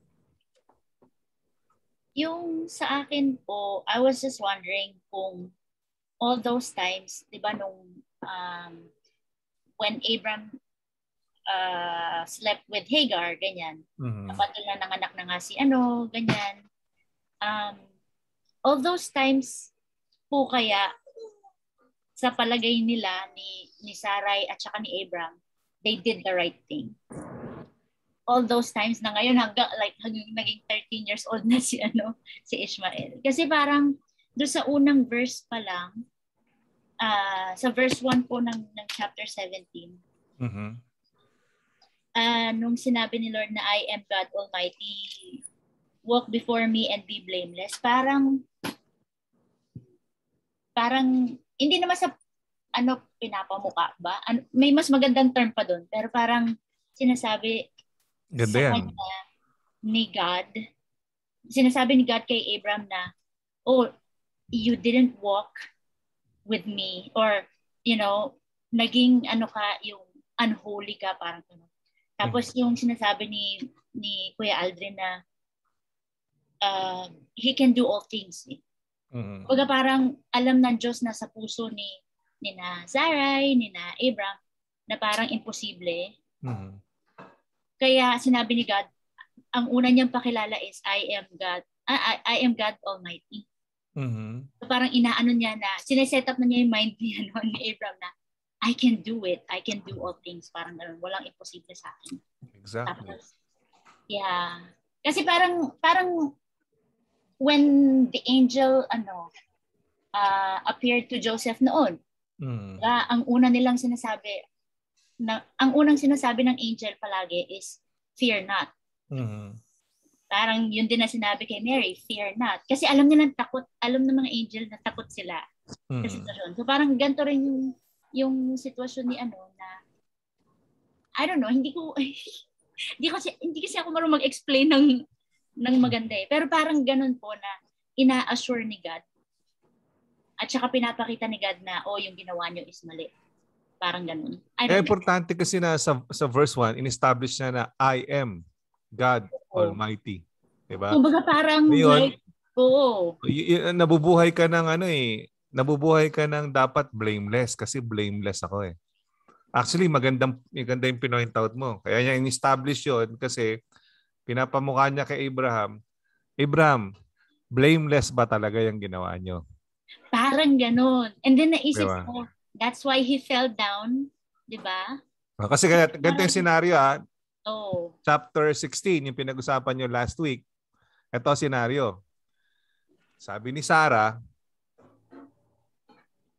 Yung sa akin po, I was just wondering kung all those times, di ba nung um, when Abram uh, slept with Hagar, ganyan. Mm-hmm. Kapatid na nanganak na nga si ano, ganyan. Um, all those times po kaya sa palagay nila ni, ni Sarai at saka ni Abram, they did the right thing. All those times na ngayon hanggang like hanggang naging thirteen years old na si ano si Ishmael. Kasi parang do sa unang verse pa lang, uh, sa verse one po ng, ng chapter seventeen, mm-hmm. uh, nung sinabi ni Lord na I am God Almighty, walk before me and be blameless, parang parang hindi naman sa ano pinapamuka ba? Ano, may mas magandang term pa doon, pero parang sinasabi Ganda sa yan. kanya ni God, sinasabi ni God kay Abram na, oh, you didn't walk with me, or, you know, naging ano ka, yung unholy ka, parang ano. Tapos mm-hmm. yung sinasabi ni ni Kuya Aldrin na uh, he can do all things. Eh. Mm-hmm. Pagka parang alam ng Diyos na sa puso ni ni na Sarai, ni na Abram, na parang imposible. Mm-hmm. Kaya sinabi ni God, ang una niyang pakilala is I am God. I, I am God Almighty. Mm-hmm. So parang inaano niya na, sineset up na niya yung mind niya no, ni Abram na I can do it. I can do all things. Parang ganun. Walang imposible sa akin. Exactly. Tapos, yeah. Kasi parang, parang when the angel ano uh, appeared to Joseph noon, mm. uh, ang una nilang sinasabi, na, ang unang sinasabi ng angel palagi is, fear not. Mm-hmm. Parang yun din na sinabi kay Mary, fear not. Kasi alam nilang takot, alam ng mga angel na takot sila mm-hmm. sa sitwasyon. So parang ganito rin yung, yung sitwasyon ni ano na, I don't know, hindi ko, hindi kasi, hindi kasi ako marunong mag-explain ng, ng maganda eh. Pero parang ganun po na ina-assure ni God at saka pinapakita ni God na, oh, yung ginawa niyo is mali. Parang ganun. Eh, importante kasi na sa, sa verse one, in-establish na na I am God oh. Almighty. Diba? Kumbaga parang ngayon, like, oo. Y- y- nabubuhay ka ng ano eh, nabubuhay ka ng dapat blameless kasi blameless ako eh. Actually, magandang, maganda yung pinoint out mo. Kaya niya in-establish yun kasi pinapamukha niya kay Abraham, Abraham, blameless ba talaga yung ginawa niyo? Parang ganun. And then naisip diba? ko, that's why he fell down, di ba? Kasi kaya, ganito yung senaryo ah. Oh. Chapter sixteen, yung pinag-usapan nyo last week. Ito senaryo. Sabi ni Sarah,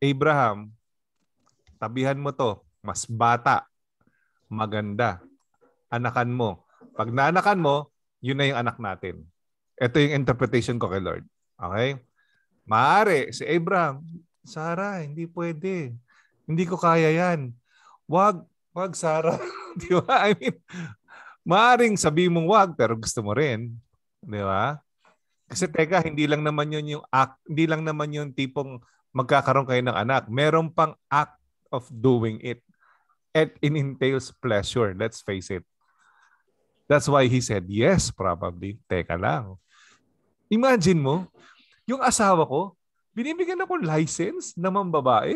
Abraham, tabihan mo to, mas bata, maganda, anakan mo. Pag naanakan mo, yun na yung anak natin. Ito yung interpretation ko kay Lord. Okay? Maaari, si Abraham, Sarah, hindi pwede. Hindi ko kaya yan. Wag, wag Sarah. Di ba? I mean, maaring sabi mong wag, pero gusto mo rin. Di ba? Kasi teka, hindi lang naman yun yung act, hindi lang naman yung tipong magkakaroon kayo ng anak. Meron pang act of doing it. And it entails pleasure. Let's face it. That's why he said, yes, probably. Teka lang. Imagine mo, yung asawa ko, binibigyan ako license na mambabae.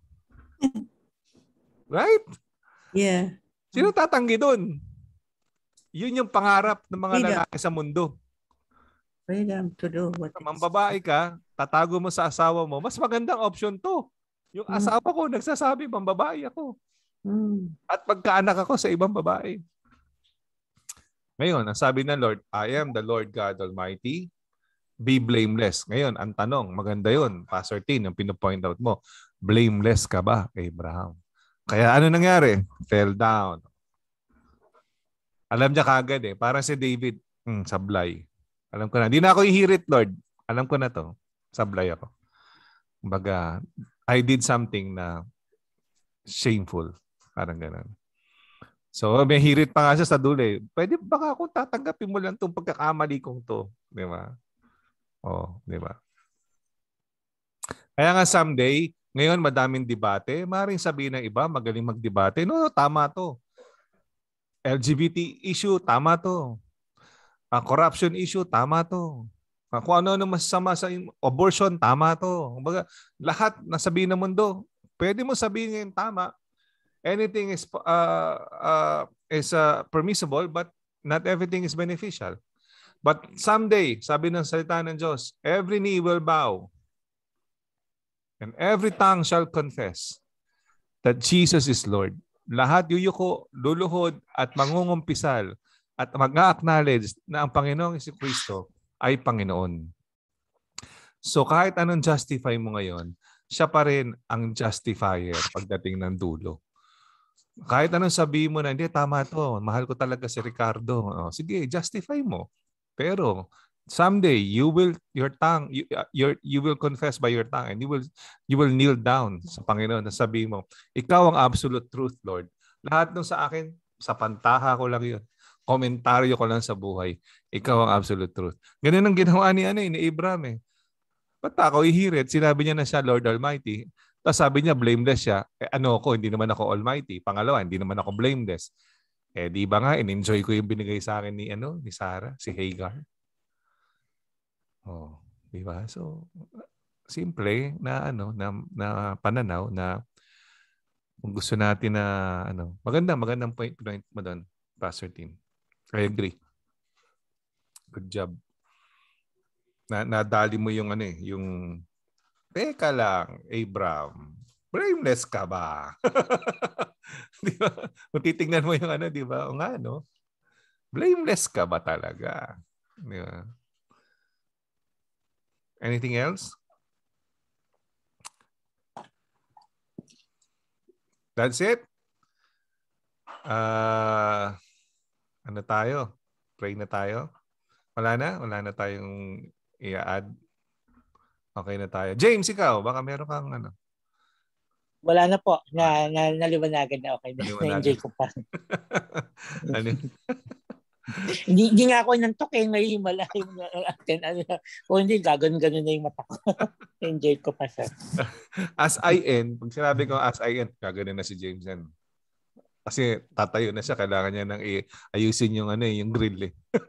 Right? Yeah. Sino tatanggi doon? Yun yung pangarap ng mga Freedom. lalaki sa mundo. Freedom to do what is. Mambabae ka, tatago mo sa asawa mo, mas magandang option to. Yung Mm. asawa ko, nagsasabi, mambabae ako. Mm. At pagkaanak ako sa ibang babae. Ngayon, ang sabi ng Lord, I am the Lord God Almighty. Be blameless. Ngayon, ang tanong, maganda yun. Pastor Tin, yung pinopoint out mo, blameless ka ba, Abraham? Kaya ano nangyari? Fell down. Alam niya kagad eh. Parang si David, hmm, sablay. Alam ko na. Di na ako ihirit, Lord. Alam ko na to. Sablay ako. Kumbaga, I did something na shameful. Parang ganun. So, may hirit pa nga siya sa dulo eh. Pwede baka kung tatanggapin mo lang itong pagkakamali kong to. Di ba? Oh, di ba? Kaya nga someday, ngayon madaming debate, maaaring sabihin ng iba, magaling magdebate. No, tama to. L G B T issue, tama to. Uh, corruption issue, tama to. Uh, kung ano-ano masama sa abortion, tama to. Kumbaga, lahat na sabihin ng mundo, pwede mo sabihin ngayon tama. Anything is uh, uh, is uh, permissible, but not everything is beneficial. But someday, sabi ng salita ng Diyos, every knee will bow and every tongue shall confess that Jesus is Lord. Lahat yuyuko, luluhod at mangungumpisal at mag-acknowledge na ang Panginoong Jesucristo ay Panginoon. So kahit anong justify mo ngayon, siya pa rin ang justifier pagdating ng dulo. Kahit anong sabihin mo na, hindi, tama to. Mahal ko talaga si Ricardo. Oh, sige, justify mo. Pero someday you will your tongue you, your you will confess by your tongue and you will you will kneel down sa Panginoon na sabihin mo, ikaw ang absolute truth, Lord. Lahat ng sa akin, sa pantaha ko lang 'yun. Komentaryo ko lang sa buhay. Ikaw ang absolute truth. Ganun ang ginawa ni ano ni Abraham eh. Ba't ako ihirit? Sinabi niya na siya Lord Almighty. Tapos sabi niya, blameless siya. Eh, ano ako, hindi naman ako almighty. Pangalawa, hindi naman ako blameless. Eh, di ba nga, in-enjoy ko yung binigay sa akin ni, ano, ni Sarah, si Hagar. Oh, di ba? So, simple na, ano, na, na pananaw na kung gusto natin na, ano, maganda, magandang point, point mo doon, Pastor Tim. I agree. Good job. Na, nadali mo yung, ano eh, yung teka lang, Abraham, blameless ka ba? Di ba? Kung titingnan mo yung ano, di ba? O nga, no? Blameless ka ba talaga? Di ba? Anything else? That's it? Uh, ano tayo? Pray na tayo? Wala na? Wala na tayong i-add? Okay na tayo. James, ikaw, baka meron kang ano? Wala na po. Na, na, naliwanagan na okay. Na-enjoy ko pa. Ano? Hindi, hindi nga ako nantok eh. May himalayo na atin. Ano, kung hindi, gagawin-gano'n na yung mata ko. Enjoy ko pa siya. As I end, pag sinabi ko as I end, gagawin na si James yan. Kasi tatayo na siya. Kailangan niya nang ayusin yung, ano, yung grill eh.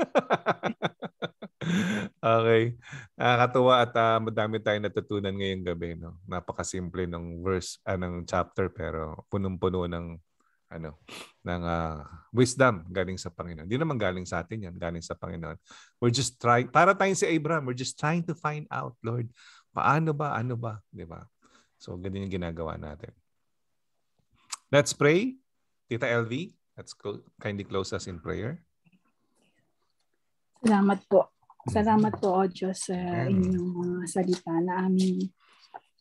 Okay. Nakakatuwa at uh, madami tayong natutunan ngayong gabi. No? Napakasimple ng verse, uh, ng chapter pero punong-puno ng ano, ng uh, wisdom galing sa Panginoon. Hindi naman galing sa atin yan, galing sa Panginoon. We're just trying, para tayong si Abraham, we're just trying to find out, Lord, paano ba, ano ba, di ba? So, ganyan yung ginagawa natin. Let's pray. Tita L V, let's go, kindly close us in prayer. Salamat po. Salamat po, O Diyos, sa inyong mga salita na aming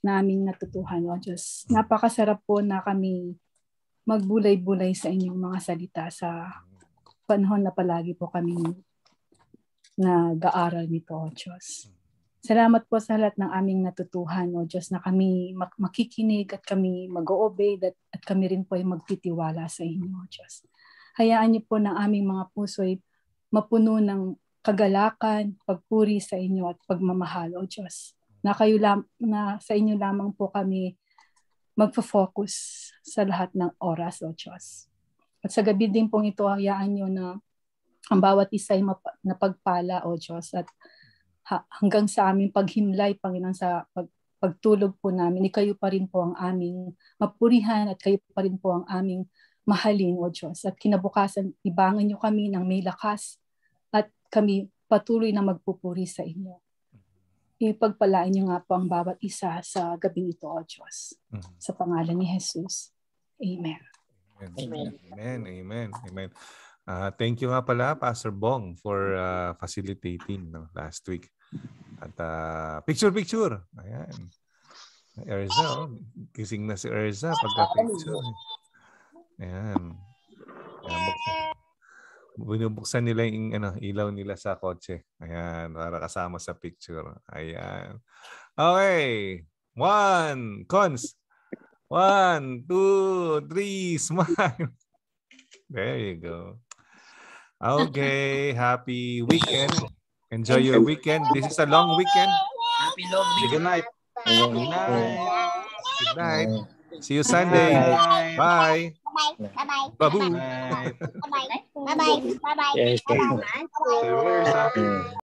na aming natutuhan, O Diyos. Napakasarap po na kami magbulay-bulay sa inyong mga salita sa panahon na palagi po kami nag-aaral nito, O Diyos. Salamat po sa lahat ng aming natutuhan, O Diyos, na kami makikinig at kami mag-o-obey at, at kami rin po ay magtitiwala sa inyo, O Diyos. Hayaan niyo po na aming mga puso ay mapuno ng kagalakan, pagpuri sa inyo at pagmamahal, O Diyos. Na kayo lam- na sa inyo lamang po kami magfo-focus sa lahat ng oras, O Diyos. At sa gabi din pong ito, hayaan niyo na ang bawat isa ay map- napagpala, O Diyos, at ha- hanggang sa aming paghimlay, Panginoon, sa pag- pagtulog po namin, kayo pa rin po ang aming mapurihan at kayo pa rin po ang aming mahalin, O Diyos. At kinabukasan, ibangan niyo kami ng may lakas at kami patuloy na magpupuri sa inyo. Ipagpalain niyo nga po ang bawat isa sa gabing ito, O Diyos. Mm-hmm. Sa pangalan ni Jesus. Amen. Amen. Amen. Amen. Amen. Uh, thank you nga pala, Pastor Bong, for uh, facilitating no, last week. At uh, picture, picture. Ayan. Erza, oh. Kising na si Erza pagka-picture. Ayan. Ayan. Binubuksan nila yung ano, ilaw nila sa kotse. Ayan. Para kasama sa picture. Ayan. Okay. One. Cons. One, two, three. Smile. There you go. Okay. Happy weekend. Enjoy your weekend. This is a long weekend. Happy long weekend. Good night. Good night. Good night. See you Sunday. Bye. Bye-bye. Babu. Bye-bye. Bye-bye. Bye-bye. Bye-bye. Bye.